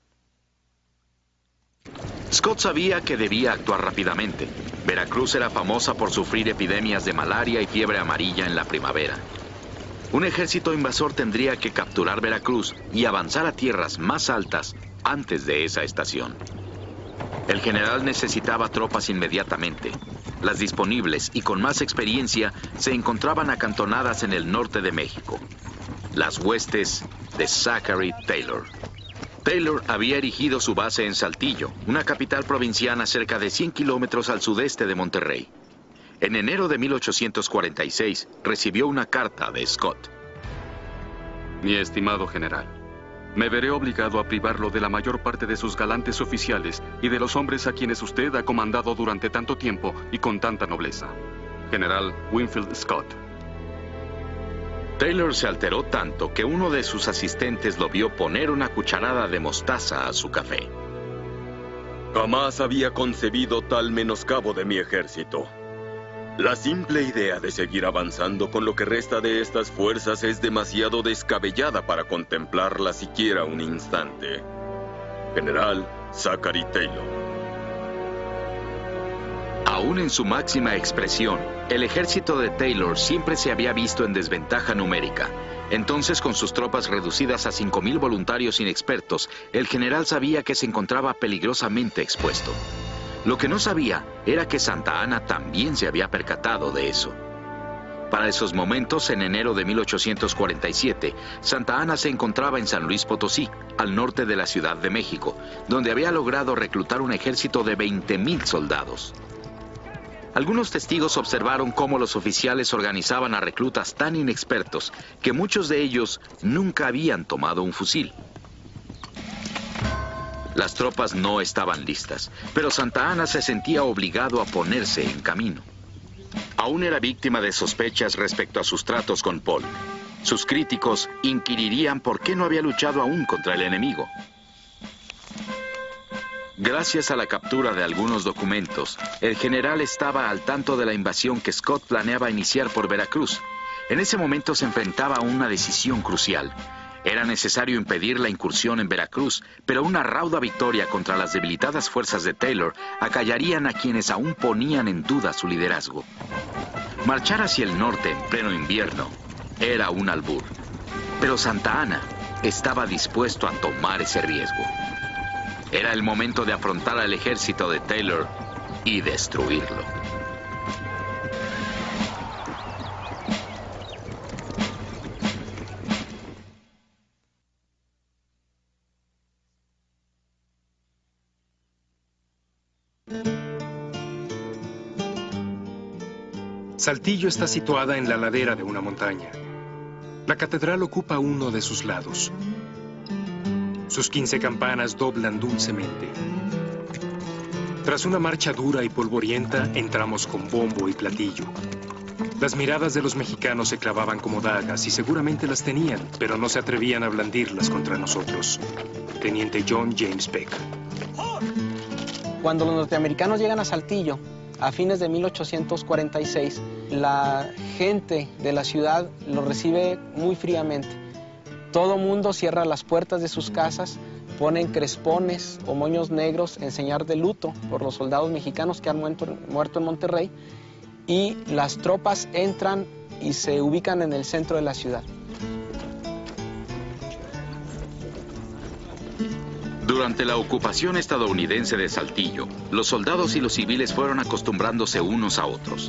Scott sabía que debía actuar rápidamente. Veracruz era famosa por sufrir epidemias de malaria y fiebre amarilla en la primavera. Un ejército invasor tendría que capturar Veracruz y avanzar a tierras más altas antes de esa estación. El general necesitaba tropas inmediatamente. Las disponibles y con más experiencia se encontraban acantonadas en el norte de México. Las huestes de Zachary Taylor. Taylor había erigido su base en Saltillo, una capital provinciana cerca de cien kilómetros al sudeste de Monterrey. En enero de mil ochocientos cuarenta y seis recibió una carta de Scott. Mi estimado general, me veré obligado a privarlo de la mayor parte de sus galantes oficiales y de los hombres a quienes usted ha comandado durante tanto tiempo y con tanta nobleza. General Winfield Scott. Taylor se alteró tanto que uno de sus asistentes lo vio poner una cucharada de mostaza a su café. Jamás había concebido tal menoscabo de mi ejército. La simple idea de seguir avanzando con lo que resta de estas fuerzas es demasiado descabellada para contemplarla siquiera un instante. General Zachary Taylor. Aún en su máxima expresión, el ejército de Taylor siempre se había visto en desventaja numérica. Entonces, con sus tropas reducidas a cinco mil voluntarios inexpertos, el general sabía que se encontraba peligrosamente expuesto. Lo que no sabía era que Santa Anna también se había percatado de eso. Para esos momentos, en enero de mil ochocientos cuarenta y siete, Santa Anna se encontraba en San Luis Potosí, al norte de la Ciudad de México, donde había logrado reclutar un ejército de veinte mil soldados. Algunos testigos observaron cómo los oficiales organizaban a reclutas tan inexpertos que muchos de ellos nunca habían tomado un fusil. Las tropas no estaban listas, pero Santa Anna se sentía obligado a ponerse en camino. Aún era víctima de sospechas respecto a sus tratos con Polk. Sus críticos inquirirían por qué no había luchado aún contra el enemigo. Gracias a la captura de algunos documentos, el general estaba al tanto de la invasión que Scott planeaba iniciar por Veracruz. En ese momento se enfrentaba a una decisión crucial. Era necesario impedir la incursión en Veracruz, pero una rauda victoria contra las debilitadas fuerzas de Taylor acallarían a quienes aún ponían en duda su liderazgo. Marchar hacia el norte en pleno invierno era un albur, pero Santa Anna estaba dispuesto a tomar ese riesgo. Era el momento de afrontar al ejército de Taylor y destruirlo. Saltillo está situada en la ladera de una montaña. La catedral ocupa uno de sus lados. Sus quince campanas doblan dulcemente. Tras una marcha dura y polvorienta, entramos con bombo y platillo. Las miradas de los mexicanos se clavaban como dagas y seguramente las tenían, pero no se atrevían a blandirlas contra nosotros. Teniente John James Peck. Cuando los norteamericanos llegan a Saltillo, a fines de mil ochocientos cuarenta y seis, la gente de la ciudad lo recibe muy fríamente. Todo mundo cierra las puertas de sus casas, ponen crespones o moños negros en señal de luto por los soldados mexicanos que han muerto, muerto en Monterrey, y las tropas entran y se ubican en el centro de la ciudad. Durante la ocupación estadounidense de Saltillo, los soldados y los civiles fueron acostumbrándose unos a otros.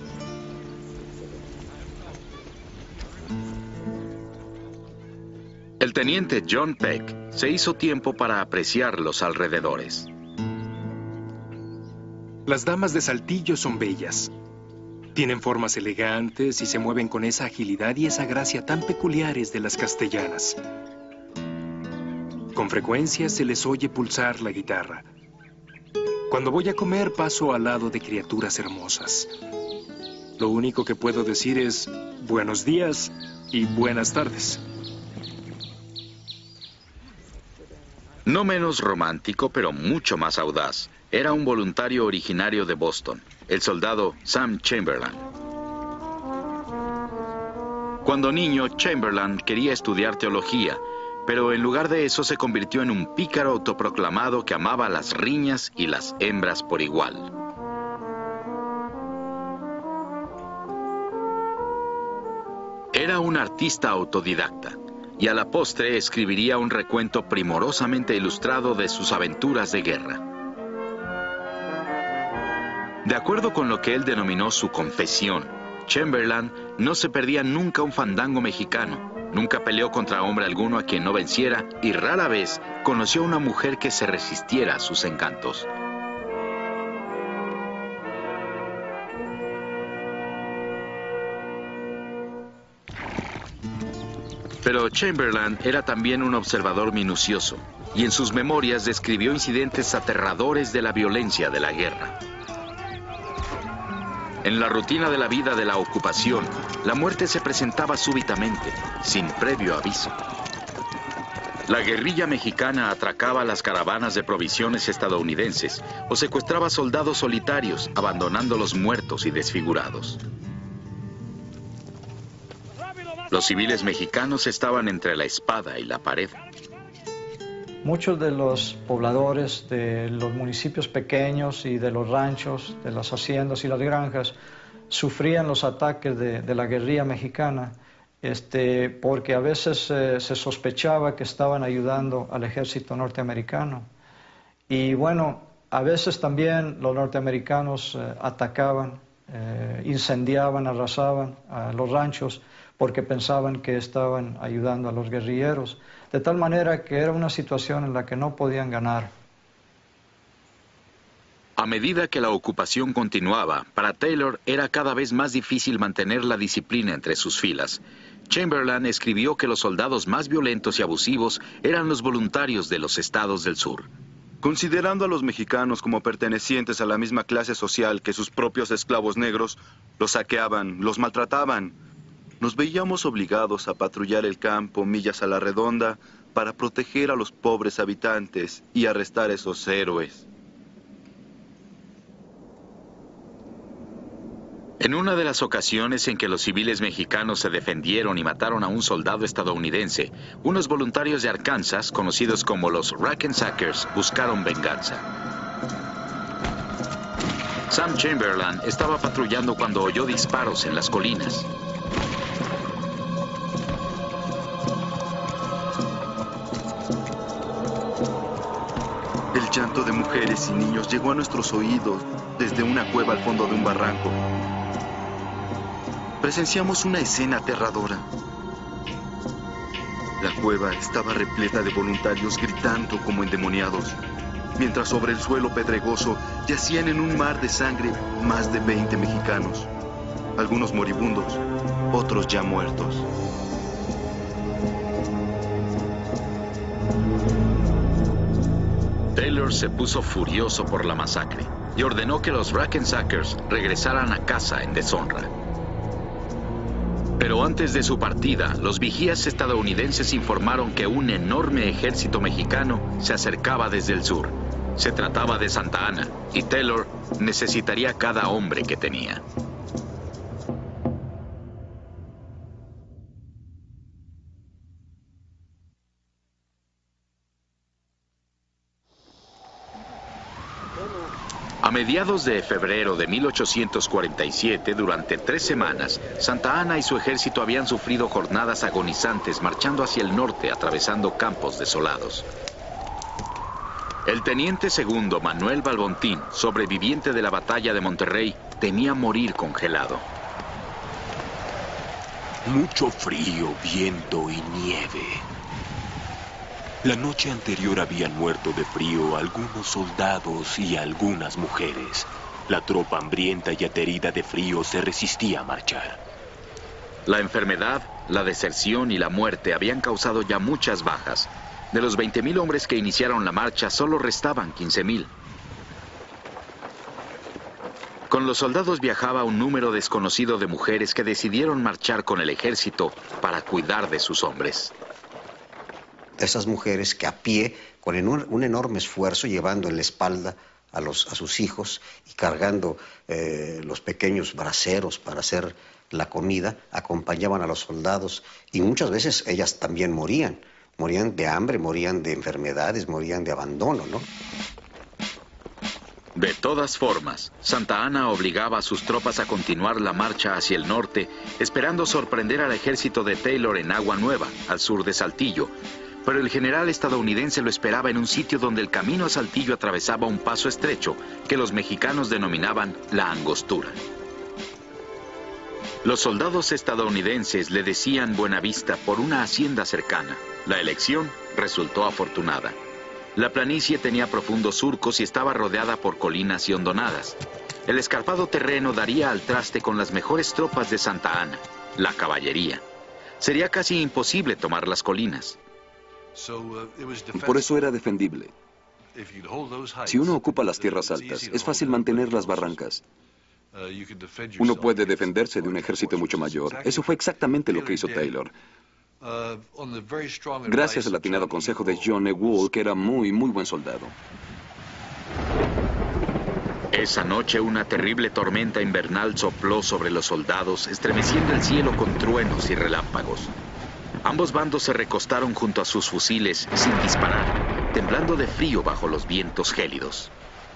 El teniente John Peck se hizo tiempo para apreciar los alrededores. Las damas de Saltillo son bellas. Tienen formas elegantes y se mueven con esa agilidad y esa gracia tan peculiares de las castellanas. Con frecuencia se les oye pulsar la guitarra. Cuando voy a comer paso al lado de criaturas hermosas. Lo único que puedo decir es buenos días y buenas tardes. No menos romántico, pero mucho más audaz, era un voluntario originario de Boston, el soldado Sam Chamberlain. Cuando niño, Chamberlain quería estudiar teología, pero en lugar de eso se convirtió en un pícaro autoproclamado que amaba las riñas y las hembras por igual. Era un artista autodidacta, y a la postre escribiría un recuento primorosamente ilustrado de sus aventuras de guerra. De acuerdo con lo que él denominó su confesión, Chamberlain no se perdía nunca un fandango mexicano, nunca peleó contra hombre alguno a quien no venciera y rara vez conoció a una mujer que se resistiera a sus encantos. Pero Chamberlain era también un observador minucioso, y en sus memorias describió incidentes aterradores de la violencia de la guerra. En la rutina de la vida de la ocupación, la muerte se presentaba súbitamente, sin previo aviso. La guerrilla mexicana atracaba las caravanas de provisiones estadounidenses o secuestraba soldados solitarios, abandonándolos muertos y desfigurados. Los civiles mexicanos estaban entre la espada y la pared. Muchos de los pobladores de los municipios pequeños y de los ranchos, de las haciendas y las granjas, sufrían los ataques de, de la guerrilla mexicana, este, porque a veces eh, se sospechaba que estaban ayudando al ejército norteamericano. Y bueno, a veces también los norteamericanos eh, atacaban, eh, incendiaban, arrasaban a los ranchos, porque pensaban que estaban ayudando a los guerrilleros, de tal manera que era una situación en la que no podían ganar. A medida que la ocupación continuaba, para Taylor era cada vez más difícil mantener la disciplina entre sus filas. Chamberlain escribió que los soldados más violentos y abusivos eran los voluntarios de los estados del sur. Considerando a los mexicanos como pertenecientes a la misma clase social que sus propios esclavos negros, los saqueaban, los maltrataban. Nos veíamos obligados a patrullar el campo millas a la redonda para proteger a los pobres habitantes y arrestar a esos héroes. En una de las ocasiones en que los civiles mexicanos se defendieron y mataron a un soldado estadounidense, unos voluntarios de Arkansas, conocidos como los Rackensackers, buscaron venganza. Sam Chamberlain estaba patrullando cuando oyó disparos en las colinas. El llanto de mujeres y niños llegó a nuestros oídos desde una cueva al fondo de un barranco. Presenciamos una escena aterradora. La cueva estaba repleta de voluntarios gritando como endemoniados, mientras sobre el suelo pedregoso yacían en un mar de sangre más de veinte mexicanos. algunos moribundos, otros ya muertos. Taylor se puso furioso por la masacre y ordenó que los Rackensackers regresaran a casa en deshonra. Pero antes de su partida, los vigías estadounidenses informaron que un enorme ejército mexicano se acercaba desde el sur. Se trataba de Santa Anna, y Taylor necesitaría cada hombre que tenía. A mediados de febrero de mil ochocientos cuarenta y siete, durante tres semanas, Santa Anna y su ejército habían sufrido jornadas agonizantes marchando hacia el norte, atravesando campos desolados. El teniente segundo Manuel Balbontín, sobreviviente de la batalla de Monterrey, temía morir congelado. Mucho frío, viento y nieve. La noche anterior habían muerto de frío algunos soldados y algunas mujeres. La tropa hambrienta y aterida de frío se resistía a marchar. La enfermedad, la deserción y la muerte habían causado ya muchas bajas. De los veinte mil hombres que iniciaron la marcha, solo restaban quince mil. Con los soldados viajaba un número desconocido de mujeres que decidieron marchar con el ejército para cuidar de sus hombres. Esas mujeres que a pie, con un, un enorme esfuerzo, llevando en la espalda a, los, a sus hijos y cargando eh, los pequeños braseros para hacer la comida, acompañaban a los soldados y muchas veces ellas también morían. Morían de hambre, morían de enfermedades, morían de abandono, ¿no? De todas formas, Santa Anna obligaba a sus tropas a continuar la marcha hacia el norte, esperando sorprender al ejército de Taylor en Agua Nueva, al sur de Saltillo. Pero el general estadounidense lo esperaba en un sitio donde el camino a Saltillo atravesaba un paso estrecho que los mexicanos denominaban la Angostura. Los soldados estadounidenses le decían Buenavista por una hacienda cercana. La elección resultó afortunada. La planicie tenía profundos surcos y estaba rodeada por colinas y hondonadas. El escarpado terreno daría al traste con las mejores tropas de Santa Anna, la caballería. Sería casi imposible tomar las colinas. Por eso era defendible. Si uno ocupa las tierras altas, es fácil mantener las barrancas. Uno puede defenderse de un ejército mucho mayor. Eso fue exactamente lo que hizo Taylor. Gracias al atinado consejo de John E. Wool, que era muy, muy buen soldado. Esa noche una terrible tormenta invernal sopló sobre los soldados, estremeciendo el cielo con truenos y relámpagos. Ambos bandos se recostaron junto a sus fusiles sin disparar, temblando de frío bajo los vientos gélidos.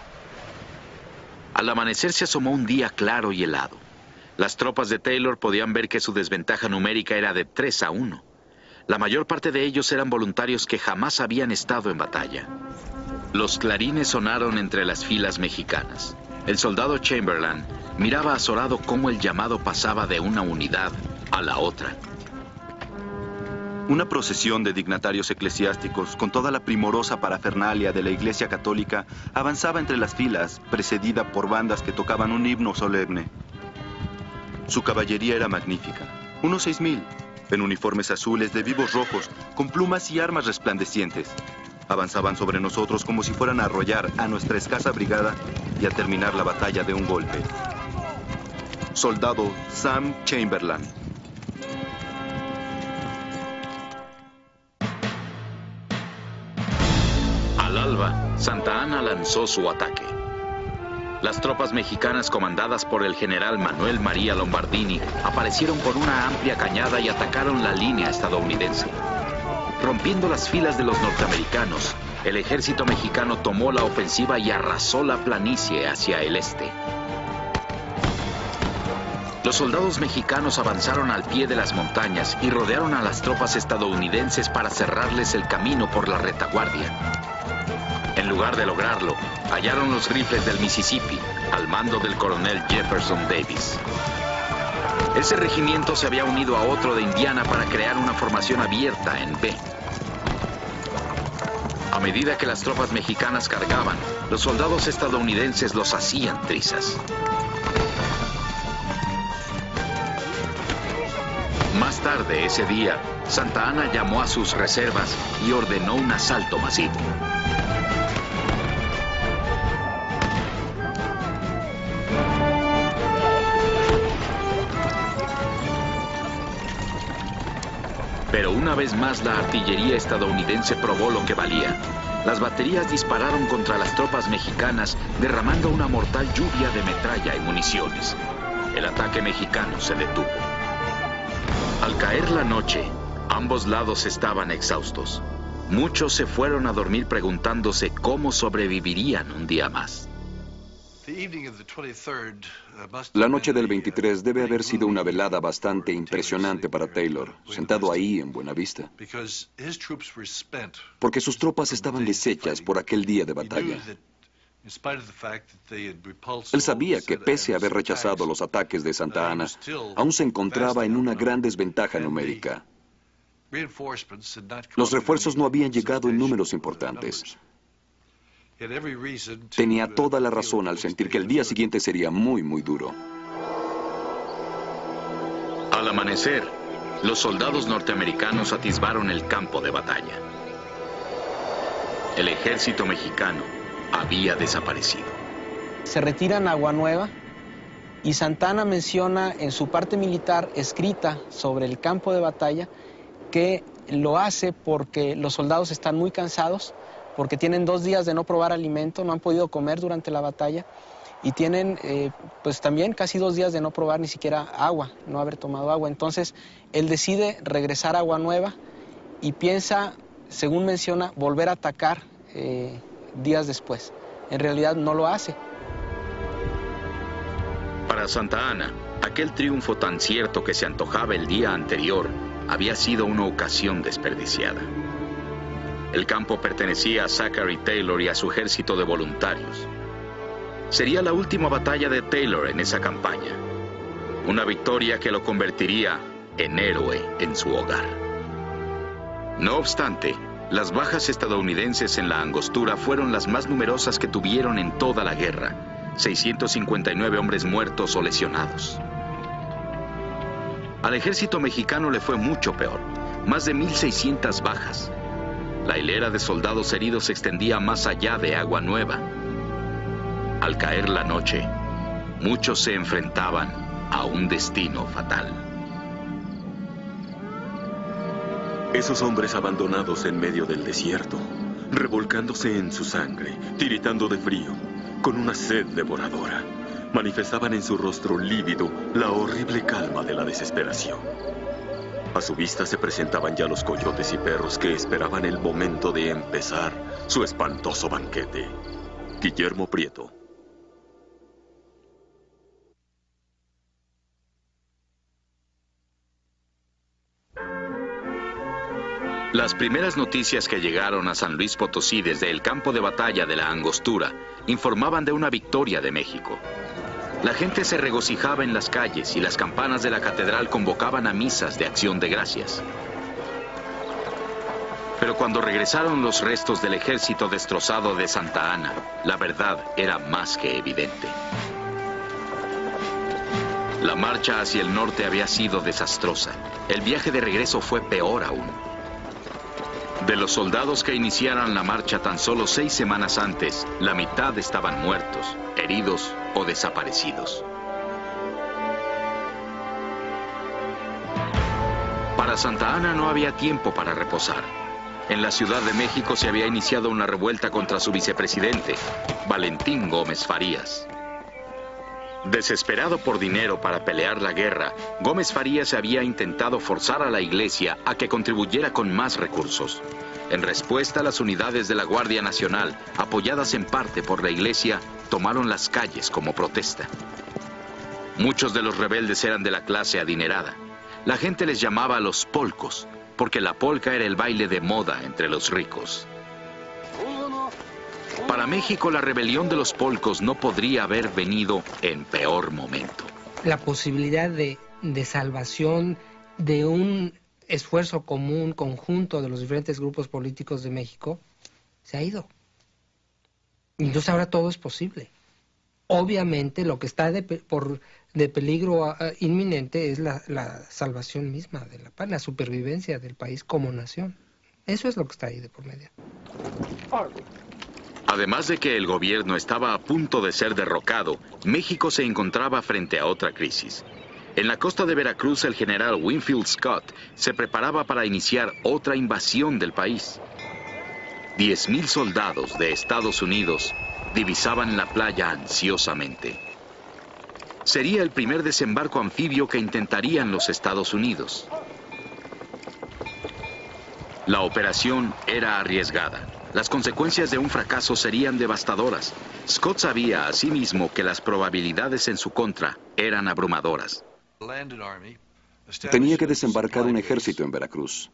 Al amanecer se asomó un día claro y helado. Las tropas de Taylor podían ver que su desventaja numérica era de tres a uno. La mayor parte de ellos eran voluntarios que jamás habían estado en batalla. Los clarines sonaron entre las filas mexicanas. El soldado Chamberlain miraba azorado cómo el llamado pasaba de una unidad a la otra. Una procesión de dignatarios eclesiásticos con toda la primorosa parafernalia de la Iglesia Católica avanzaba entre las filas, precedida por bandas que tocaban un himno solemne. Su caballería era magnífica, unos seis mil, en uniformes azules de vivos rojos, con plumas y armas resplandecientes. Avanzaban sobre nosotros como si fueran a arrollar a nuestra escasa brigada y a terminar la batalla de un golpe. Soldado Sam Chamberlain. Al alba, Santa Anna lanzó su ataque. Las tropas mexicanas comandadas por el general Manuel María Lombardini aparecieron por una amplia cañada y atacaron la línea estadounidense. Rompiendo las filas de los norteamericanos, el ejército mexicano tomó la ofensiva y arrasó la planicie hacia el este. Los soldados mexicanos avanzaron al pie de las montañas y rodearon a las tropas estadounidenses para cerrarles el camino por la retaguardia. En lugar de lograrlo, hallaron los rifles del Mississippi, al mando del coronel Jefferson Davis. Ese regimiento se había unido a otro de Indiana para crear una formación abierta en B. A medida que las tropas mexicanas cargaban, los soldados estadounidenses los hacían trizas. tarde ese día, Santa Anna llamó a sus reservas y ordenó un asalto masivo. Pero una vez más la artillería estadounidense probó lo que valía. Las baterías dispararon contra las tropas mexicanas, derramando una mortal lluvia de metralla y municiones. El ataque mexicano se detuvo. Al caer la noche, ambos lados estaban exhaustos. Muchos se fueron a dormir preguntándose cómo sobrevivirían un día más. La noche del veintitrés debe haber sido una velada bastante impresionante para Taylor, sentado ahí en Buena Vista, porque sus tropas estaban deshechas por aquel día de batalla. Él sabía que pese a haber rechazado los ataques de Santa Anna, aún se encontraba en una gran desventaja numérica. Los refuerzos no habían llegado en números importantes. Tenía toda la razón al sentir que el día siguiente sería muy, muy duro. Al amanecer, los soldados norteamericanos atisbaron el campo de batalla. El ejército mexicano había desaparecido. Se retiran a Agua Nueva y Santa Anna menciona en su parte militar escrita sobre el campo de batalla que lo hace porque los soldados están muy cansados, porque tienen dos días de no probar alimento, no han podido comer durante la batalla y tienen eh, pues también casi dos días de no probar ni siquiera agua, no haber tomado agua. Entonces él decide regresar a Agua Nueva y piensa, según menciona, volver a atacar eh, días después. En realidad no lo hace. Para Santa Anna, aquel triunfo tan cierto que se antojaba el día anterior había sido una ocasión desperdiciada. El campo pertenecía a Zachary Taylor y a su ejército de voluntarios. Sería la última batalla de Taylor en esa campaña. Una victoria que lo convertiría en héroe en su hogar. No obstante, las bajas estadounidenses en la Angostura fueron las más numerosas que tuvieron en toda la guerra. seiscientos cincuenta y nueve hombres muertos o lesionados. Al ejército mexicano le fue mucho peor. Más de mil seiscientas bajas. La hilera de soldados heridos se extendía más allá de Agua Nueva. Al caer la noche, muchos se enfrentaban a un destino fatal. Esos hombres abandonados en medio del desierto, revolcándose en su sangre, tiritando de frío, con una sed devoradora, manifestaban en su rostro lívido la horrible calma de la desesperación. A su vista se presentaban ya los coyotes y perros que esperaban el momento de empezar su espantoso banquete. Guillermo Prieto. Las primeras noticias que llegaron a San Luis Potosí desde el campo de batalla de la Angostura informaban de una victoria de México. La gente se regocijaba en las calles y las campanas de la catedral convocaban a misas de acción de gracias. Pero cuando regresaron los restos del ejército destrozado de Santa Anna, la verdad era más que evidente. La marcha hacia el norte había sido desastrosa. El viaje de regreso fue peor aún. De los soldados que iniciaran la marcha tan solo seis semanas antes, la mitad estaban muertos, heridos o desaparecidos. Para Santa Anna no había tiempo para reposar. En la Ciudad de México se había iniciado una revuelta contra su vicepresidente, Valentín Gómez Farías. Desesperado por dinero para pelear la guerra, Gómez Farías había intentado forzar a la iglesia a que contribuyera con más recursos. En respuesta, las unidades de la Guardia Nacional, apoyadas en parte por la iglesia, tomaron las calles como protesta. Muchos de los rebeldes eran de la clase adinerada. La gente les llamaba los polcos, porque la polca era el baile de moda entre los ricos. Para México, la rebelión de los polcos no podría haber venido en peor momento. La posibilidad de, de salvación de un esfuerzo común, conjunto de los diferentes grupos políticos de México, se ha ido. Entonces ahora todo es posible. obviamente lo que está de, por, de peligro uh, inminente es la, la salvación misma de la paz, la supervivencia del país como nación. Eso es lo que está ahí de por medio. Además de que el gobierno estaba a punto de ser derrocado, México se encontraba frente a otra crisis. En la costa de Veracruz, el general Winfield Scott se preparaba para iniciar otra invasión del país. Diez mil soldados de Estados Unidos divisaban la playa ansiosamente. Sería el primer desembarco anfibio que intentarían los Estados Unidos. La operación era arriesgada. Las consecuencias de un fracaso serían devastadoras. Scott sabía asimismo que las probabilidades en su contra eran abrumadoras. Tenía que desembarcar un ejército en Veracruz,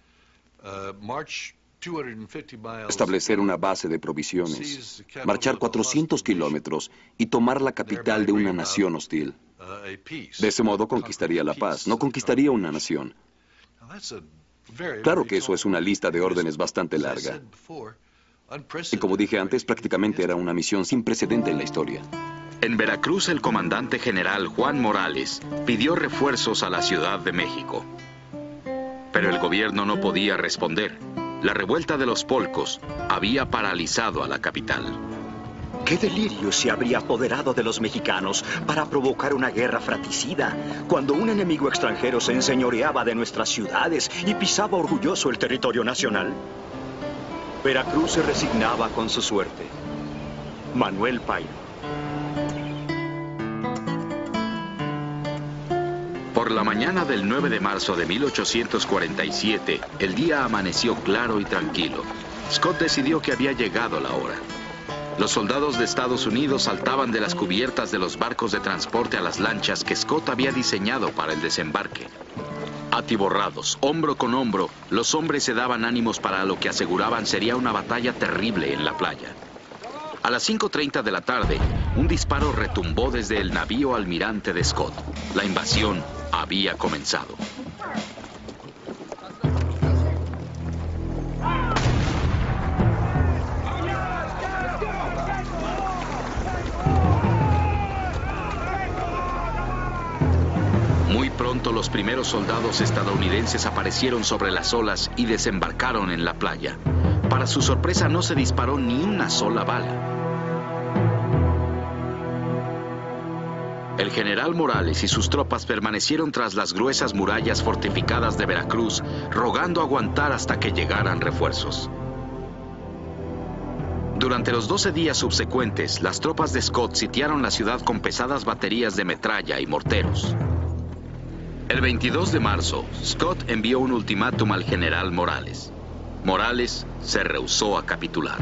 establecer una base de provisiones, marchar cuatrocientos kilómetros y tomar la capital de una nación hostil. De ese modo conquistaría la paz, no conquistaría una nación. Claro que eso es una lista de órdenes bastante larga. Y como dije antes, prácticamente era una misión sin precedente en la historia. En Veracruz, el comandante general Juan Morales pidió refuerzos a la Ciudad de México. Pero el gobierno no podía responder. La revuelta de los polcos había paralizado a la capital. ¿Qué delirio se habría apoderado de los mexicanos para provocar una guerra fratricida cuando un enemigo extranjero se enseñoreaba de nuestras ciudades y pisaba orgulloso el territorio nacional? Veracruz se resignaba con su suerte. Manuel Pairo. Por la mañana del nueve de marzo de mil ochocientos cuarenta y siete, el día amaneció claro y tranquilo. Scott decidió que había llegado la hora. Los soldados de Estados Unidos saltaban de las cubiertas de los barcos de transporte a las lanchas que Scott había diseñado para el desembarque. Atiborrados, hombro con hombro, los hombres se daban ánimos para lo que aseguraban sería una batalla terrible en la playa. A las cinco treinta de la tarde, un disparo retumbó desde el navío almirante de Scott. La invasión había comenzado. Muy pronto los primeros soldados estadounidenses aparecieron sobre las olas y desembarcaron en la playa. Para su sorpresa no se disparó ni una sola bala. El general Morales y sus tropas permanecieron tras las gruesas murallas fortificadas de Veracruz, rogando aguantar hasta que llegaran refuerzos. Durante los doce días subsecuentes, las tropas de Scott sitiaron la ciudad con pesadas baterías de metralla y morteros. El veintidós de marzo, Scott envió un ultimátum al general Morales. Morales se rehusó a capitular.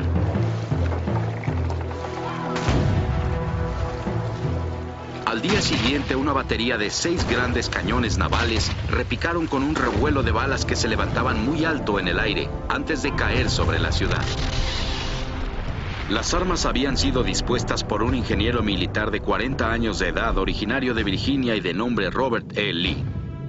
Al día siguiente, una batería de seis grandes cañones navales repicaron con un revuelo de balas que se levantaban muy alto en el aire antes de caer sobre la ciudad. Las armas habían sido dispuestas por un ingeniero militar de cuarenta años de edad, originario de Virginia y de nombre Robert E. Lee.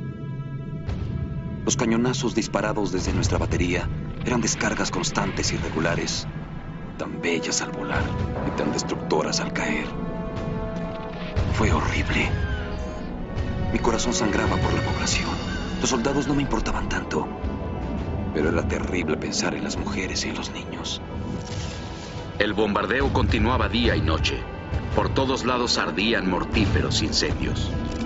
Los cañonazos disparados desde nuestra batería eran descargas constantes y regulares, tan bellas al volar y tan destructoras al caer. Fue horrible. Mi corazón sangraba por la población. Los soldados no me importaban tanto, pero era terrible pensar en las mujeres y en los niños. El bombardeo continuaba día y noche. Por todos lados ardían mortíferos incendios.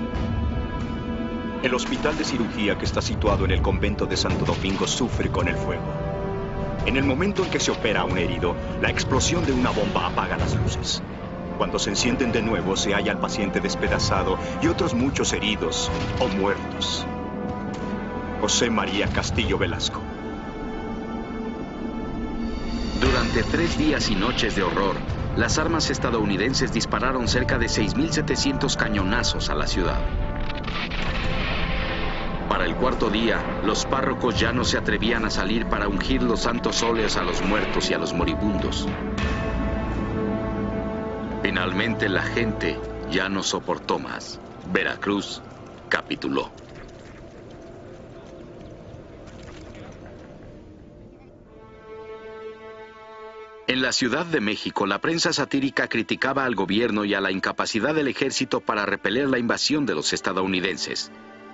El hospital de cirugía que está situado en el convento de Santo Domingo sufre con el fuego. En el momento en que se opera a un herido, la explosión de una bomba apaga las luces. Cuando se encienden de nuevo, se halla al paciente despedazado y otros muchos heridos o muertos. José María Castillo Velasco. Durante tres días y noches de horror, las armas estadounidenses dispararon cerca de seis mil setecientos cañonazos a la ciudad. Para el cuarto día, los párrocos ya no se atrevían a salir para ungir los santos óleos a los muertos y a los moribundos. Finalmente, la gente ya no soportó más. Veracruz capituló. En la Ciudad de México, la prensa satírica criticaba al gobierno y a la incapacidad del ejército para repeler la invasión de los estadounidenses.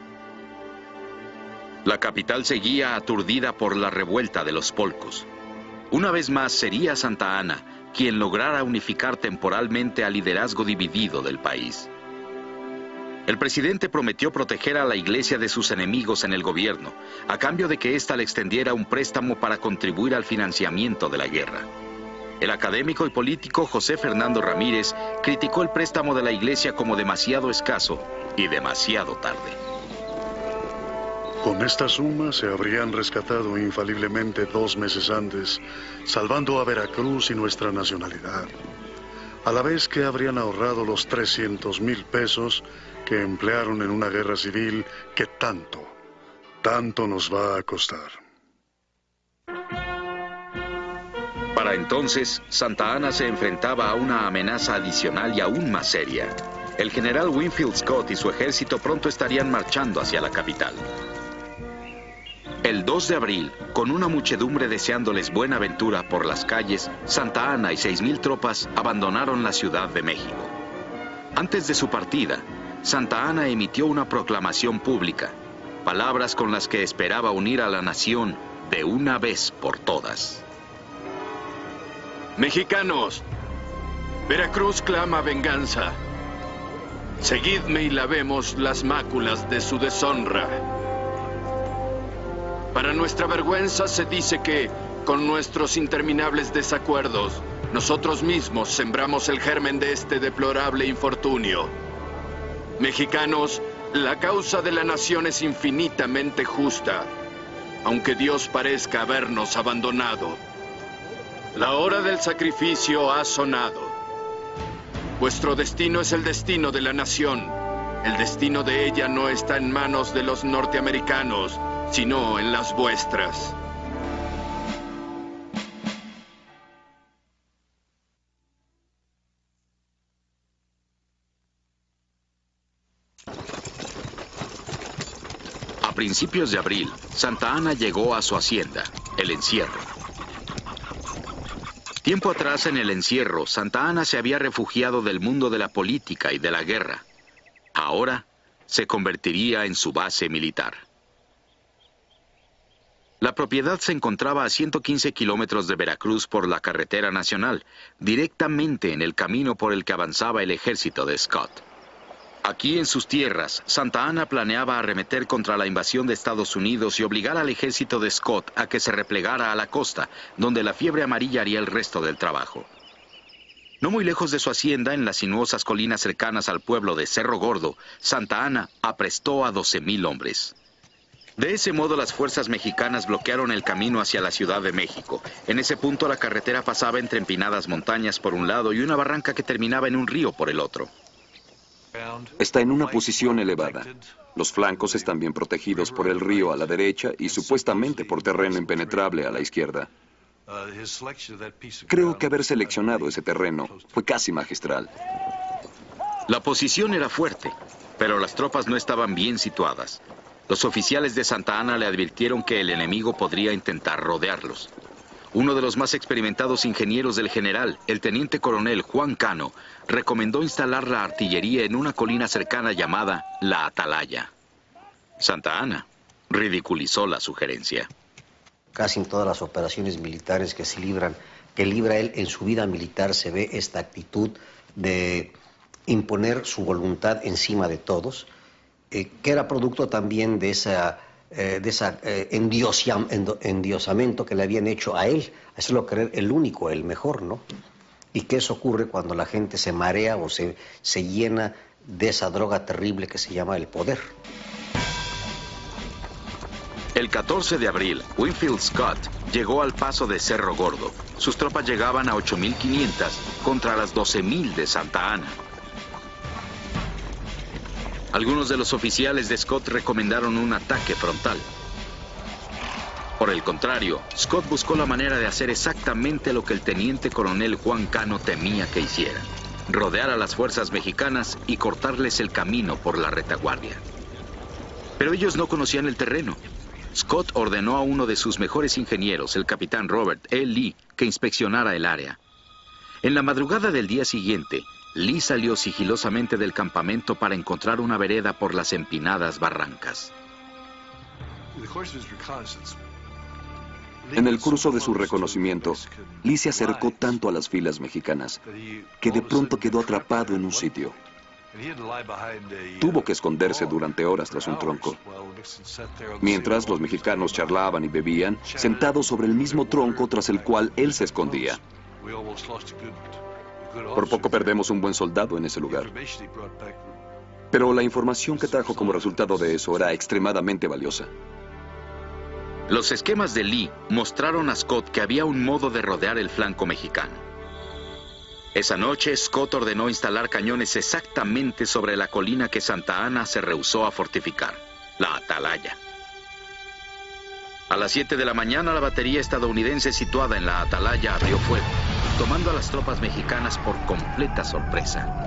La capital seguía aturdida por la revuelta de los polcos. Una vez más sería Santa Anna quien lograra unificar temporalmente al liderazgo dividido del país. El presidente prometió proteger a la iglesia de sus enemigos en el gobierno, a cambio de que ésta le extendiera un préstamo para contribuir al financiamiento de la guerra. El académico y político José Fernando Ramírez criticó el préstamo de la iglesia como demasiado escaso y demasiado tarde. Con esta suma se habrían rescatado infaliblemente dos meses antes, salvando a Veracruz y nuestra nacionalidad, a la vez que habrían ahorrado los trescientos mil pesos que emplearon en una guerra civil que tanto, tanto nos va a costar. Para entonces, Santa Anna se enfrentaba a una amenaza adicional y aún más seria. El general Winfield Scott y su ejército pronto estarían marchando hacia la capital. El dos de abril, con una muchedumbre deseándoles buena ventura por las calles, Santa Anna y seis mil tropas abandonaron la Ciudad de México. Antes de su partida, Santa Anna emitió una proclamación pública, palabras con las que esperaba unir a la nación de una vez por todas. Mexicanos, Veracruz clama venganza. Seguidme y lavemos las máculas de su deshonra. Para nuestra vergüenza se dice que, con nuestros interminables desacuerdos, nosotros mismos sembramos el germen de este deplorable infortunio. Mexicanos, la causa de la nación es infinitamente justa, aunque Dios parezca habernos abandonado. La hora del sacrificio ha sonado. Vuestro destino es el destino de la nación. El destino de ella no está en manos de los norteamericanos, sino en las vuestras. A principios de abril, Santa Anna llegó a su hacienda, El Encierro. Tiempo atrás, en El Encierro, Santa Anna se había refugiado del mundo de la política y de la guerra. Ahora se convertiría en su base militar. La propiedad se encontraba a ciento quince kilómetros de Veracruz por la carretera nacional, directamente en el camino por el que avanzaba el ejército de Scott. Aquí en sus tierras, Santa Anna planeaba arremeter contra la invasión de Estados Unidos y obligar al ejército de Scott a que se replegara a la costa, donde la fiebre amarilla haría el resto del trabajo. No muy lejos de su hacienda, en las sinuosas colinas cercanas al pueblo de Cerro Gordo, Santa Anna aprestó a doce mil hombres. De ese modo, las fuerzas mexicanas bloquearon el camino hacia la Ciudad de México. En ese punto, la carretera pasaba entre empinadas montañas por un lado y una barranca que terminaba en un río por el otro. Está en una posición elevada. Los flancos están bien protegidos por el río a la derecha y supuestamente por terreno impenetrable a la izquierda. Creo que haber seleccionado ese terreno fue casi magistral. La posición era fuerte, pero las tropas no estaban bien situadas. Los oficiales de Santa Anna le advirtieron que el enemigo podría intentar rodearlos. Uno de los más experimentados ingenieros del general, el teniente coronel Juan Cano, recomendó instalar la artillería en una colina cercana llamada La Atalaya. Santa Anna ridiculizó la sugerencia. Casi en todas las operaciones militares que se libran, que libra él en su vida militar, se ve esta actitud de imponer su voluntad encima de todos, eh, que era producto también de esa... Eh, de ese eh, endiosia, endo, endiosamiento que le habían hecho a él, hacerlo creer el único, el mejor, ¿no? Y que eso ocurre cuando la gente se marea o se, se llena de esa droga terrible que se llama el poder. El catorce de abril, Winfield Scott llegó al paso de Cerro Gordo. Sus tropas llegaban a ocho mil quinientas contra las doce mil de Santa Anna. Algunos de los oficiales de Scott recomendaron un ataque frontal. Por el contrario, Scott buscó la manera de hacer exactamente lo que el teniente coronel Juan Cano temía que hiciera: rodear a las fuerzas mexicanas y cortarles el camino por la retaguardia. Pero ellos no conocían el terreno. Scott ordenó a uno de sus mejores ingenieros, el capitán Robert E. Lee, que inspeccionara el área. En la madrugada del día siguiente, Lee salió sigilosamente del campamento para encontrar una vereda por las empinadas barrancas. En el curso de su reconocimiento, Lee se acercó tanto a las filas mexicanas que de pronto quedó atrapado en un sitio. Tuvo que esconderse durante horas tras un tronco. Mientras los mexicanos charlaban y bebían, sentados sobre el mismo tronco tras el cual él se escondía. Por poco perdemos un buen soldado en ese lugar. Pero la información que trajo como resultado de eso era extremadamente valiosa. Los esquemas de Lee mostraron a Scott que había un modo de rodear el flanco mexicano. Esa noche, Scott ordenó instalar cañones exactamente sobre la colina que Santa Anna se rehusó a fortificar, la Atalaya. A las siete de la mañana, la batería estadounidense situada en la Atalaya abrió fuego, tomando a las tropas mexicanas por completa sorpresa.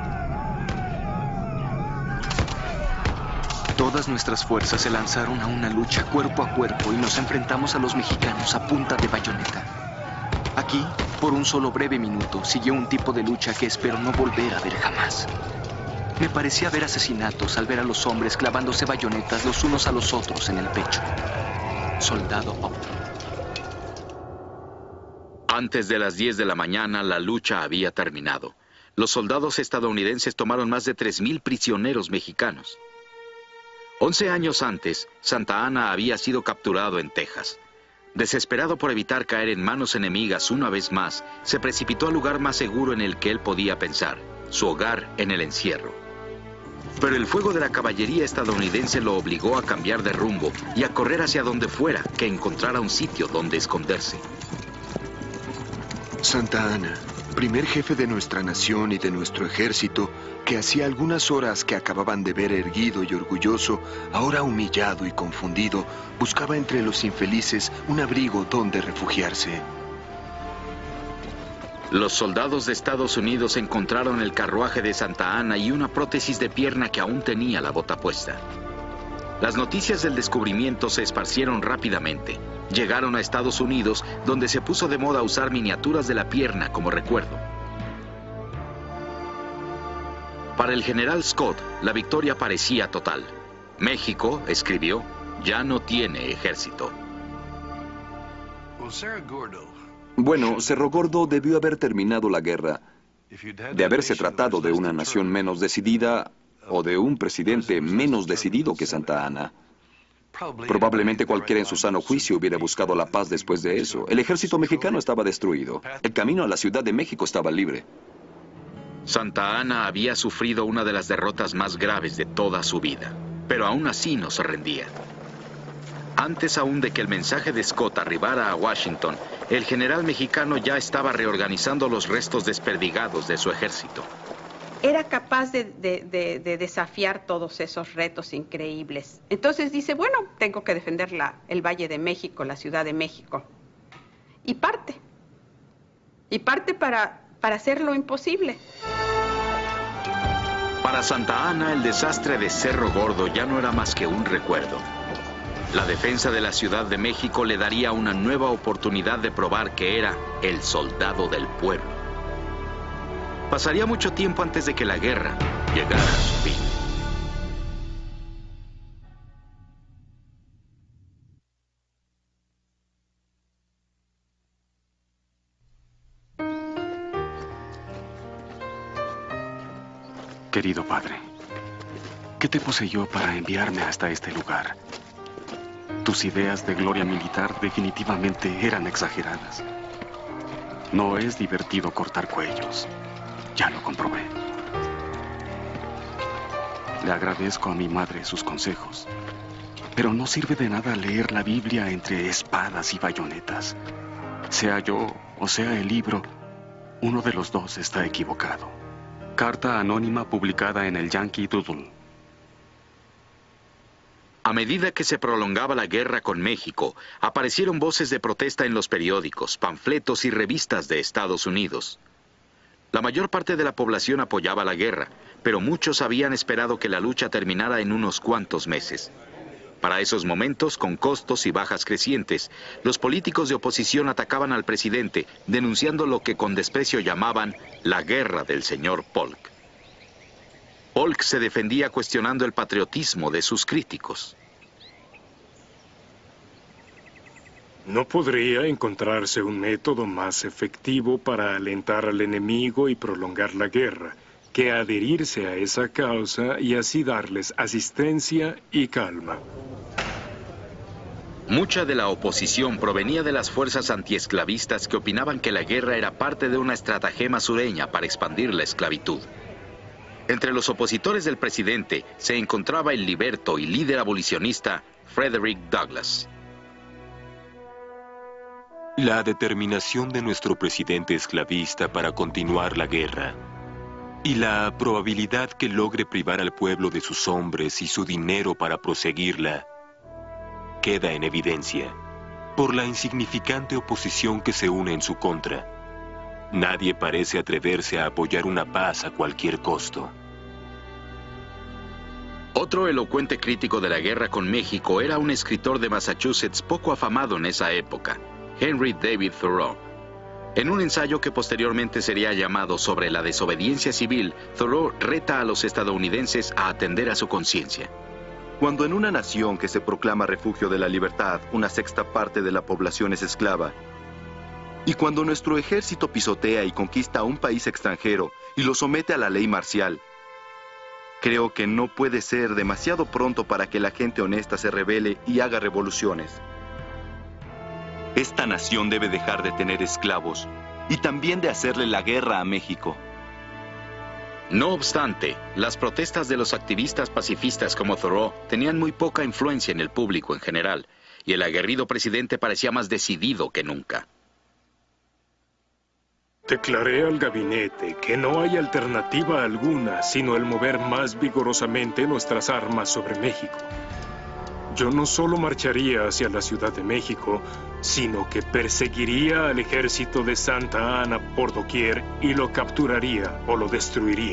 Todas nuestras fuerzas se lanzaron a una lucha cuerpo a cuerpo y nos enfrentamos a los mexicanos a punta de bayoneta. Aquí, por un solo breve minuto, siguió un tipo de lucha que espero no volver a ver jamás. Me parecía ver asesinatos al ver a los hombres clavándose bayonetas los unos a los otros en el pecho. Soldado Upton. Antes de las diez de la mañana, la lucha había terminado. Los soldados estadounidenses tomaron más de tres mil prisioneros mexicanos. Once años antes, Santa Anna había sido capturado en Texas. Desesperado por evitar caer en manos enemigas una vez más, se precipitó al lugar más seguro en el que él podía pensar, su hogar en el encierro. Pero el fuego de la caballería estadounidense lo obligó a cambiar de rumbo y a correr hacia donde fuera que encontrara un sitio donde esconderse. Santa Anna, primer jefe de nuestra nación y de nuestro ejército, que hacía algunas horas que acababan de ver erguido y orgulloso, ahora humillado y confundido, buscaba entre los infelices un abrigo donde refugiarse. Los soldados de Estados Unidos encontraron el carruaje de Santa Anna y una prótesis de pierna que aún tenía la bota puesta. Las noticias del descubrimiento se esparcieron rápidamente. Llegaron a Estados Unidos, donde se puso de moda usar miniaturas de la pierna como recuerdo. Para el general Scott, la victoria parecía total. México, escribió, ya no tiene ejército. Bueno, Cerro Gordo debió haber terminado la guerra. De haberse tratado de una nación menos decidida o de un presidente menos decidido que Santa Anna. Probablemente cualquiera en su sano juicio hubiera buscado la paz después de eso. El ejército mexicano estaba destruido. El camino a la Ciudad de México estaba libre. Santa Anna había sufrido una de las derrotas más graves de toda su vida, pero aún así no se rendía. Antes aún de que el mensaje de Scott arribara a Washington, el general mexicano ya estaba reorganizando los restos desperdigados de su ejército. Era capaz de, de, de, de desafiar todos esos retos increíbles. Entonces dice, bueno, tengo que defender la, el Valle de México, la Ciudad de México. Y parte. Y parte para, para hacer lo imposible. Para Santa Anna, el desastre de Cerro Gordo ya no era más que un recuerdo. La defensa de la Ciudad de México le daría una nueva oportunidad de probar que era el soldado del pueblo. Pasaría mucho tiempo antes de que la guerra llegara a su fin. Querido padre, ¿qué te poseyó para enviarme hasta este lugar? Tus ideas de gloria militar definitivamente eran exageradas. No es divertido cortar cuellos. Ya lo comprobé. Le agradezco a mi madre sus consejos, pero no sirve de nada leer la Biblia entre espadas y bayonetas. Sea yo o sea el libro, uno de los dos está equivocado. Carta anónima publicada en el Yankee Doodle. A medida que se prolongaba la guerra con México, aparecieron voces de protesta en los periódicos, panfletos y revistas de Estados Unidos. La mayor parte de la población apoyaba la guerra, pero muchos habían esperado que la lucha terminara en unos cuantos meses. Para esos momentos, con costos y bajas crecientes, los políticos de oposición atacaban al presidente, denunciando lo que con desprecio llamaban la guerra del señor Polk. Polk se defendía cuestionando el patriotismo de sus críticos. ¿No podría encontrarse un método más efectivo para alentar al enemigo y prolongar la guerra que adherirse a esa causa y así darles asistencia y calma? Mucha de la oposición provenía de las fuerzas antiesclavistas que opinaban que la guerra era parte de una estratagema sureña para expandir la esclavitud. Entre los opositores del presidente se encontraba el liberto y líder abolicionista Frederick Douglass. La determinación de nuestro presidente esclavista para continuar la guerra y la probabilidad que logre privar al pueblo de sus hombres y su dinero para proseguirla queda en evidencia por la insignificante oposición que se une en su contra. Nadie parece atreverse a apoyar una paz a cualquier costo. Otro elocuente crítico de la guerra con México era un escritor de Massachusetts poco afamado en esa época, Henry David Thoreau. En un ensayo que posteriormente sería llamado Sobre la desobediencia civil, Thoreau reta a los estadounidenses a atender a su conciencia. Cuando en una nación que se proclama refugio de la libertad, una sexta parte de la población es esclava, y cuando nuestro ejército pisotea y conquista a un país extranjero y lo somete a la ley marcial, creo que no puede ser demasiado pronto para que la gente honesta se rebele y haga revoluciones. Esta nación debe dejar de tener esclavos y también de hacerle la guerra a México. No obstante, las protestas de los activistas pacifistas como Thoreau tenían muy poca influencia en el público en general, y el aguerrido presidente parecía más decidido que nunca. Declaré al gabinete que no hay alternativa alguna sino el mover más vigorosamente nuestras armas sobre México. Yo no solo marcharía hacia la Ciudad de México, sino que perseguiría al ejército de Santa Anna por doquier y lo capturaría o lo destruiría.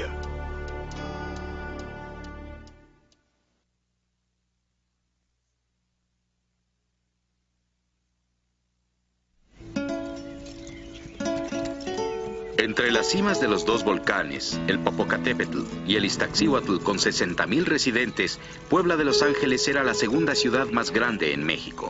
Entre las cimas de los dos volcanes, el Popocatépetl y el Iztaccíhuatl, con sesenta mil residentes, Puebla de Los Ángeles era la segunda ciudad más grande en México.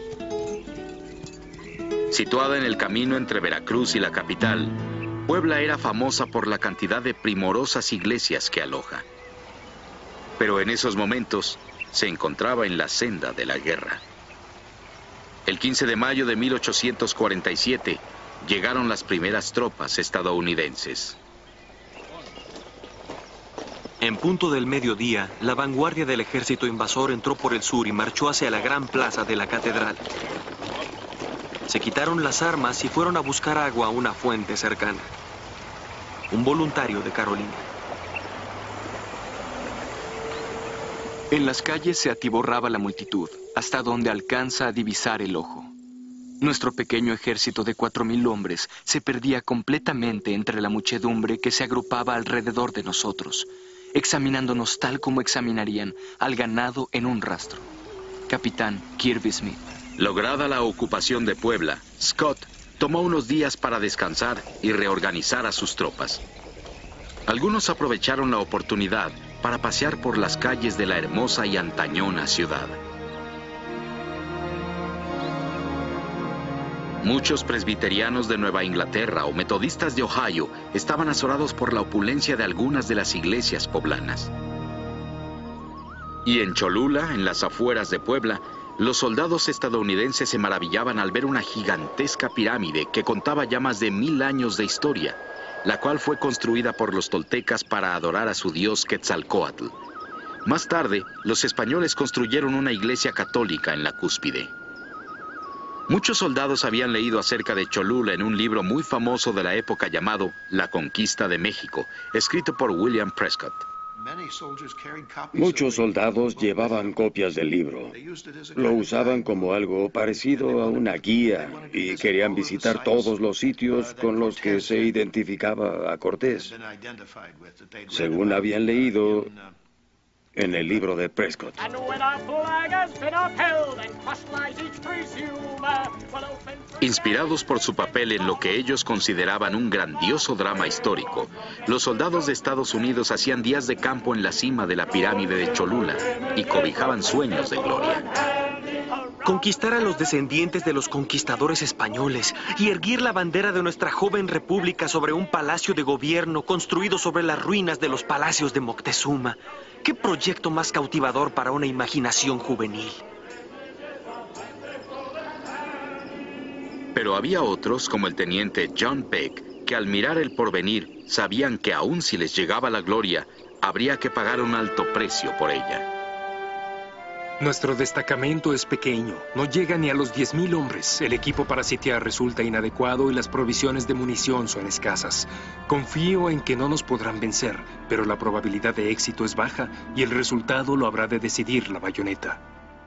Situada en el camino entre Veracruz y la capital, Puebla era famosa por la cantidad de primorosas iglesias que aloja. Pero en esos momentos se encontraba en la senda de la guerra. El quince de mayo de mil ochocientos cuarenta y siete, llegaron las primeras tropas estadounidenses. En punto del mediodía, la vanguardia del ejército invasor entró por el sur y marchó hacia la gran plaza de la catedral. Se quitaron las armas y fueron a buscar agua a una fuente cercana. Un voluntario de Carolina. En las calles se atiborraba la multitud, hasta donde alcanza a divisar el ojo. Nuestro pequeño ejército de cuatro mil hombres se perdía completamente entre la muchedumbre que se agrupaba alrededor de nosotros, examinándonos tal como examinarían al ganado en un rastro. Capitán Kirby Smith. Lograda la ocupación de Puebla, Scott tomó unos días para descansar y reorganizar a sus tropas. Algunos aprovecharon la oportunidad para pasear por las calles de la hermosa y antañona ciudad. Muchos presbiterianos de Nueva Inglaterra o metodistas de Ohio estaban azorados por la opulencia de algunas de las iglesias poblanas. Y en Cholula, en las afueras de Puebla, los soldados estadounidenses se maravillaban al ver una gigantesca pirámide que contaba ya más de mil años de historia, la cual fue construida por los toltecas para adorar a su dios Quetzalcóatl. Más tarde, los españoles construyeron una iglesia católica en la cúspide. Muchos soldados habían leído acerca de Cholula en un libro muy famoso de la época llamado La Conquista de México, escrito por William Prescott. Muchos soldados llevaban copias del libro. Lo usaban como algo parecido a una guía y querían visitar todos los sitios con los que se identificaba a Cortés. Según habían leído, en el libro de Prescott. Inspirados por su papel en lo que ellos consideraban un grandioso drama histórico, los soldados de Estados Unidos hacían días de campo en la cima de la pirámide de Cholula y cobijaban sueños de gloria. Conquistar a los descendientes de los conquistadores españoles y erguir la bandera de nuestra joven república sobre un palacio de gobierno construido sobre las ruinas de los palacios de Moctezuma. ¿Qué proyecto más cautivador para una imaginación juvenil? Pero había otros, como el teniente John Peck, que al mirar el porvenir sabían que aun si les llegaba la gloria, habría que pagar un alto precio por ella. Nuestro destacamento es pequeño, no llega ni a los diez mil hombres. El equipo para sitiar resulta inadecuado y las provisiones de munición son escasas. Confío en que no nos podrán vencer, pero la probabilidad de éxito es baja y el resultado lo habrá de decidir la bayoneta.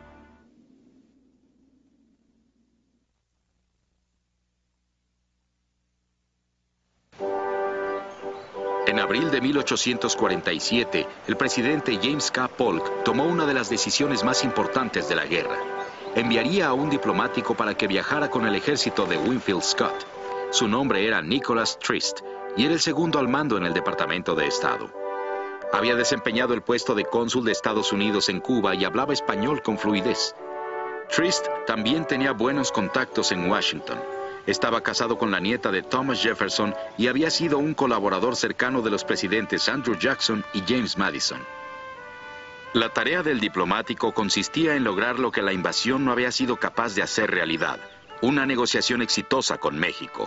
En abril de mil ochocientos cuarenta y siete, el presidente James K. Polk tomó una de las decisiones más importantes de la guerra. Enviaría a un diplomático para que viajara con el ejército de Winfield Scott. Su nombre era Nicholas Trist y era el segundo al mando en el Departamento de Estado. Había desempeñado el puesto de cónsul de Estados Unidos en Cuba y hablaba español con fluidez. Trist también tenía buenos contactos en Washington. Estaba casado con la nieta de Thomas Jefferson y había sido un colaborador cercano de los presidentes Andrew Jackson y James Madison. La tarea del diplomático consistía en lograr lo que la invasión no había sido capaz de hacer realidad, una negociación exitosa con México.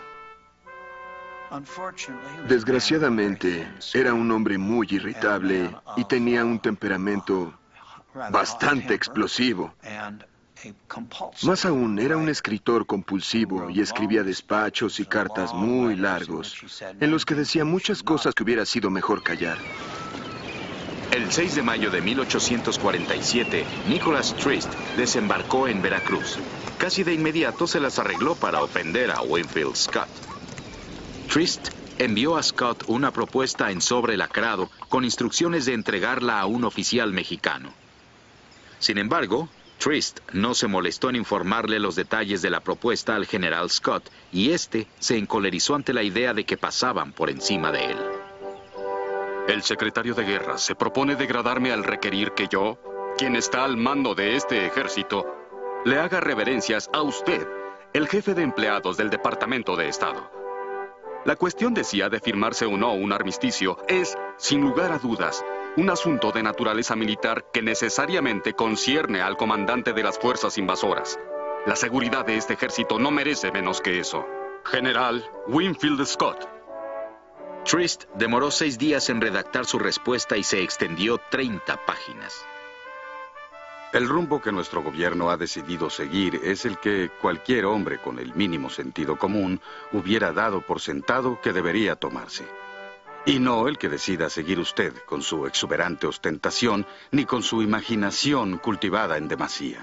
Desgraciadamente, era un hombre muy irritable y tenía un temperamento bastante explosivo. Más aún, era un escritor compulsivo y escribía despachos y cartas muy largos, en los que decía muchas cosas que hubiera sido mejor callar. El seis de mayo de mil ochocientos cuarenta y siete, Nicholas Trist desembarcó en Veracruz. Casi de inmediato se las arregló para ofender a Winfield Scott. Trist envió a Scott una propuesta en sobre lacrado con instrucciones de entregarla a un oficial mexicano. Sin embargo, Trist no se molestó en informarle los detalles de la propuesta al general Scott, y este se encolerizó ante la idea de que pasaban por encima de él. El secretario de Guerra se propone degradarme al requerir que yo, quien está al mando de este ejército, le haga reverencias a usted, el jefe de empleados del Departamento de Estado. La cuestión, decía, de firmarse o no un armisticio es, sin lugar a dudas, un asunto de naturaleza militar que necesariamente concierne al comandante de las fuerzas invasoras. La seguridad de este ejército no merece menos que eso. General Winfield Scott. Trist demoró seis días en redactar su respuesta y se extendió treinta páginas. El rumbo que nuestro gobierno ha decidido seguir es el que cualquier hombre con el mínimo sentido común hubiera dado por sentado que debería tomarse. Y no el que decida seguir usted con su exuberante ostentación ni con su imaginación cultivada en demasía.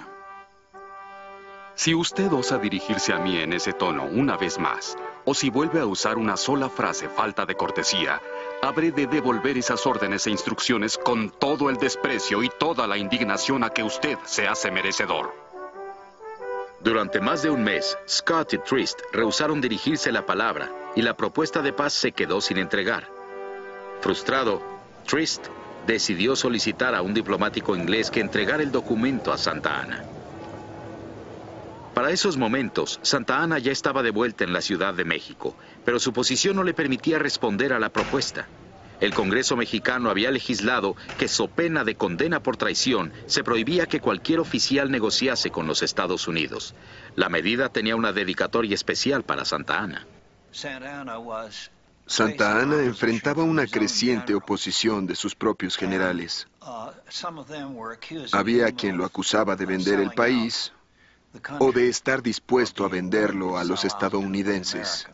Si usted osa dirigirse a mí en ese tono una vez más, o si vuelve a usar una sola frase falta de cortesía, habré de devolver esas órdenes e instrucciones con todo el desprecio y toda la indignación a que usted se hace merecedor. Durante más de un mes, Scott y Trist rehusaron dirigirse la palabra y la propuesta de paz se quedó sin entregar. Frustrado, Trist decidió solicitar a un diplomático inglés que entregara el documento a Santa Anna. Para esos momentos, Santa Anna ya estaba de vuelta en la Ciudad de México, pero su posición no le permitía responder a la propuesta. El Congreso mexicano había legislado que, so pena de condena por traición, se prohibía que cualquier oficial negociase con los Estados Unidos. La medida tenía una dedicatoria especial para Santa Anna. Santa Anna enfrentaba una creciente oposición de sus propios generales. Había quien lo acusaba de vender el país o de estar dispuesto a venderlo a los estadounidenses.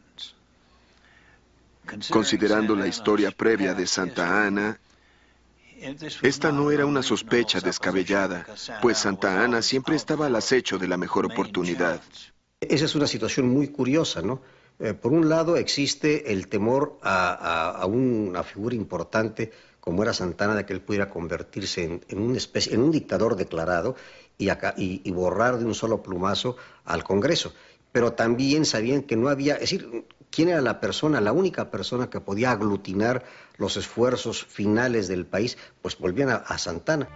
Considerando la historia previa de Santa Anna, esta no era una sospecha descabellada, pues Santa Anna siempre estaba al acecho de la mejor oportunidad. Esa es una situación muy curiosa, ¿no? Eh, por un lado existe el temor a, a, a una figura importante como era Santa Anna, de que él pudiera convertirse en, en, una especie, en un dictador declarado y, acá, y, y borrar de un solo plumazo al Congreso. Pero también sabían que no había, es decir, quién era la persona, la única persona que podía aglutinar los esfuerzos finales del país, pues volvían a, a Santa Anna.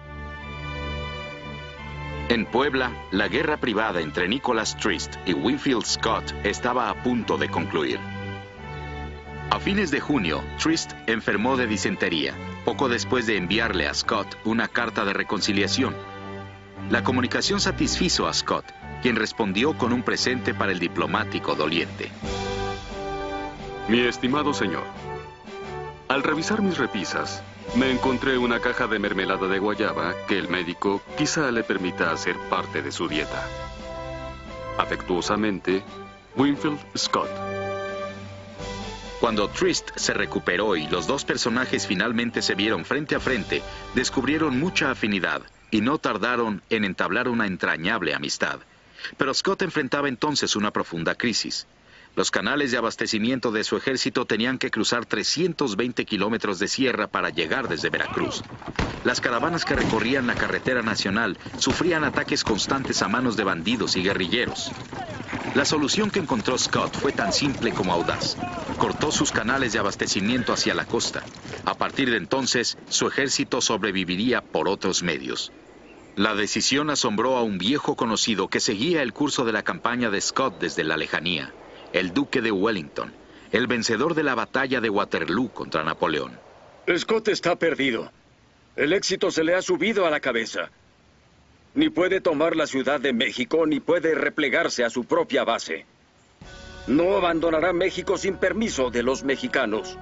En Puebla, la guerra privada entre Nicholas Trist y Winfield Scott estaba a punto de concluir. A fines de junio, Trist enfermó de disentería, poco después de enviarle a Scott una carta de reconciliación. La comunicación satisfizo a Scott, quien respondió con un presente para el diplomático doliente. Mi estimado señor, al revisar mis repisas, me encontré una caja de mermelada de guayaba que el médico quizá le permita hacer parte de su dieta. Afectuosamente, Winfield Scott. Cuando Trist se recuperó y los dos personajes finalmente se vieron frente a frente, descubrieron mucha afinidad y no tardaron en entablar una entrañable amistad. Pero Scott enfrentaba entonces una profunda crisis. Los canales de abastecimiento de su ejército tenían que cruzar trescientos veinte kilómetros de sierra para llegar desde Veracruz. Las caravanas que recorrían la carretera nacional sufrían ataques constantes a manos de bandidos y guerrilleros. La solución que encontró Scott fue tan simple como audaz. Cortó sus canales de abastecimiento hacia la costa. A partir de entonces, su ejército sobreviviría por otros medios. La decisión asombró a un viejo conocido que seguía el curso de la campaña de Scott desde la lejanía. El duque de Wellington, el vencedor de la batalla de Waterloo contra Napoleón. Scott está perdido. El éxito se le ha subido a la cabeza. Ni puede tomar la Ciudad de México, ni puede replegarse a su propia base. No abandonará México sin permiso de los mexicanos.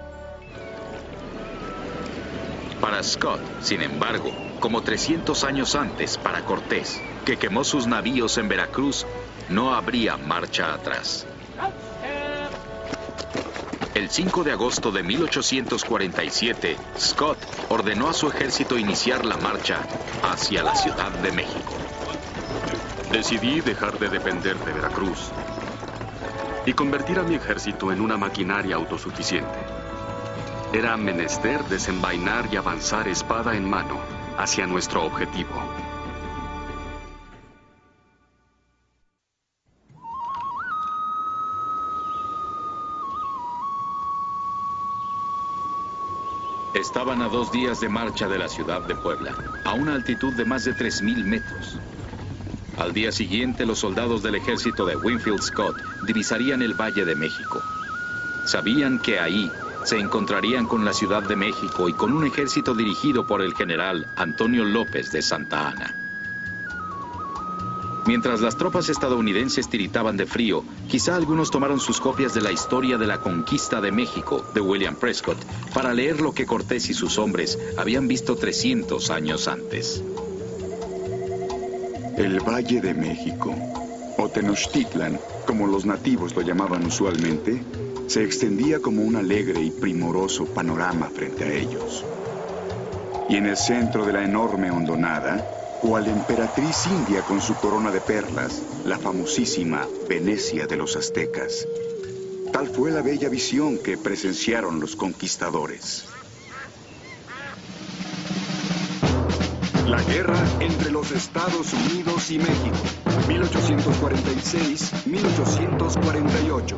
Para Scott, sin embargo, como trescientos años antes para Cortés, que quemó sus navíos en Veracruz, no habría marcha atrás. El cinco de agosto de mil ochocientos cuarenta y siete, Scott ordenó a su ejército iniciar la marcha hacia la Ciudad de México. Decidí dejar de depender de Veracruz y convertir a mi ejército en una maquinaria autosuficiente. Era menester desenvainar y avanzar espada en mano hacia nuestro objetivo. Estaban a dos días de marcha de la ciudad de Puebla, a una altitud de más de tres mil metros. Al día siguiente, los soldados del ejército de Winfield Scott divisarían el Valle de México. Sabían que ahí se encontrarían con la Ciudad de México y con un ejército dirigido por el general Antonio López de Santa Anna. Mientras las tropas estadounidenses tiritaban de frío, quizá algunos tomaron sus copias de la historia de la conquista de México, de William Prescott, para leer lo que Cortés y sus hombres habían visto trescientos años antes. El Valle de México, o Tenochtitlan, como los nativos lo llamaban usualmente, se extendía como un alegre y primoroso panorama frente a ellos. Y en el centro de la enorme hondonada, cual emperatriz india con su corona de perlas, la famosísima Venecia de los aztecas. Tal fue la bella visión que presenciaron los conquistadores. La guerra entre los Estados Unidos y México, mil ochocientos cuarenta y seis a mil ochocientos cuarenta y ocho.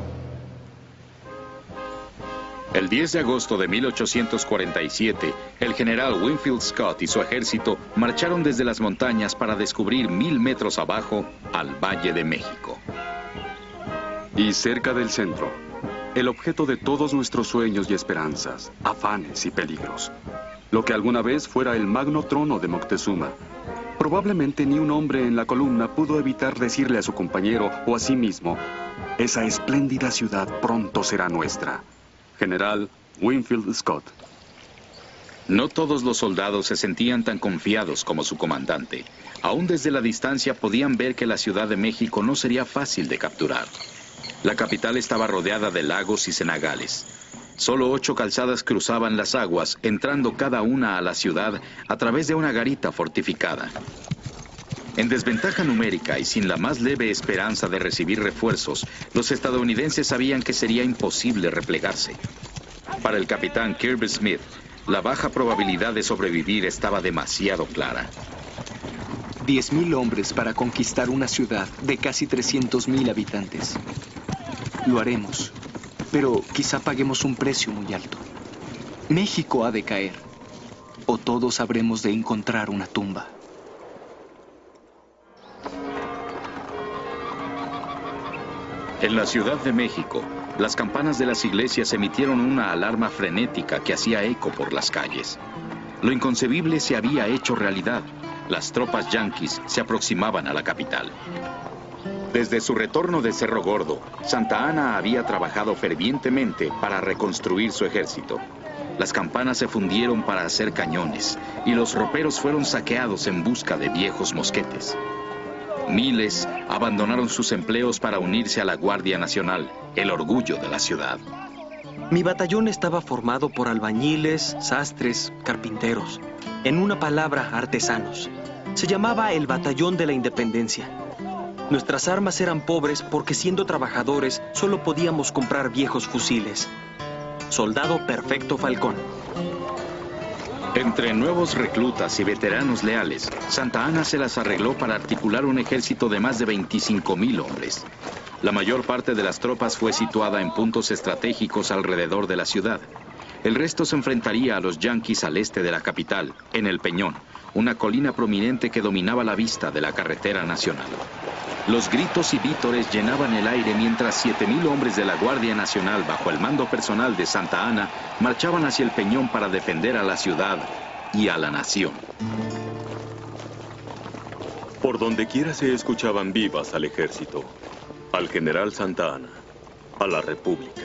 El diez de agosto de mil ochocientos cuarenta y siete, el general Winfield Scott y su ejército marcharon desde las montañas para descubrir mil metros abajo al Valle de México. Y cerca del centro, el objeto de todos nuestros sueños y esperanzas, afanes y peligros. Lo que alguna vez fuera el magno trono de Moctezuma. Probablemente ni un hombre en la columna pudo evitar decirle a su compañero o a sí mismo, esa espléndida ciudad pronto será nuestra. General Winfield Scott. No todos los soldados se sentían tan confiados como su comandante. Aún desde la distancia podían ver que la Ciudad de México no sería fácil de capturar. La capital estaba rodeada de lagos y cenagales. Solo ocho calzadas cruzaban las aguas, entrando cada una a la ciudad a través de una garita fortificada. En desventaja numérica y sin la más leve esperanza de recibir refuerzos, los estadounidenses sabían que sería imposible replegarse. Para el capitán Kirby Smith, La baja probabilidad de sobrevivir estaba demasiado clara. Diez mil hombres para conquistar una ciudad de casi trescientos mil habitantes. Lo haremos, pero quizá paguemos un precio muy alto. México ha de caer, o todos habremos de encontrar una tumba. En la Ciudad de México, las campanas de las iglesias emitieron una alarma frenética que hacía eco por las calles. Lo inconcebible se había hecho realidad. Las tropas yanquis se aproximaban a la capital. Desde su retorno de Cerro Gordo, Santa Anna había trabajado fervientemente para reconstruir su ejército. Las campanas se fundieron para hacer cañones y los roperos fueron saqueados en busca de viejos mosquetes. Miles abandonaron sus empleos para unirse a la Guardia Nacional, el orgullo de la ciudad. Mi batallón estaba formado por albañiles, sastres, carpinteros. En una palabra, artesanos. Se llamaba el Batallón de la Independencia. Nuestras armas eran pobres porque siendo trabajadores solo podíamos comprar viejos fusiles. Soldado Perfecto Falcón. Entre nuevos reclutas y veteranos leales, Santa Anna se las arregló para articular un ejército de más de veinticinco mil hombres. La mayor parte de las tropas fue situada en puntos estratégicos alrededor de la ciudad. El resto se enfrentaría a los yanquis al este de la capital, en El Peñón, una colina prominente que dominaba la vista de la carretera nacional. Los gritos y vítores llenaban el aire mientras siete mil hombres de la Guardia Nacional bajo el mando personal de Santa Anna marchaban hacia El Peñón para defender a la ciudad y a la nación. Por donde quiera se escuchaban vivas al ejército, al general Santa Anna, a la República.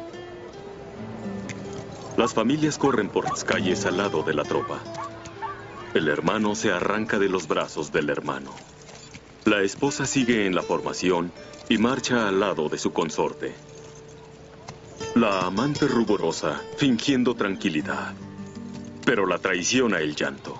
Las familias corren por las calles al lado de la tropa. El hermano se arranca de los brazos del hermano. La esposa sigue en la formación y marcha al lado de su consorte. La amante ruborosa, fingiendo tranquilidad, pero la traiciona el llanto.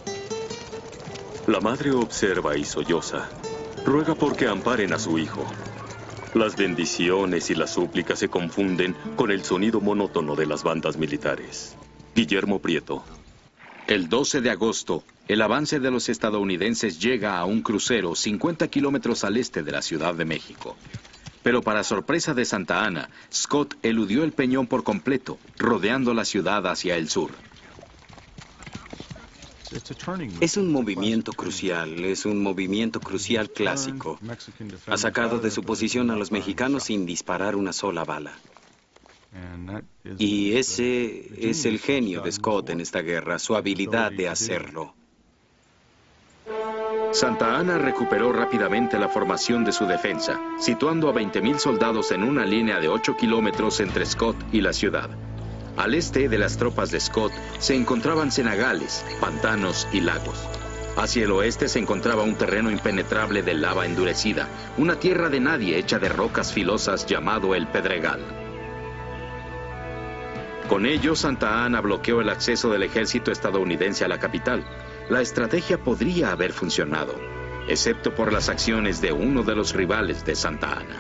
La madre observa y solloza, ruega porque amparen a su hijo. Las bendiciones y las súplicas se confunden con el sonido monótono de las bandas militares. Guillermo Prieto. El doce de agosto, el avance de los estadounidenses llega a un crucero cincuenta kilómetros al este de la Ciudad de México. Pero para sorpresa de Santa Anna, Scott eludió el Peñón por completo, rodeando la ciudad hacia el sur. Es un movimiento crucial, es un movimiento crucial clásico. Ha sacado de su posición a los mexicanos sin disparar una sola bala. Y ese es el genio de Scott en esta guerra, su habilidad de hacerlo. Santa Anna recuperó rápidamente la formación de su defensa, situando a veinte mil soldados en una línea de ocho kilómetros entre Scott y la ciudad. Al este de las tropas de Scott se encontraban cenagales, pantanos y lagos. Hacia el oeste se encontraba un terreno impenetrable de lava endurecida, una tierra de nadie hecha de rocas filosas llamado el Pedregal. Con ello, Santa Anna bloqueó el acceso del ejército estadounidense a la capital. La estrategia podría haber funcionado, excepto por las acciones de uno de los rivales de Santa Anna.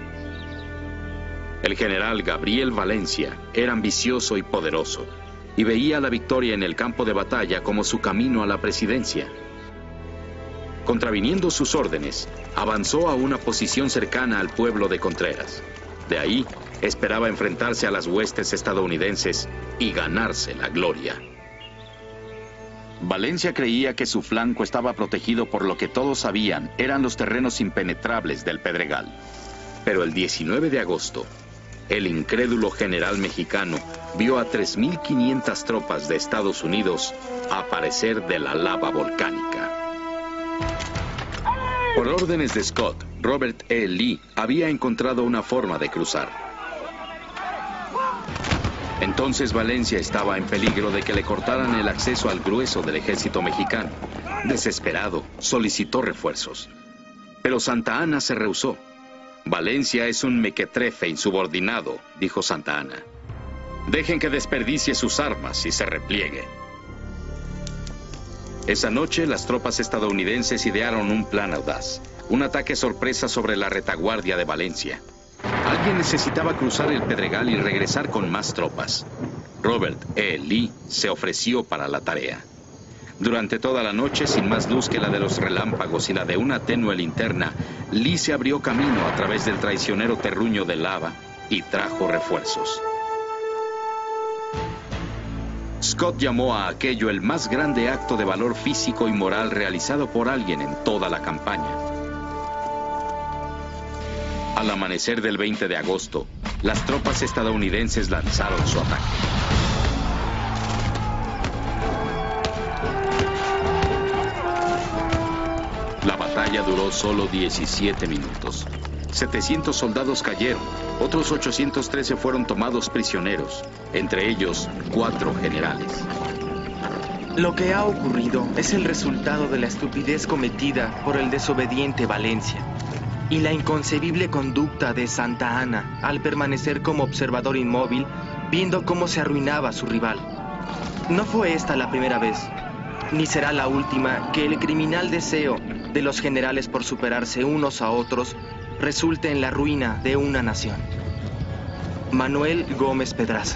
El general Gabriel Valencia era ambicioso y poderoso, y veía la victoria en el campo de batalla como su camino a la presidencia. Contraviniendo sus órdenes, avanzó a una posición cercana al pueblo de Contreras. De ahí, esperaba enfrentarse a las huestes estadounidenses y ganarse la gloria. Valencia creía que su flanco estaba protegido por lo que todos sabían eran los terrenos impenetrables del Pedregal. Pero el diecinueve de agosto, el incrédulo general mexicano vio a tres mil quinientas tropas de Estados Unidos aparecer de la lava volcánica. Por órdenes de Scott, Robert E. Lee había encontrado una forma de cruzar. Entonces Valencia estaba en peligro de que le cortaran el acceso al grueso del ejército mexicano. Desesperado, solicitó refuerzos. Pero Santa Anna se rehusó. Valencia es un mequetrefe insubordinado, dijo Santa Anna. Dejen que desperdicie sus armas y se repliegue. Esa noche, las tropas estadounidenses idearon un plan audaz, un ataque sorpresa sobre la retaguardia de Valencia. Alguien necesitaba cruzar el Pedregal y regresar con más tropas. Robert E. Lee se ofreció para la tarea. Durante toda la noche, sin más luz que la de los relámpagos y la de una tenue linterna, Lee se abrió camino a través del traicionero terruño de lava y trajo refuerzos. Scott llamó a aquello el más grande acto de valor físico y moral realizado por alguien en toda la campaña. Al amanecer del veinte de agosto, las tropas estadounidenses lanzaron su ataque. La batalla duró solo diecisiete minutos. setecientos soldados cayeron, otros ochocientos trece fueron tomados prisioneros, entre ellos cuatro generales. Lo que ha ocurrido es el resultado de la estupidez cometida por el desobediente Valencia y la inconcebible conducta de Santa Anna al permanecer como observador inmóvil viendo cómo se arruinaba su rival. No fue esta la primera vez, ni será la última, que el criminal deseo de los generales por superarse unos a otros resulte en la ruina de una nación. Manuel Gómez Pedraza.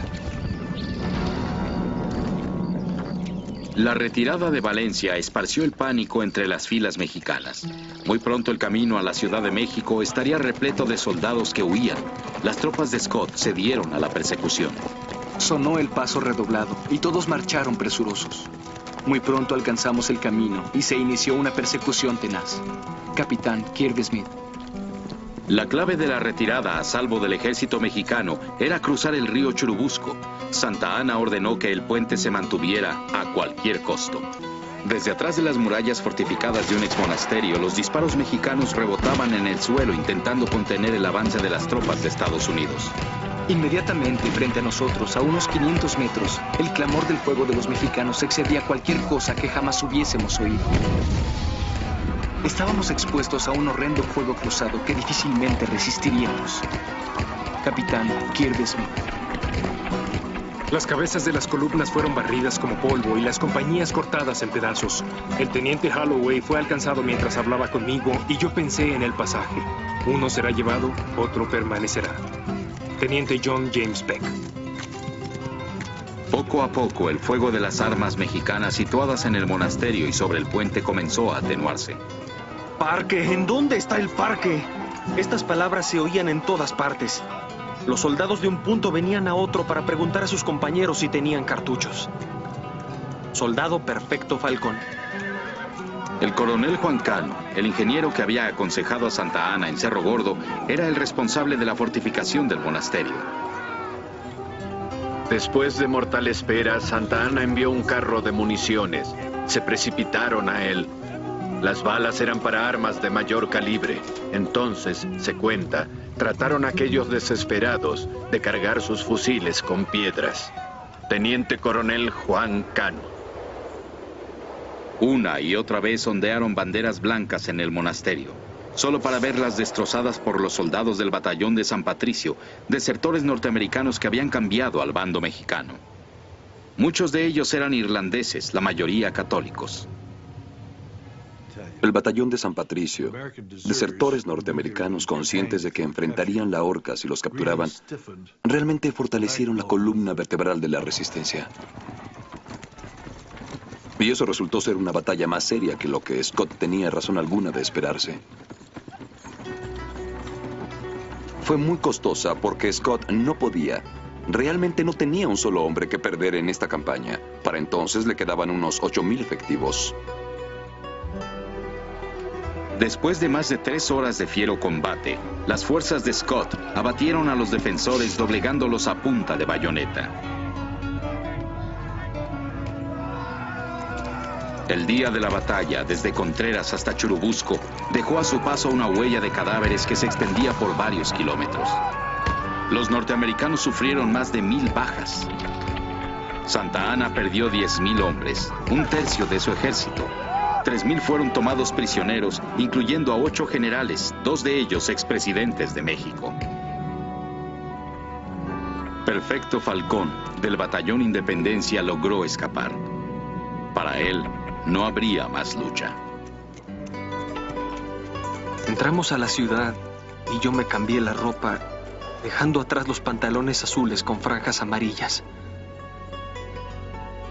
La retirada de Valencia esparció el pánico entre las filas mexicanas. Muy pronto el camino a la Ciudad de México estaría repleto de soldados que huían. Las tropas de Scott cedieron a la persecución. Sonó el paso redoblado y todos marcharon presurosos. Muy pronto alcanzamos el camino y se inició una persecución tenaz. Capitán Kirby Smith. La clave de la retirada a salvo del ejército mexicano era cruzar el río Churubusco. Santa Anna ordenó que el puente se mantuviera a cualquier costo. Desde atrás de las murallas fortificadas de un ex monasterio, los disparos mexicanos rebotaban en el suelo intentando contener el avance de las tropas de Estados Unidos. Inmediatamente frente a nosotros, a unos quinientos metros, el clamor del fuego de los mexicanos excedía cualquier cosa que jamás hubiésemos oído. Estábamos expuestos a un horrendo fuego cruzado que difícilmente resistiríamos. Capitán Kirby Smith. Las cabezas de las columnas fueron barridas como polvo y las compañías cortadas en pedazos. El teniente Holloway fue alcanzado mientras hablaba conmigo y yo pensé en el pasaje. Uno será llevado, otro permanecerá. Teniente John James Peck. Poco a poco, el fuego de las armas mexicanas situadas en el monasterio y sobre el puente comenzó a atenuarse. ¿Parque? ¿En dónde está el parque? Estas palabras se oían en todas partes. Los soldados de un punto venían a otro para preguntar a sus compañeros si tenían cartuchos. Soldado Perfecto Falcón. El coronel Juan Cano, el ingeniero que había aconsejado a Santa Anna en Cerro Gordo, era el responsable de la fortificación del monasterio. Después de mortal espera, Santa Anna envió un carro de municiones. Se precipitaron a él. Las balas eran para armas de mayor calibre. Entonces, se cuenta, trataron a aquellos desesperados de cargar sus fusiles con piedras. Teniente Coronel Juan Cano. Una y otra vez ondearon banderas blancas en el monasterio, solo para verlas destrozadas por los soldados del batallón de San Patricio, desertores norteamericanos que habían cambiado al bando mexicano. Muchos de ellos eran irlandeses, la mayoría católicos. El batallón de San Patricio, desertores norteamericanos conscientes de que enfrentarían la horca si los capturaban, realmente fortalecieron la columna vertebral de la resistencia. Y eso resultó ser una batalla más seria que lo que Scott tenía razón alguna de esperarse. Fue muy costosa porque Scott no podía, realmente no tenía un solo hombre que perder en esta campaña. Para entonces le quedaban unos ocho mil efectivos. Después de más de tres horas de fiero combate, las fuerzas de Scott abatieron a los defensores doblegándolos a punta de bayoneta. El día de la batalla, desde Contreras hasta Churubusco, dejó a su paso una huella de cadáveres que se extendía por varios kilómetros. Los norteamericanos sufrieron más de mil bajas. Santa Anna perdió diez mil hombres, un tercio de su ejército. tres mil fueron tomados prisioneros, incluyendo a ocho generales, dos de ellos expresidentes de México. Perfecto Falcón, del batallón Independencia, logró escapar. Para él, no habría más lucha. Entramos a la ciudad y yo me cambié la ropa, dejando atrás los pantalones azules con franjas amarillas.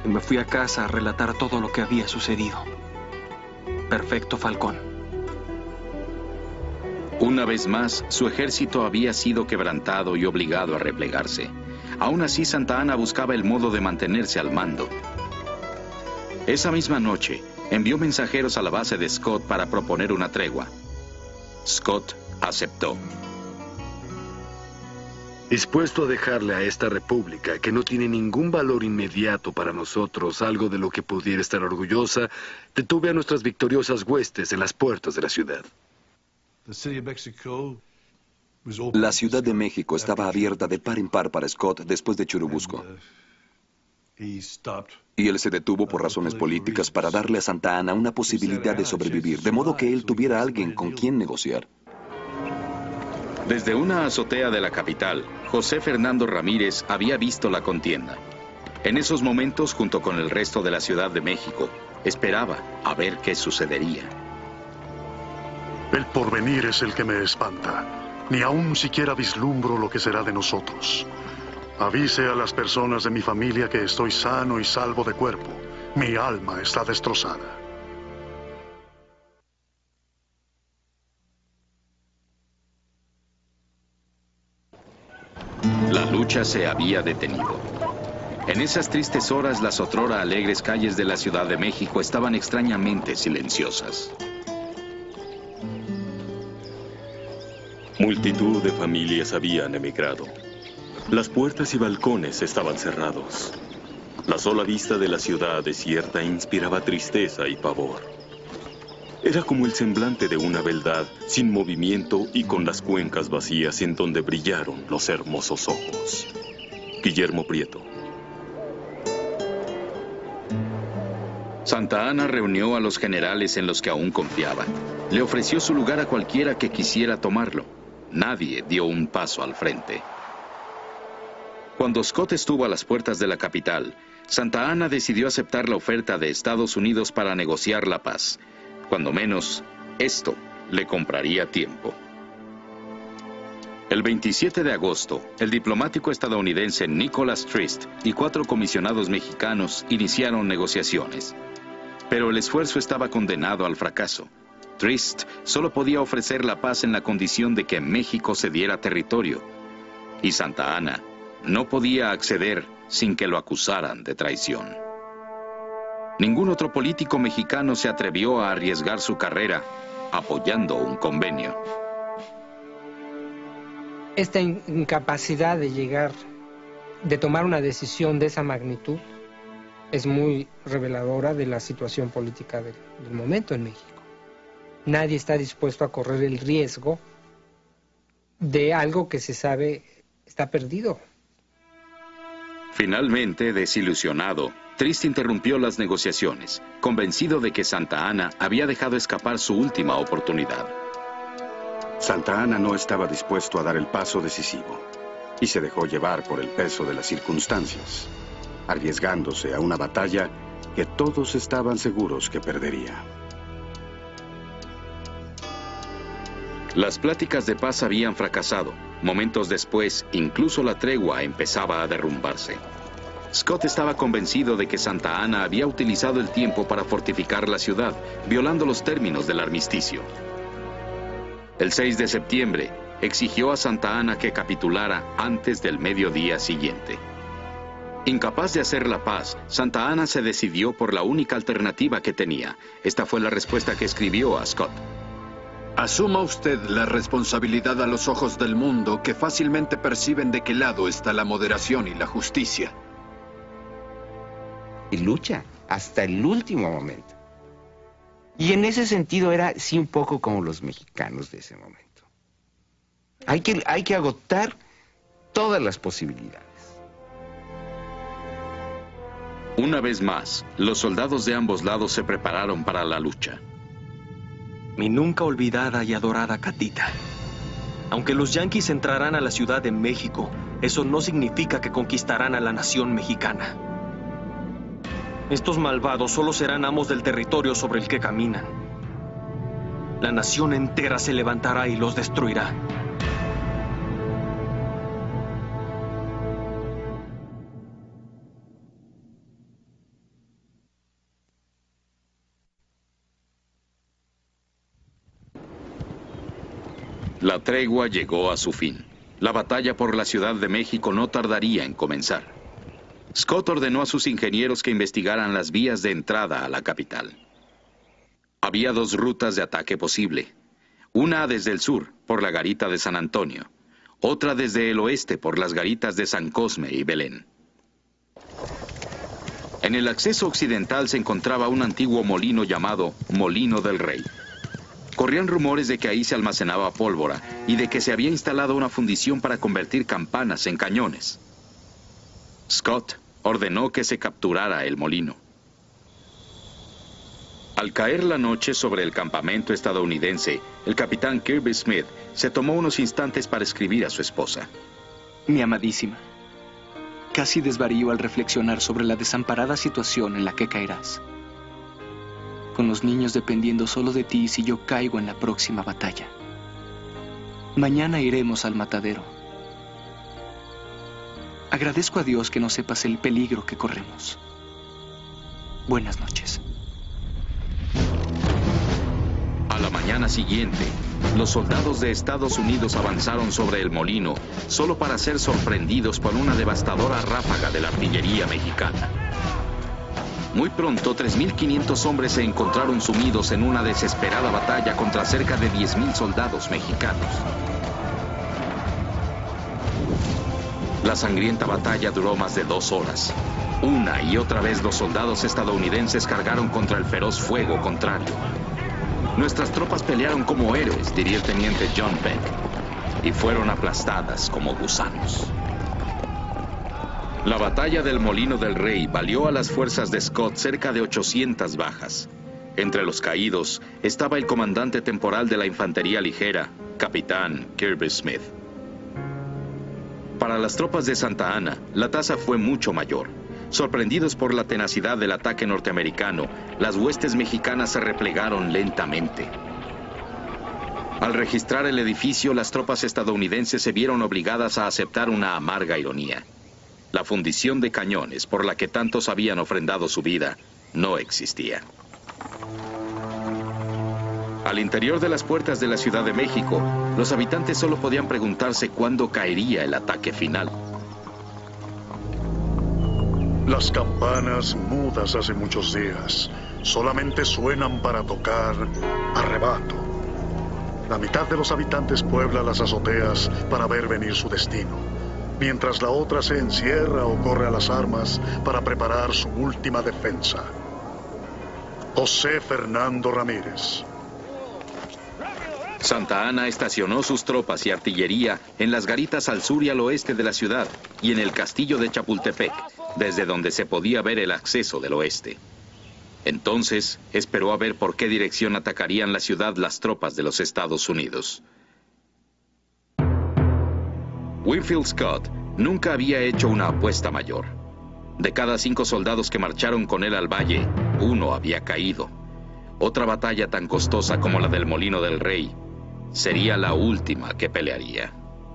y me fui a casa a relatar todo lo que había sucedido. Perfecto, Falcón. Una vez más, su ejército había sido quebrantado y obligado a replegarse. Aún así, Santa Anna buscaba el modo de mantenerse al mando. Esa misma noche, envió mensajeros a la base de Scott para proponer una tregua. Scott aceptó. Dispuesto a dejarle a esta república, que no tiene ningún valor inmediato para nosotros, algo de lo que pudiera estar orgullosa, detuve a nuestras victoriosas huestes en las puertas de la ciudad. La Ciudad de México estaba abierta de par en par para Scott después de Churubusco. Y él se detuvo por razones políticas para darle a Santa Anna una posibilidad de sobrevivir, de modo que él tuviera alguien con quien negociar. Desde una azotea de la capital, José Fernando Ramírez había visto la contienda. En esos momentos, junto con el resto de la Ciudad de México, esperaba a ver qué sucedería. El porvenir es el que me espanta. Ni aún siquiera vislumbro lo que será de nosotros. Avise a las personas de mi familia que estoy sano y salvo de cuerpo. Mi alma está destrozada. La lucha se había detenido. En esas tristes horas, las otrora alegres calles de la Ciudad de México estaban extrañamente silenciosas. Multitud de familias habían emigrado. Las puertas y balcones estaban cerrados. La sola vista de la ciudad desierta inspiraba tristeza y pavor. Era como el semblante de una beldad sin movimiento y con las cuencas vacías en donde brillaron los hermosos ojos. Guillermo Prieto. Santa Anna reunió a los generales en los que aún confiaban. Le ofreció su lugar a cualquiera que quisiera tomarlo. Nadie dio un paso al frente. Cuando Scott estuvo a las puertas de la capital, Santa Anna decidió aceptar la oferta de Estados Unidos para negociar la paz. Cuando menos, esto le compraría tiempo. El veintisiete de agosto, el diplomático estadounidense Nicholas Trist y cuatro comisionados mexicanos iniciaron negociaciones. Pero el esfuerzo estaba condenado al fracaso. Trist solo podía ofrecer la paz en la condición de que México cediera territorio. Y Santa Anna no podía acceder sin que lo acusaran de traición. Ningún otro político mexicano se atrevió a arriesgar su carrera apoyando un convenio. Esta incapacidad de llegar, de tomar una decisión de esa magnitud, es muy reveladora de la situación política del, del momento en México. Nadie está dispuesto a correr el riesgo de algo que se sabe está perdido. Finalmente, desilusionado, Trist interrumpió las negociaciones, convencido de que Santa Anna había dejado escapar su última oportunidad. Santa Anna no estaba dispuesto a dar el paso decisivo y se dejó llevar por el peso de las circunstancias, arriesgándose a una batalla que todos estaban seguros que perdería. Las pláticas de paz habían fracasado. Momentos después, incluso la tregua empezaba a derrumbarse. Scott estaba convencido de que Santa Anna había utilizado el tiempo para fortificar la ciudad, violando los términos del armisticio. El seis de septiembre, exigió a Santa Anna que capitulara antes del mediodía siguiente. Incapaz de hacer la paz, Santa Anna se decidió por la única alternativa que tenía. Esta fue la respuesta que escribió a Scott. Asuma usted la responsabilidad a los ojos del mundo, que fácilmente perciben de qué lado está la moderación y la justicia. Y lucha hasta el último momento. Y en ese sentido era sí un poco como los mexicanos de ese momento. Hay que, hay que agotar todas las posibilidades. Una vez más, los soldados de ambos lados se prepararon para la lucha. Mi nunca olvidada y adorada Catita. Aunque los yanquis entrarán a la Ciudad de México, eso no significa que conquistarán a la nación mexicana. Estos malvados solo serán amos del territorio sobre el que caminan. La nación entera se levantará y los destruirá. La tregua llegó a su fin. La batalla por la Ciudad de México no tardaría en comenzar. Scott ordenó a sus ingenieros que investigaran las vías de entrada a la capital. Había dos rutas de ataque posible. Una desde el sur, por la garita de San Antonio. Otra desde el oeste, por las garitas de San Cosme y Belén. En el acceso occidental se encontraba un antiguo molino llamado Molino del Rey. Corrían rumores de que ahí se almacenaba pólvora y de que se había instalado una fundición para convertir campanas en cañones. Scott ordenó que se capturara el molino. Al caer la noche sobre el campamento estadounidense, el capitán Kirby Smith se tomó unos instantes para escribir a su esposa. Mi amadísima, casi desvarío al reflexionar sobre la desamparada situación en la que caerás. Con los niños dependiendo solo de ti si yo caigo en la próxima batalla. Mañana iremos al matadero. Agradezco a Dios que no sepas el peligro que corremos. Buenas noches. A la mañana siguiente, los soldados de Estados Unidos avanzaron sobre el molino, solo para ser sorprendidos por una devastadora ráfaga de la artillería mexicana. Muy pronto, tres mil quinientos hombres se encontraron sumidos en una desesperada batalla contra cerca de diez mil soldados mexicanos. La sangrienta batalla duró más de dos horas. Una y otra vez los soldados estadounidenses cargaron contra el feroz fuego contrario. Nuestras tropas pelearon como héroes, diría el teniente John Peck, y fueron aplastadas como gusanos. La batalla del Molino del Rey valió a las fuerzas de Scott cerca de ochocientas bajas. Entre los caídos estaba el comandante temporal de la infantería ligera, capitán Kirby Smith. Para las tropas de Santa Ana, la tasa fue mucho mayor. Sorprendidos por la tenacidad del ataque norteamericano, las huestes mexicanas se replegaron lentamente. Al registrar el edificio, las tropas estadounidenses se vieron obligadas a aceptar una amarga ironía. La fundición de cañones por la que tantos habían ofrendado su vida no existía. Al interior de las puertas de la Ciudad de México, los habitantes solo podían preguntarse cuándo caería el ataque final. Las campanas, mudas hace muchos días, solamente suenan para tocar arrebato. La mitad de los habitantes puebla las azoteas para ver venir su destino, mientras la otra se encierra o corre a las armas para preparar su última defensa. José Fernando Ramírez. Santa Ana estacionó sus tropas y artillería en las garitas al sur y al oeste de la ciudad y en el castillo de Chapultepec, desde donde se podía ver el acceso del oeste. Entonces, esperó a ver por qué dirección atacarían la ciudad las tropas de los Estados Unidos. Winfield Scott nunca había hecho una apuesta mayor. De cada cinco soldados que marcharon con él al valle, uno había caído. Otra batalla tan costosa como la del Molino del Rey sería la última que pelearía.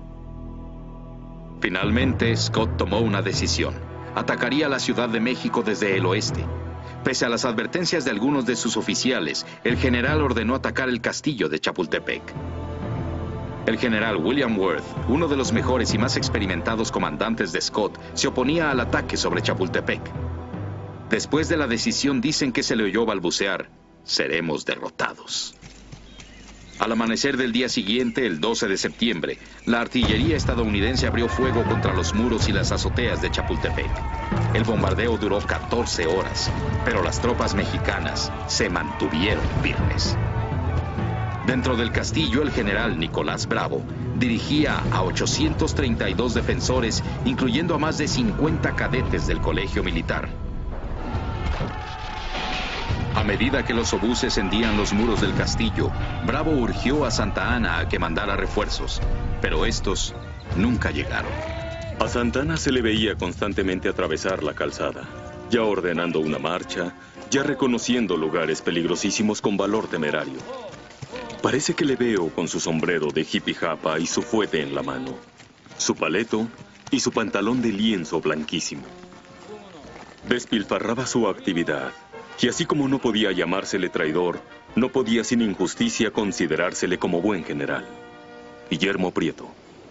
Finalmente, Scott tomó una decisión. Atacaría la Ciudad de México desde el oeste. Pese a las advertencias de algunos de sus oficiales, el general ordenó atacar el castillo de Chapultepec. El general William Worth, uno de los mejores y más experimentados comandantes de Scott, se oponía al ataque sobre Chapultepec. Después de la decisión dicen que se le oyó balbucear: seremos derrotados. Al amanecer del día siguiente, el doce de septiembre, la artillería estadounidense abrió fuego contra los muros y las azoteas de Chapultepec. El bombardeo duró catorce horas, pero las tropas mexicanas se mantuvieron firmes. Dentro del castillo, el general Nicolás Bravo dirigía a ochocientos treinta y dos defensores, incluyendo a más de cincuenta cadetes del colegio militar. A medida que los obuses hendían los muros del castillo, Bravo urgió a Santa Ana a que mandara refuerzos, pero estos nunca llegaron. A Santa Ana se le veía constantemente atravesar la calzada, ya ordenando una marcha, ya reconociendo lugares peligrosísimos con valor temerario. Parece que le veo con su sombrero de jipijapa y su fuete en la mano, su paleto y su pantalón de lienzo blanquísimo. Despilfarraba su actividad, y así como no podía llamársele traidor, no podía sin injusticia considerársele como buen general. Guillermo Prieto.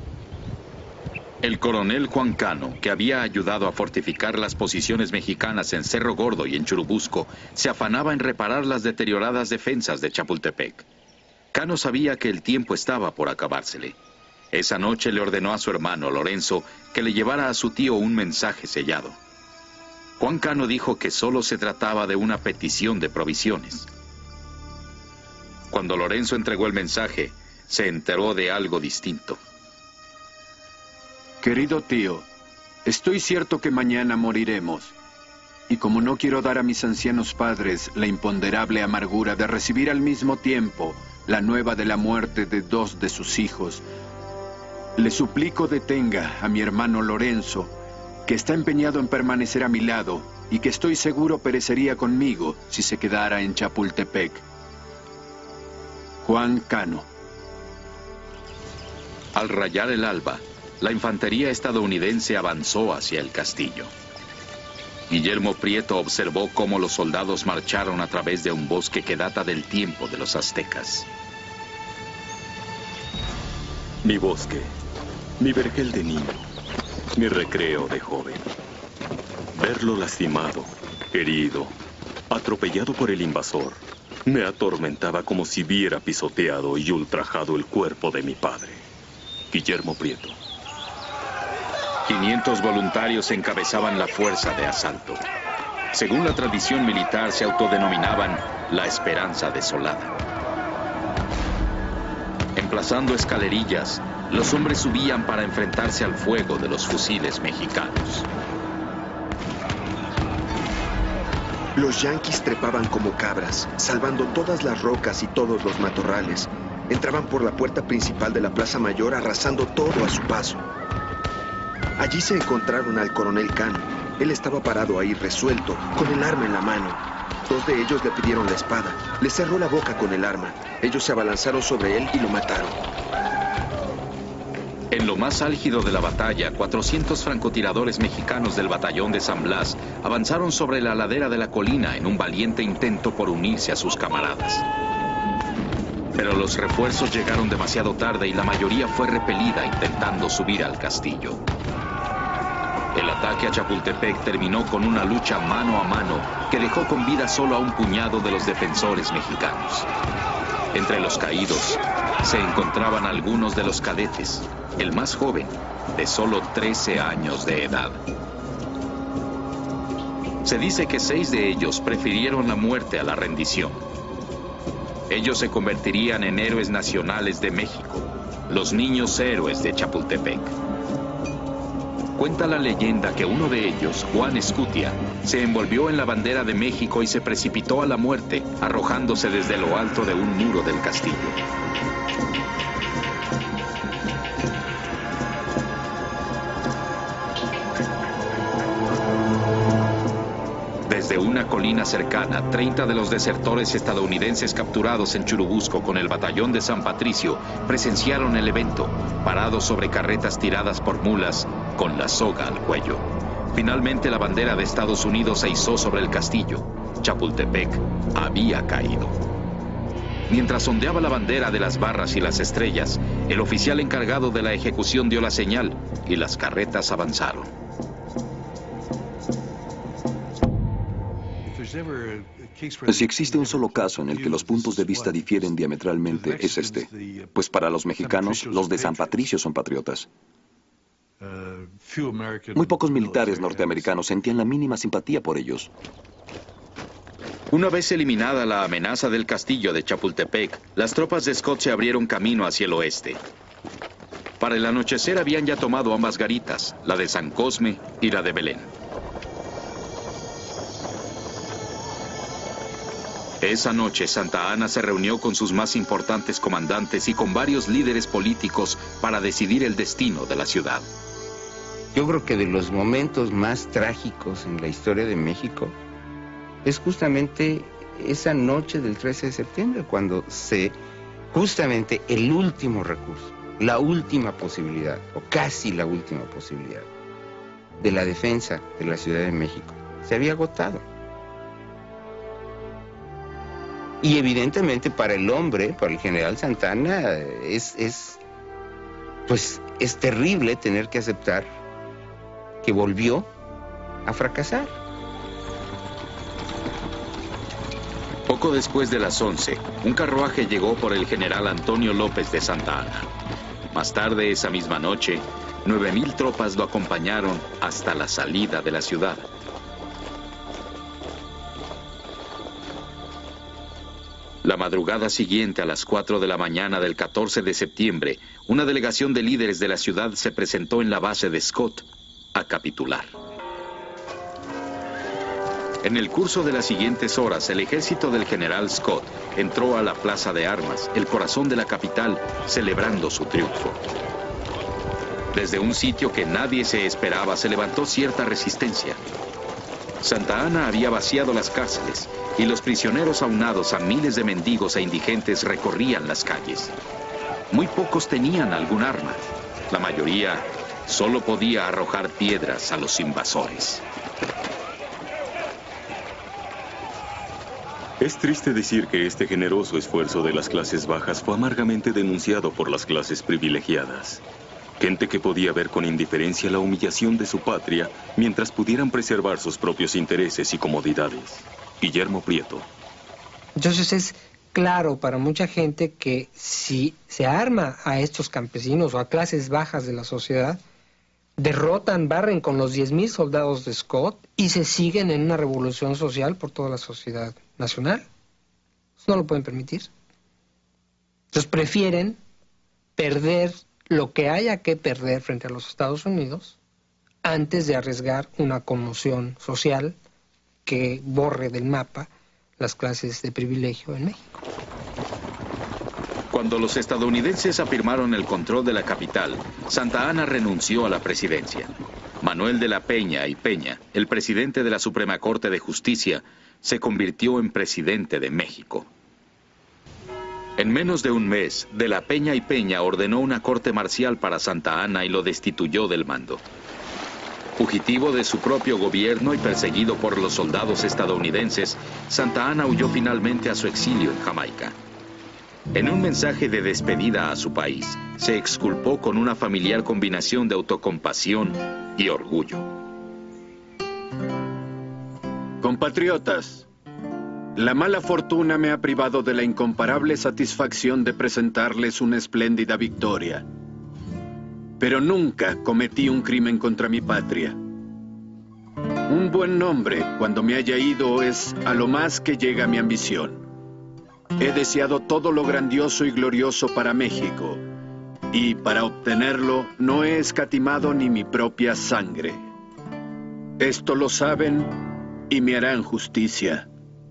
El coronel Juan Cano, que había ayudado a fortificar las posiciones mexicanas en Cerro Gordo y en Churubusco, se afanaba en reparar las deterioradas defensas de Chapultepec. Cano sabía que el tiempo estaba por acabársele. Esa noche le ordenó a su hermano Lorenzo que le llevara a su tío un mensaje sellado. Juan Cano dijo que solo se trataba de una petición de provisiones. Cuando Lorenzo entregó el mensaje, se enteró de algo distinto. Querido tío, estoy cierto que mañana moriremos. Y como no quiero dar a mis ancianos padres la imponderable amargura de recibir al mismo tiempo la nueva de la muerte de dos de sus hijos, le suplico detenga a mi hermano Lorenzo, que está empeñado en permanecer a mi lado y que estoy seguro perecería conmigo si se quedara en Chapultepec. Juan Cano. Al rayar el alba, la infantería estadounidense avanzó hacia el castillo. Guillermo Prieto observó cómo los soldados marcharon a través de un bosque que data del tiempo de los aztecas. Mi bosque, mi vergel de niño, mi recreo de joven. Verlo lastimado, herido, atropellado por el invasor, me atormentaba como si hubiera pisoteado y ultrajado el cuerpo de mi padre, Guillermo Prieto. quinientos voluntarios encabezaban la fuerza de asalto. Según la tradición militar, se autodenominaban la Esperanza Desolada. Emplazando escalerillas, los hombres subían para enfrentarse al fuego de los fusiles mexicanos. Los yanquis trepaban como cabras, salvando todas las rocas y todos los matorrales. Entraban por la puerta principal de la Plaza Mayor, arrasando todo a su paso. Allí se encontraron al coronel Cano. Él estaba parado ahí, resuelto, con el arma en la mano. Dos de ellos le pidieron la espada. Le cerró la boca con el arma. Ellos se abalanzaron sobre él y lo mataron. En lo más álgido de la batalla, cuatrocientos francotiradores mexicanos del batallón de San Blas avanzaron sobre la ladera de la colina en un valiente intento por unirse a sus camaradas. Pero los refuerzos llegaron demasiado tarde y la mayoría fue repelida intentando subir al castillo. El ataque a Chapultepec terminó con una lucha mano a mano que dejó con vida solo a un puñado de los defensores mexicanos. Entre los caídos se encontraban algunos de los cadetes, el más joven, de solo trece años de edad. Se dice que seis de ellos prefirieron la muerte a la rendición. Ellos se convertirían en héroes nacionales de México, los niños héroes de Chapultepec. Cuenta la leyenda que uno de ellos, Juan Escutia, se envolvió en la bandera de México y se precipitó a la muerte, arrojándose desde lo alto de un muro del castillo. Desde una colina cercana, treinta de los desertores estadounidenses capturados en Churubusco con el batallón de San Patricio presenciaron el evento, parados sobre carretas tiradas por mulas con la soga al cuello. Finalmente la bandera de Estados Unidos se izó sobre el castillo. Chapultepec había caído. Mientras ondeaba la bandera de las barras y las estrellas, el oficial encargado de la ejecución dio la señal y las carretas avanzaron. Si existe un solo caso en el que los puntos de vista difieren diametralmente, es este. Pues para los mexicanos, los de San Patricio son patriotas. Muy pocos militares norteamericanos sentían la mínima simpatía por ellos. Una vez eliminada la amenaza del castillo de Chapultepec, las tropas de Scott se abrieron camino hacia el oeste. Para el anochecer habían ya tomado ambas garitas, la de San Cosme y la de Belén. Esa noche, Santa Anna se reunió con sus más importantes comandantes y con varios líderes políticos para decidir el destino de la ciudad. Yo creo que de los momentos más trágicos en la historia de México es justamente esa noche del trece de septiembre, cuando se, justamente el último recurso, la última posibilidad, o casi la última posibilidad, de la defensa de la Ciudad de México, se había agotado. Y evidentemente para el hombre, para el general Santa Anna, es, es pues es terrible tener que aceptar que volvió a fracasar. Poco después de las once, un carruaje llegó por el general Antonio López de Santa Anna. Más tarde, esa misma noche, nueve mil tropas lo acompañaron hasta la salida de la ciudad. La madrugada siguiente, a las cuatro de la mañana del catorce de septiembre, una delegación de líderes de la ciudad se presentó en la base de Scott a capitular. En el curso de las siguientes horas, el ejército del general Scott entró a la plaza de armas, el corazón de la capital, celebrando su triunfo. Desde un sitio que nadie se esperaba, se levantó cierta resistencia. Santa Anna había vaciado las cárceles y los prisioneros aunados a miles de mendigos e indigentes recorrían las calles. Muy pocos tenían algún arma. La mayoría solo podía arrojar piedras a los invasores. Es triste decir que este generoso esfuerzo de las clases bajas fue amargamente denunciado por las clases privilegiadas. Gente que podía ver con indiferencia la humillación de su patria mientras pudieran preservar sus propios intereses y comodidades. Guillermo Prieto. Entonces es claro para mucha gente que si se arma a estos campesinos o a clases bajas de la sociedad, derrotan, barren con los diez mil soldados de Scott y se siguen en una revolución social por toda la sociedad nacional. Eso no lo pueden permitir. Entonces prefieren perder lo que haya que perder frente a los Estados Unidos antes de arriesgar una conmoción social que borre del mapa las clases de privilegio en México. Cuando los estadounidenses afirmaron el control de la capital, Santa Anna renunció a la presidencia. Manuel de la Peña y Peña, el presidente de la Suprema Corte de Justicia, se convirtió en presidente de México. En menos de un mes, de la Peña y Peña ordenó una corte marcial para Santa Anna y lo destituyó del mando. Fugitivo de su propio gobierno y perseguido por los soldados estadounidenses, Santa Anna huyó finalmente a su exilio en Jamaica. En un mensaje de despedida a su país, se exculpó con una familiar combinación de autocompasión y orgullo. Compatriotas, la mala fortuna me ha privado de la incomparable satisfacción de presentarles una espléndida victoria. Pero nunca cometí un crimen contra mi patria. Un buen nombre, cuando me haya ido, es a lo más que llega mi ambición. He deseado todo lo grandioso y glorioso para México, y para obtenerlo no he escatimado ni mi propia sangre. Esto lo saben y me harán justicia.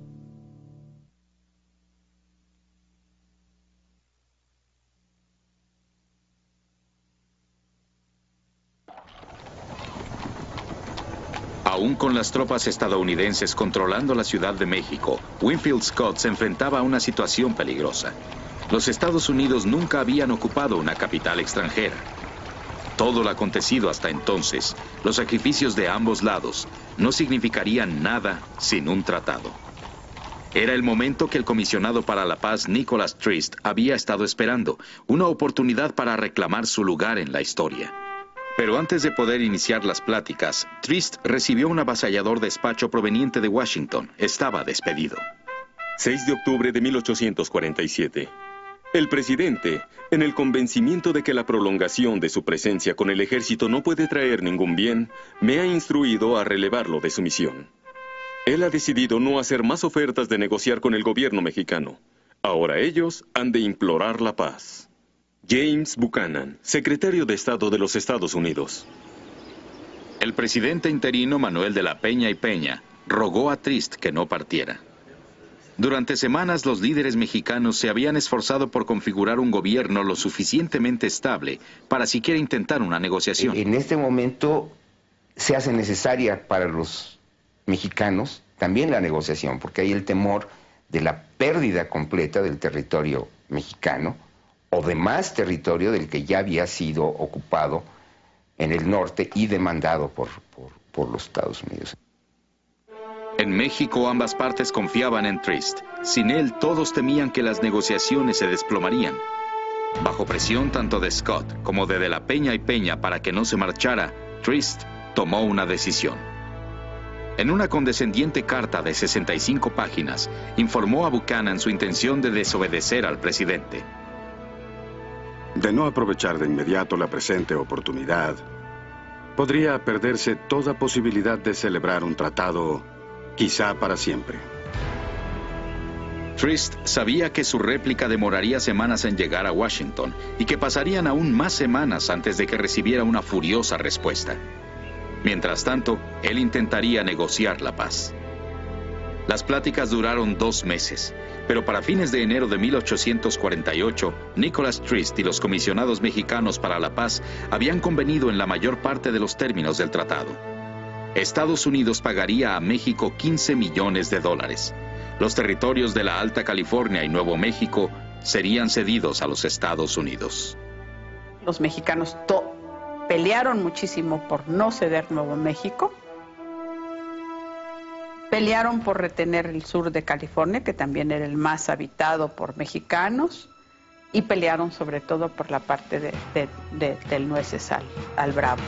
Aún con las tropas estadounidenses controlando la Ciudad de México, Winfield Scott se enfrentaba a una situación peligrosa. Los Estados Unidos nunca habían ocupado una capital extranjera. Todo lo acontecido hasta entonces, los sacrificios de ambos lados, no significarían nada sin un tratado. Era el momento que el comisionado para la paz Nicholas Trist había estado esperando, una oportunidad para reclamar su lugar en la historia. Pero antes de poder iniciar las pláticas, Trist recibió un avasallador despacho proveniente de Washington. Estaba despedido. seis de octubre de mil ochocientos cuarenta y siete. El presidente, en el convencimiento de que la prolongación de su presencia con el ejército no puede traer ningún bien, me ha instruido a relevarlo de su misión. Él ha decidido no hacer más ofertas de negociar con el gobierno mexicano. Ahora ellos han de implorar la paz. James Buchanan, secretario de Estado de los Estados Unidos. El presidente interino Manuel de la Peña y Peña rogó a Trist que no partiera. Durante semanas los líderes mexicanos se habían esforzado por configurar un gobierno lo suficientemente estable para siquiera intentar una negociación. En este momento se hace necesaria para los mexicanos también la negociación, porque hay el temor de la pérdida completa del territorio mexicano o de más territorio del que ya había sido ocupado en el norte y demandado por, por, por los Estados Unidos. En México ambas partes confiaban en Trist. Sin él todos temían que las negociaciones se desplomarían. Bajo presión tanto de Scott como de De la Peña y Peña para que no se marchara, Trist tomó una decisión. En una condescendiente carta de sesenta y cinco páginas, informó a Buchanan su intención de desobedecer al presidente. De no aprovechar de inmediato la presente oportunidad, podría perderse toda posibilidad de celebrar un tratado, quizá para siempre. Trist sabía que su réplica demoraría semanas en llegar a Washington y que pasarían aún más semanas antes de que recibiera una furiosa respuesta. Mientras tanto, él intentaría negociar la paz. Las pláticas duraron dos meses, pero para fines de enero de mil ochocientos cuarenta y ocho, Nicholas Trist y los comisionados mexicanos para la paz habían convenido en la mayor parte de los términos del tratado. Estados Unidos pagaría a México quince millones de dólares. Los territorios de la Alta California y Nuevo México serían cedidos a los Estados Unidos. Los mexicanos to- pelearon muchísimo por no ceder Nuevo México. Pelearon por retener el sur de California, que también era el más habitado por mexicanos. Y pelearon sobre todo por la parte de, de, de, del Nueces al, al Bravo.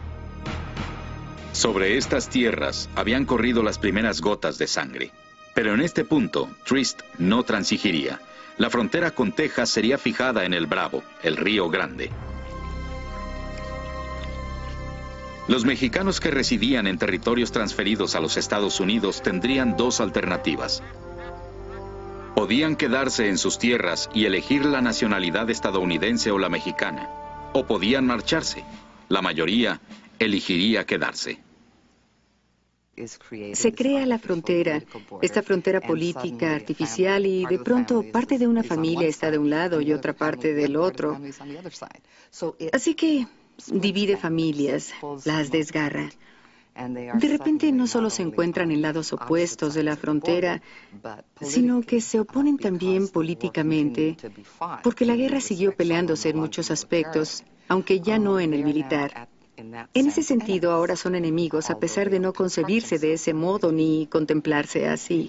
Sobre estas tierras habían corrido las primeras gotas de sangre. Pero en este punto, Trist no transigiría. La frontera con Texas sería fijada en el Bravo, el Río Grande. Los mexicanos que residían en territorios transferidos a los Estados Unidos tendrían dos alternativas. Podían quedarse en sus tierras y elegir la nacionalidad estadounidense o la mexicana, o podían marcharse. La mayoría elegiría quedarse. Se crea la frontera, esta frontera política artificial, y de pronto parte de una familia está de un lado y otra parte del otro. Así que divide familias, las desgarra. De repente no solo se encuentran en lados opuestos de la frontera, sino que se oponen también políticamente, porque la guerra siguió peleándose en muchos aspectos, aunque ya no en el militar. En ese sentido, ahora son enemigos, a pesar de no concebirse de ese modo ni contemplarse así.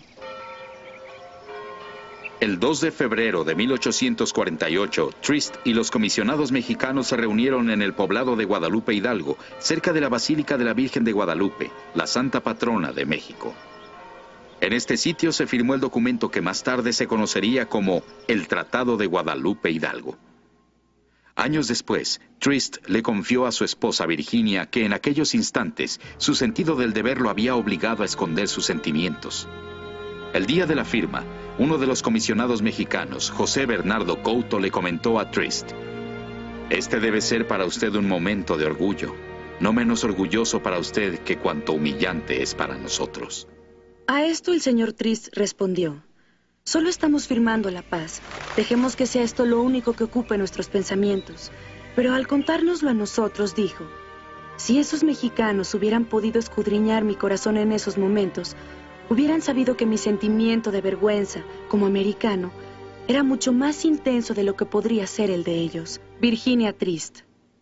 El dos de febrero de mil ochocientos cuarenta y ocho, Trist y los comisionados mexicanos se reunieron en el poblado de Guadalupe Hidalgo, cerca de la Basílica de la Virgen de Guadalupe, la santa patrona de México. En este sitio se firmó el documento que más tarde se conocería como el Tratado de Guadalupe Hidalgo. Años después, Trist le confió a su esposa Virginia que en aquellos instantes su sentido del deber lo había obligado a esconder sus sentimientos. El día de la firma, uno de los comisionados mexicanos, José Bernardo Couto, le comentó a Trist: «Este debe ser para usted un momento de orgullo, no menos orgulloso para usted que cuanto humillante es para nosotros». A esto el señor Trist respondió: «Solo estamos firmando la paz. Dejemos que sea esto lo único que ocupe nuestros pensamientos». Pero al contárnoslo a nosotros, dijo: «Si esos mexicanos hubieran podido escudriñar mi corazón en esos momentos, hubieran sabido que mi sentimiento de vergüenza, como americano, era mucho más intenso de lo que podría ser el de ellos». Virginia Trist.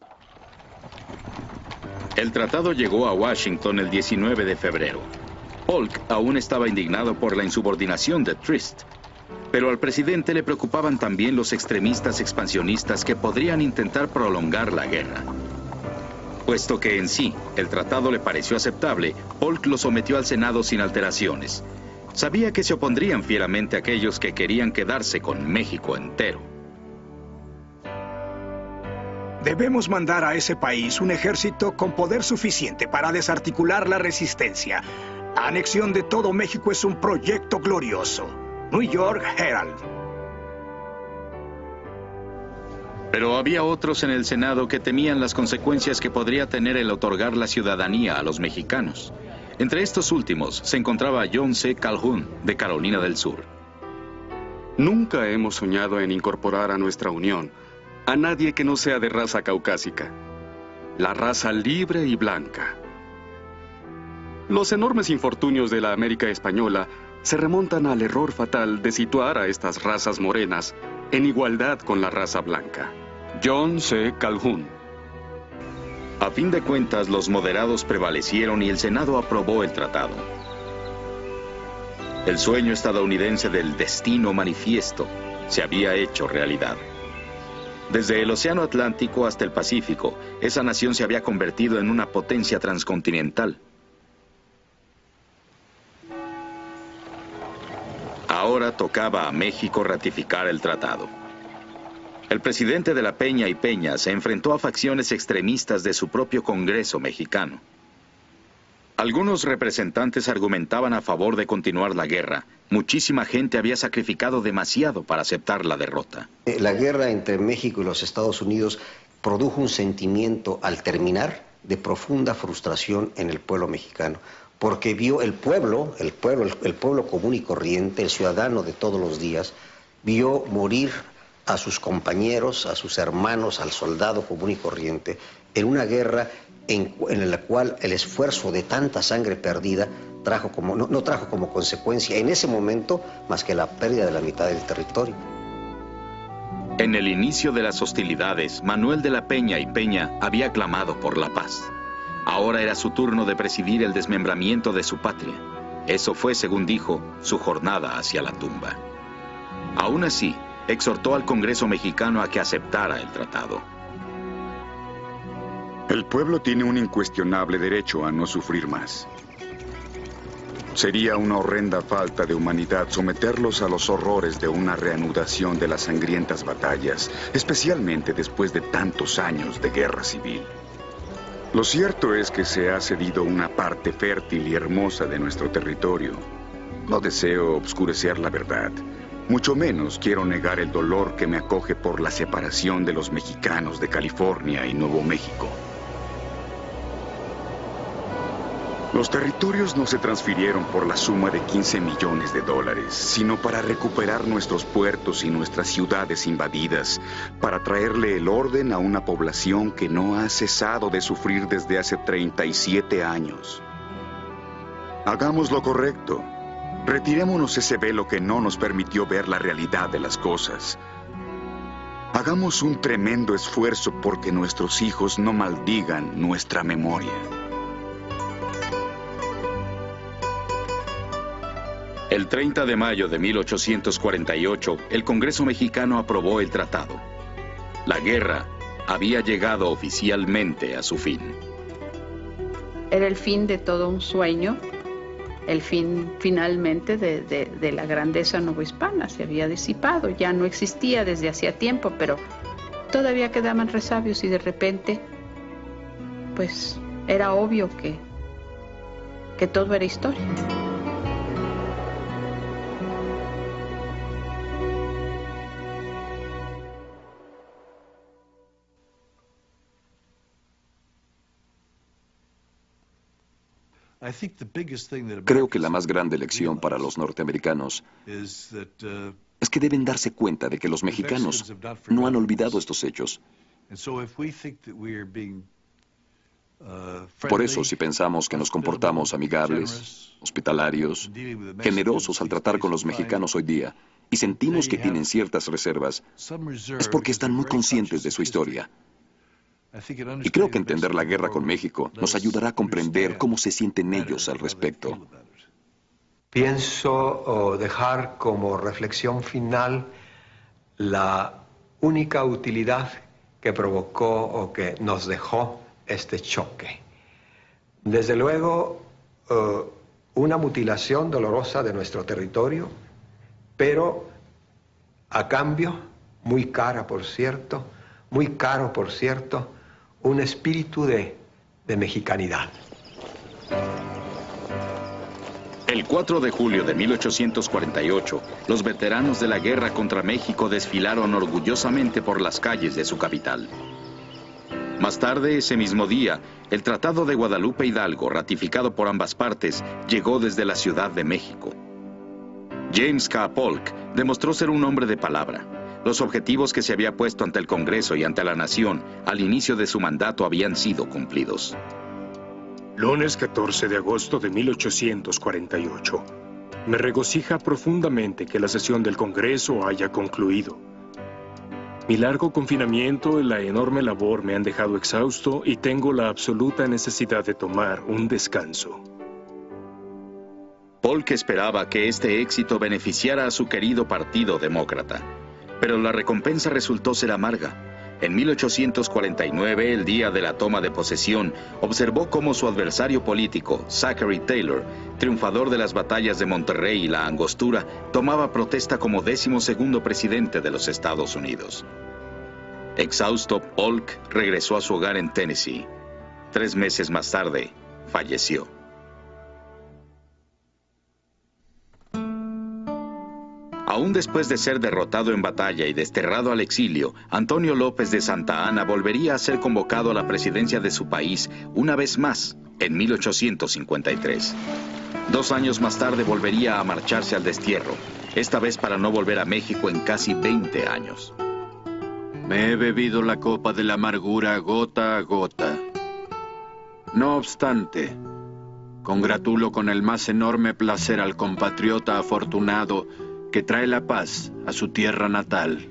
El tratado llegó a Washington el diecinueve de febrero. Polk aún estaba indignado por la insubordinación de Trist, pero al presidente le preocupaban también los extremistas expansionistas que podrían intentar prolongar la guerra. Puesto que en sí el tratado le pareció aceptable, Polk lo sometió al Senado sin alteraciones. Sabía que se opondrían fieramente a aquellos que querían quedarse con México entero. Debemos mandar a ese país un ejército con poder suficiente para desarticular la resistencia. La anexión de todo México es un proyecto glorioso. New York Herald. Pero había otros en el Senado que temían las consecuencias que podría tener el otorgar la ciudadanía a los mexicanos. Entre estos últimos se encontraba John C. Calhoun, de Carolina del Sur. Nunca hemos soñado en incorporar a nuestra unión a nadie que no sea de raza caucásica, la raza libre y blanca. Los enormes infortunios de la América española se remontan al error fatal de situar a estas razas morenas en igualdad con la raza blanca. John C. Calhoun. A fin de cuentas, los moderados prevalecieron y el Senado aprobó el tratado. El sueño estadounidense del destino manifiesto se había hecho realidad. Desde el Océano Atlántico hasta el Pacífico, esa nación se había convertido en una potencia transcontinental. Ahora tocaba a México ratificar el tratado. El presidente de la Peña y Peña se enfrentó a facciones extremistas de su propio Congreso mexicano. Algunos representantes argumentaban a favor de continuar la guerra. Muchísima gente había sacrificado demasiado para aceptar la derrota. La guerra entre México y los Estados Unidos produjo un sentimiento, al terminar, de profunda frustración en el pueblo mexicano, porque vio el pueblo, el pueblo, el, el pueblo común y corriente, el ciudadano de todos los días, vio morir a sus compañeros, a sus hermanos, al soldado común y corriente, en una guerra en, en la cual el esfuerzo de tanta sangre perdida trajo como, no, no trajo como consecuencia en ese momento más que la pérdida de la mitad del territorio. En el inicio de las hostilidades, Manuel de la Peña y Peña había clamado por la paz. Ahora era su turno de presidir el desmembramiento de su patria. Eso fue, según dijo, su jornada hacia la tumba. Aún así, exhortó al Congreso mexicano a que aceptara el tratado. El pueblo tiene un incuestionable derecho a no sufrir más. Sería una horrenda falta de humanidad someterlos a los horrores de una reanudación de las sangrientas batallas, especialmente después de tantos años de guerra civil. Lo cierto es que se ha cedido una parte fértil y hermosa de nuestro territorio. No deseo obscurecer la verdad. Mucho menos quiero negar el dolor que me acoge por la separación de los mexicanos de California y Nuevo México. Los territorios no se transfirieron por la suma de quince millones de dólares, sino para recuperar nuestros puertos y nuestras ciudades invadidas, para traerle el orden a una población que no ha cesado de sufrir desde hace treinta y siete años. Hagamos lo correcto. Retirémonos ese velo que no nos permitió ver la realidad de las cosas. Hagamos un tremendo esfuerzo porque nuestros hijos no maldigan nuestra memoria. El treinta de mayo de mil ochocientos cuarenta y ocho, el Congreso mexicano aprobó el tratado. La guerra había llegado oficialmente a su fin. Era el fin de todo un sueño, el fin finalmente de, de, de la grandeza novohispana. Se había disipado, ya no existía desde hacía tiempo, pero todavía quedaban resabios y de repente, pues era obvio que, que todo era historia. Creo que la más grande lección para los norteamericanos es que deben darse cuenta de que los mexicanos no han olvidado estos hechos. Por eso, si pensamos que nos comportamos amigables, hospitalarios, generosos al tratar con los mexicanos hoy día, y sentimos que tienen ciertas reservas, es porque están muy conscientes de su historia. Y creo que entender la guerra con México nos ayudará a comprender cómo se sienten ellos al respecto. Pienso oh, dejar como reflexión final la única utilidad que provocó o que nos dejó este choque. Desde luego, uh, una mutilación dolorosa de nuestro territorio, pero a cambio, muy cara por cierto, muy caro por cierto, un espíritu de, de mexicanidad. El cuatro de julio de mil ochocientos cuarenta y ocho, los veteranos de la guerra contra México desfilaron orgullosamente por las calles de su capital. Más tarde, ese mismo día, el Tratado de Guadalupe Hidalgo, ratificado por ambas partes, llegó desde la Ciudad de México. James K. Polk demostró ser un hombre de palabra. Los objetivos que se había puesto ante el Congreso y ante la nación al inicio de su mandato habían sido cumplidos. Lunes catorce de agosto de mil ochocientos cuarenta y ocho. Me regocija profundamente que la sesión del Congreso haya concluido. Mi largo confinamiento y la enorme labor me han dejado exhausto y tengo la absoluta necesidad de tomar un descanso. Polk esperaba que este éxito beneficiara a su querido Partido Demócrata. Pero la recompensa resultó ser amarga. En mil ochocientos cuarenta y nueve, el día de la toma de posesión, observó cómo su adversario político, Zachary Taylor, triunfador de las batallas de Monterrey y la Angostura, tomaba protesta como décimo segundo presidente de los Estados Unidos. Exhausto, Polk regresó a su hogar en Tennessee. Tres meses más tarde, falleció. Aún después de ser derrotado en batalla y desterrado al exilio, Antonio López de Santa Anna volvería a ser convocado a la presidencia de su país una vez más, en mil ochocientos cincuenta y tres. Dos años más tarde volvería a marcharse al destierro, esta vez para no volver a México en casi veinte años. Me he bebido la copa de la amargura gota a gota. No obstante, congratulo con el más enorme placer al compatriota afortunado que trae la paz a su tierra natal.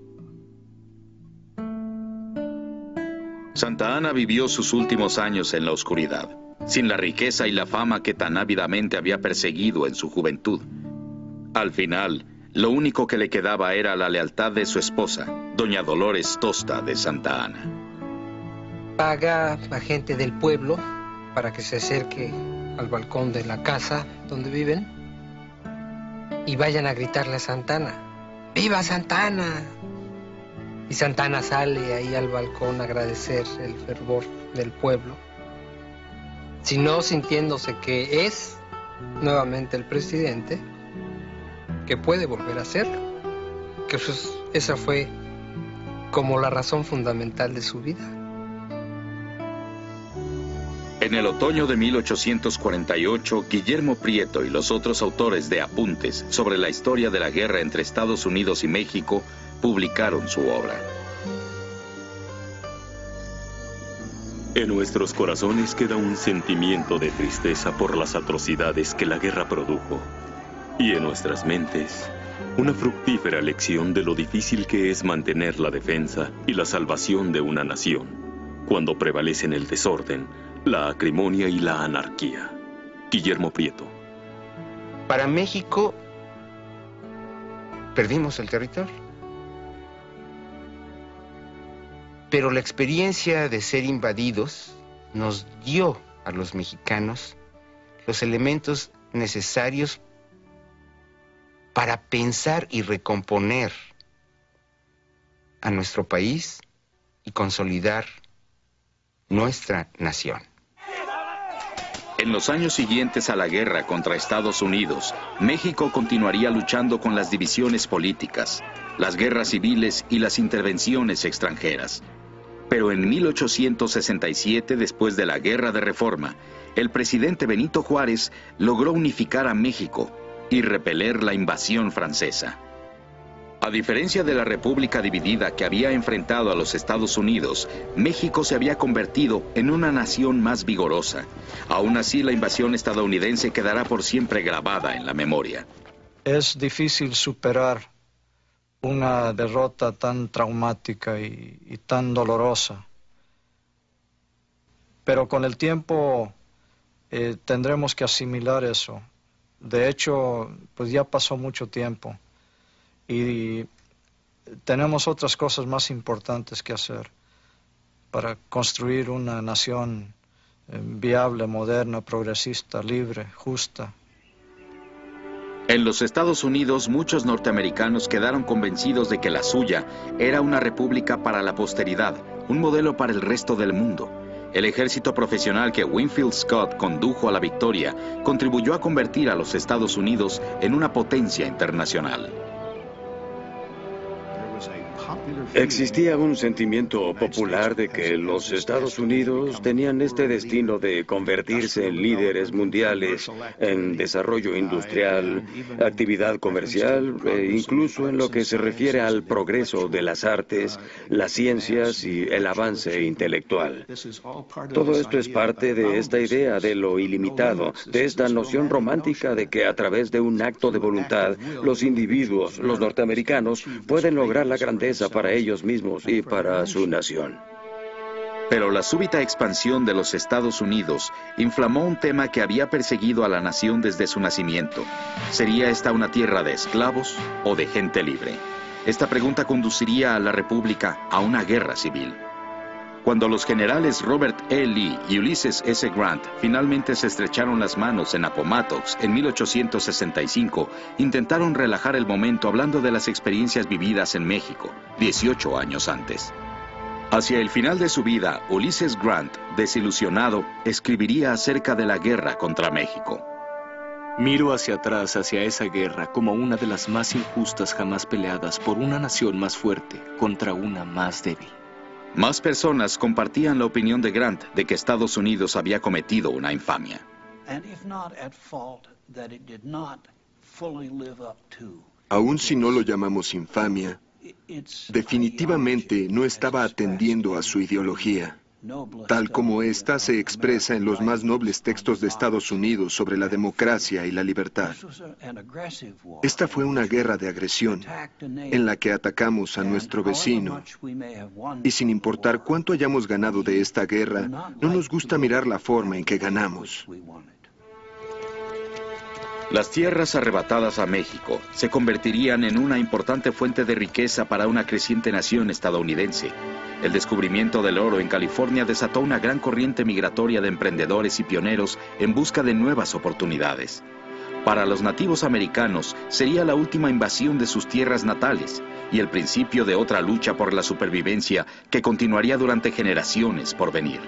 Santa Anna vivió sus últimos años en la oscuridad, sin la riqueza y la fama que tan ávidamente había perseguido en su juventud. Al final, lo único que le quedaba era la lealtad de su esposa, doña Dolores Tosta de Santa Anna. Paga a gente del pueblo para que se acerque al balcón de la casa donde viven y vayan a gritarle a Santa Anna: ¡Viva Santa Anna! Y Santa Anna sale ahí al balcón a agradecer el fervor del pueblo, sino sintiéndose que es nuevamente el presidente, que puede volver a hacerlo, que pues, esa fue como la razón fundamental de su vida. En el otoño de mil ochocientos cuarenta y ocho, Guillermo Prieto y los otros autores de apuntes sobre la historia de la guerra entre Estados Unidos y México publicaron su obra. En nuestros corazones queda un sentimiento de tristeza por las atrocidades que la guerra produjo, y en nuestras mentes una fructífera lección de lo difícil que es mantener la defensa y la salvación de una nación, cuando prevalecen el desorden, la acrimonia y la anarquía. Guillermo Prieto. Para México, perdimos el territorio. Pero la experiencia de ser invadidos nos dio a los mexicanos los elementos necesarios para pensar y recomponer a nuestro país y consolidar nuestra nación. En los años siguientes a la guerra contra Estados Unidos, México continuaría luchando con las divisiones políticas, las guerras civiles y las intervenciones extranjeras. Pero en mil ochocientos sesenta y siete, después de la Guerra de Reforma, el presidente Benito Juárez logró unificar a México y repeler la invasión francesa. A diferencia de la República dividida que había enfrentado a los Estados Unidos, México se había convertido en una nación más vigorosa. Aún así, la invasión estadounidense quedará por siempre grabada en la memoria. Es difícil superar una derrota tan traumática y, y tan dolorosa. Pero con el tiempo eh, tendremos que asimilar eso. De hecho, pues ya pasó mucho tiempo. Y tenemos otras cosas más importantes que hacer para construir una nación eh, viable, moderna, progresista, libre, justa. En los Estados Unidos, muchos norteamericanos quedaron convencidos de que la suya era una república para la posteridad, un modelo para el resto del mundo. El ejército profesional que Winfield Scott condujo a la victoria contribuyó a convertir a los Estados Unidos en una potencia internacional. Existía un sentimiento popular de que los Estados Unidos tenían este destino de convertirse en líderes mundiales en desarrollo industrial, actividad comercial e incluso en lo que se refiere al progreso de las artes, las ciencias y el avance intelectual. Todo esto es parte de esta idea de lo ilimitado, de esta noción romántica de que a través de un acto de voluntad, los individuos, los norteamericanos, pueden lograr la grandeza para ellos mismos y para su nación. Pero la súbita expansión de los Estados Unidos inflamó un tema que había perseguido a la nación desde su nacimiento. ¿Sería esta una tierra de esclavos o de gente libre? esta pregunta conduciría a la República a una guerra civil. Cuando los generales Robert E. Lee y Ulysses S. Grant finalmente se estrecharon las manos en Appomattox en mil ochocientos sesenta y cinco, intentaron relajar el momento hablando de las experiencias vividas en México, dieciocho años antes. Hacia el final de su vida, Ulysses Grant, desilusionado, escribiría acerca de la guerra contra México. Miro hacia atrás, hacia esa guerra, como una de las más injustas jamás peleadas por una nación más fuerte contra una más débil. Más personas compartían la opinión de Grant de que Estados Unidos había cometido una infamia. Aun si no lo llamamos infamia, definitivamente no estaba atendiendo a su ideología, tal como ésta se expresa en los más nobles textos de Estados Unidos sobre la democracia y la libertad. Esta fue una guerra de agresión, en la que atacamos a nuestro vecino, y sin importar cuánto hayamos ganado de esta guerra, no nos gusta mirar la forma en que ganamos. Las tierras arrebatadas a México se convertirían en una importante fuente de riqueza para una creciente nación estadounidense. El descubrimiento del oro en California desató una gran corriente migratoria de emprendedores y pioneros en busca de nuevas oportunidades. Para los nativos americanos sería la última invasión de sus tierras natales y el principio de otra lucha por la supervivencia que continuaría durante generaciones por venir.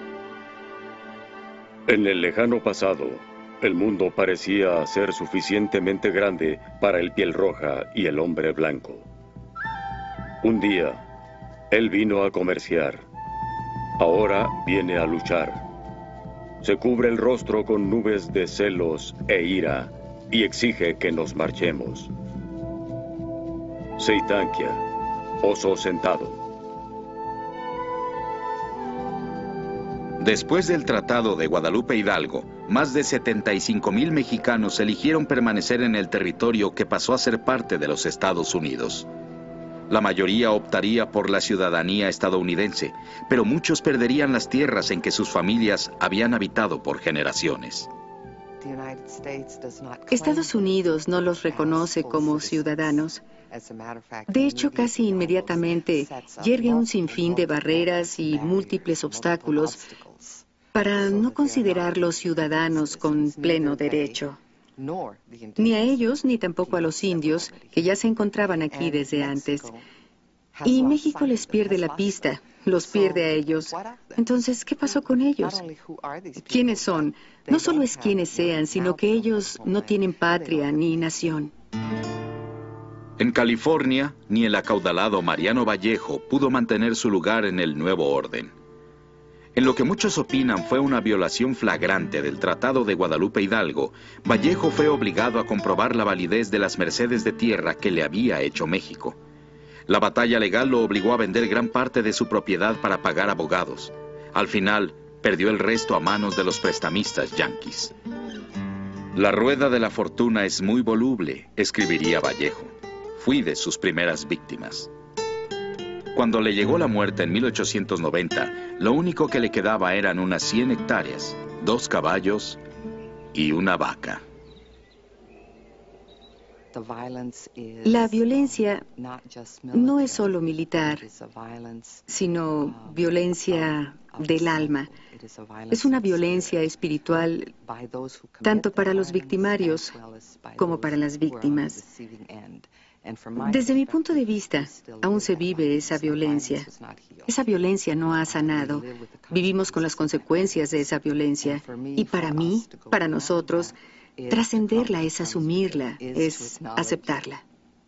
En el lejano pasado, el mundo parecía ser suficientemente grande para el piel roja y el hombre blanco. Un día, él vino a comerciar. Ahora viene a luchar. Se cubre el rostro con nubes de celos e ira y exige que nos marchemos. Seitanquia, oso sentado. Después del Tratado de Guadalupe Hidalgo, más de setenta y cinco mil mexicanos eligieron permanecer en el territorio que pasó a ser parte de los Estados Unidos. La mayoría optaría por la ciudadanía estadounidense, pero muchos perderían las tierras en que sus familias habían habitado por generaciones. Estados Unidos no los reconoce como ciudadanos. De hecho, casi inmediatamente yergue un sinfín de barreras y múltiples obstáculos para no considerarlos ciudadanos con pleno derecho. Ni a ellos, ni tampoco a los indios, que ya se encontraban aquí desde antes. Y México les pierde la pista, los pierde a ellos. Entonces, ¿qué pasó con ellos? ¿Quiénes son? No solo es quiénes sean, sino que ellos no tienen patria ni nación. En California, ni el acaudalado Mariano Vallejo pudo mantener su lugar en el nuevo orden. En lo que muchos opinan fue una violación flagrante del Tratado de Guadalupe Hidalgo, Vallejo fue obligado a comprobar la validez de las mercedes de tierra que le había hecho México. La batalla legal lo obligó a vender gran parte de su propiedad para pagar abogados. Al final, perdió el resto a manos de los prestamistas yanquis. La rueda de la fortuna es muy voluble, escribiría Vallejo. Fui de sus primeras víctimas. Cuando le llegó la muerte en mil ochocientos noventa, lo único que le quedaba eran unas cien hectáreas, dos caballos y una vaca. La violencia no es solo militar, sino violencia del alma. Es una violencia espiritual tanto para los victimarios como para las víctimas. Desde mi punto de vista, aún se vive esa violencia. Esa violencia no ha sanado. Vivimos con las consecuencias de esa violencia. Y para mí, para nosotros, trascenderla es asumirla, es aceptarla.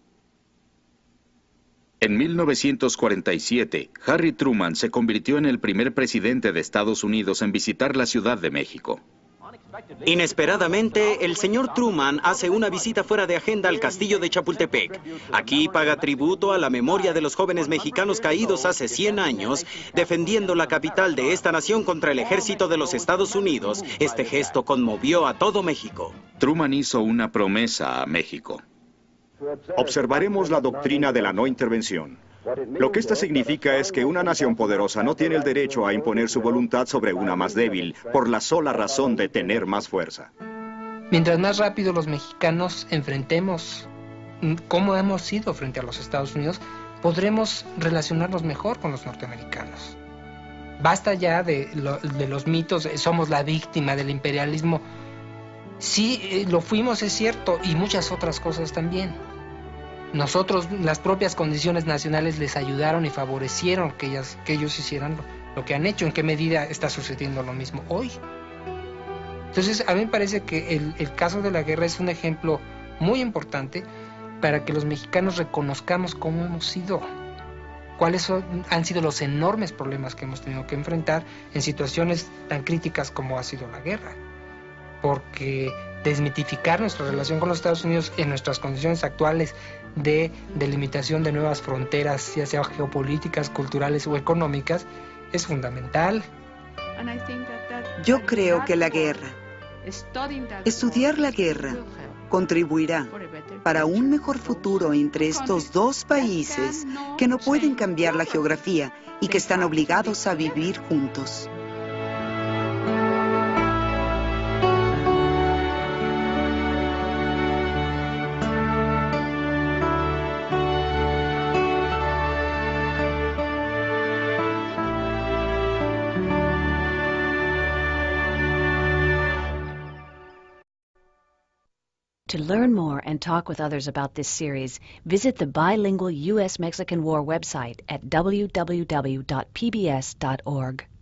En mil novecientos cuarenta y siete, Harry Truman se convirtió en el primer presidente de Estados Unidos en visitar la Ciudad de México. Inesperadamente, el señor Truman hace una visita fuera de agenda al castillo de Chapultepec. Aquí paga tributo a la memoria de los jóvenes mexicanos caídos hace cien años, defendiendo la capital de esta nación contra el ejército de los Estados Unidos. Este gesto conmovió a todo México. Truman hizo una promesa a México. Observaremos la doctrina de la no intervención. Lo que esta significa es que una nación poderosa no tiene el derecho a imponer su voluntad sobre una más débil por la sola razón de tener más fuerza. Mientras más rápido los mexicanos enfrentemos cómo hemos sido frente a los Estados Unidos, podremos relacionarnos mejor con los norteamericanos. Basta ya de, lo, de los mitos, somos la víctima del imperialismo. Sí, eh, lo fuimos, es cierto, y muchas otras cosas también. Nosotros, las propias condiciones nacionales les ayudaron y favorecieron que, ellas, que ellos hicieran lo, lo que han hecho. ¿En qué medida está sucediendo lo mismo hoy? Entonces, a mí me parece que el, el caso de la guerra es un ejemplo muy importante para que los mexicanos reconozcamos cómo hemos sido, cuáles son, han sido los enormes problemas que hemos tenido que enfrentar en situaciones tan críticas como ha sido la guerra. Porque desmitificar nuestra relación con los Estados Unidos en nuestras condiciones actuales de delimitación de nuevas fronteras, ya sea geopolíticas, culturales o económicas, es fundamental. Yo creo que la guerra, estudiar la guerra, contribuirá para un mejor futuro entre estos dos países que no pueden cambiar la geografía y que están obligados a vivir juntos. To learn more and talk with others about this series, visit the bilingual U S Mexican War website at w w w dot p b s dot org.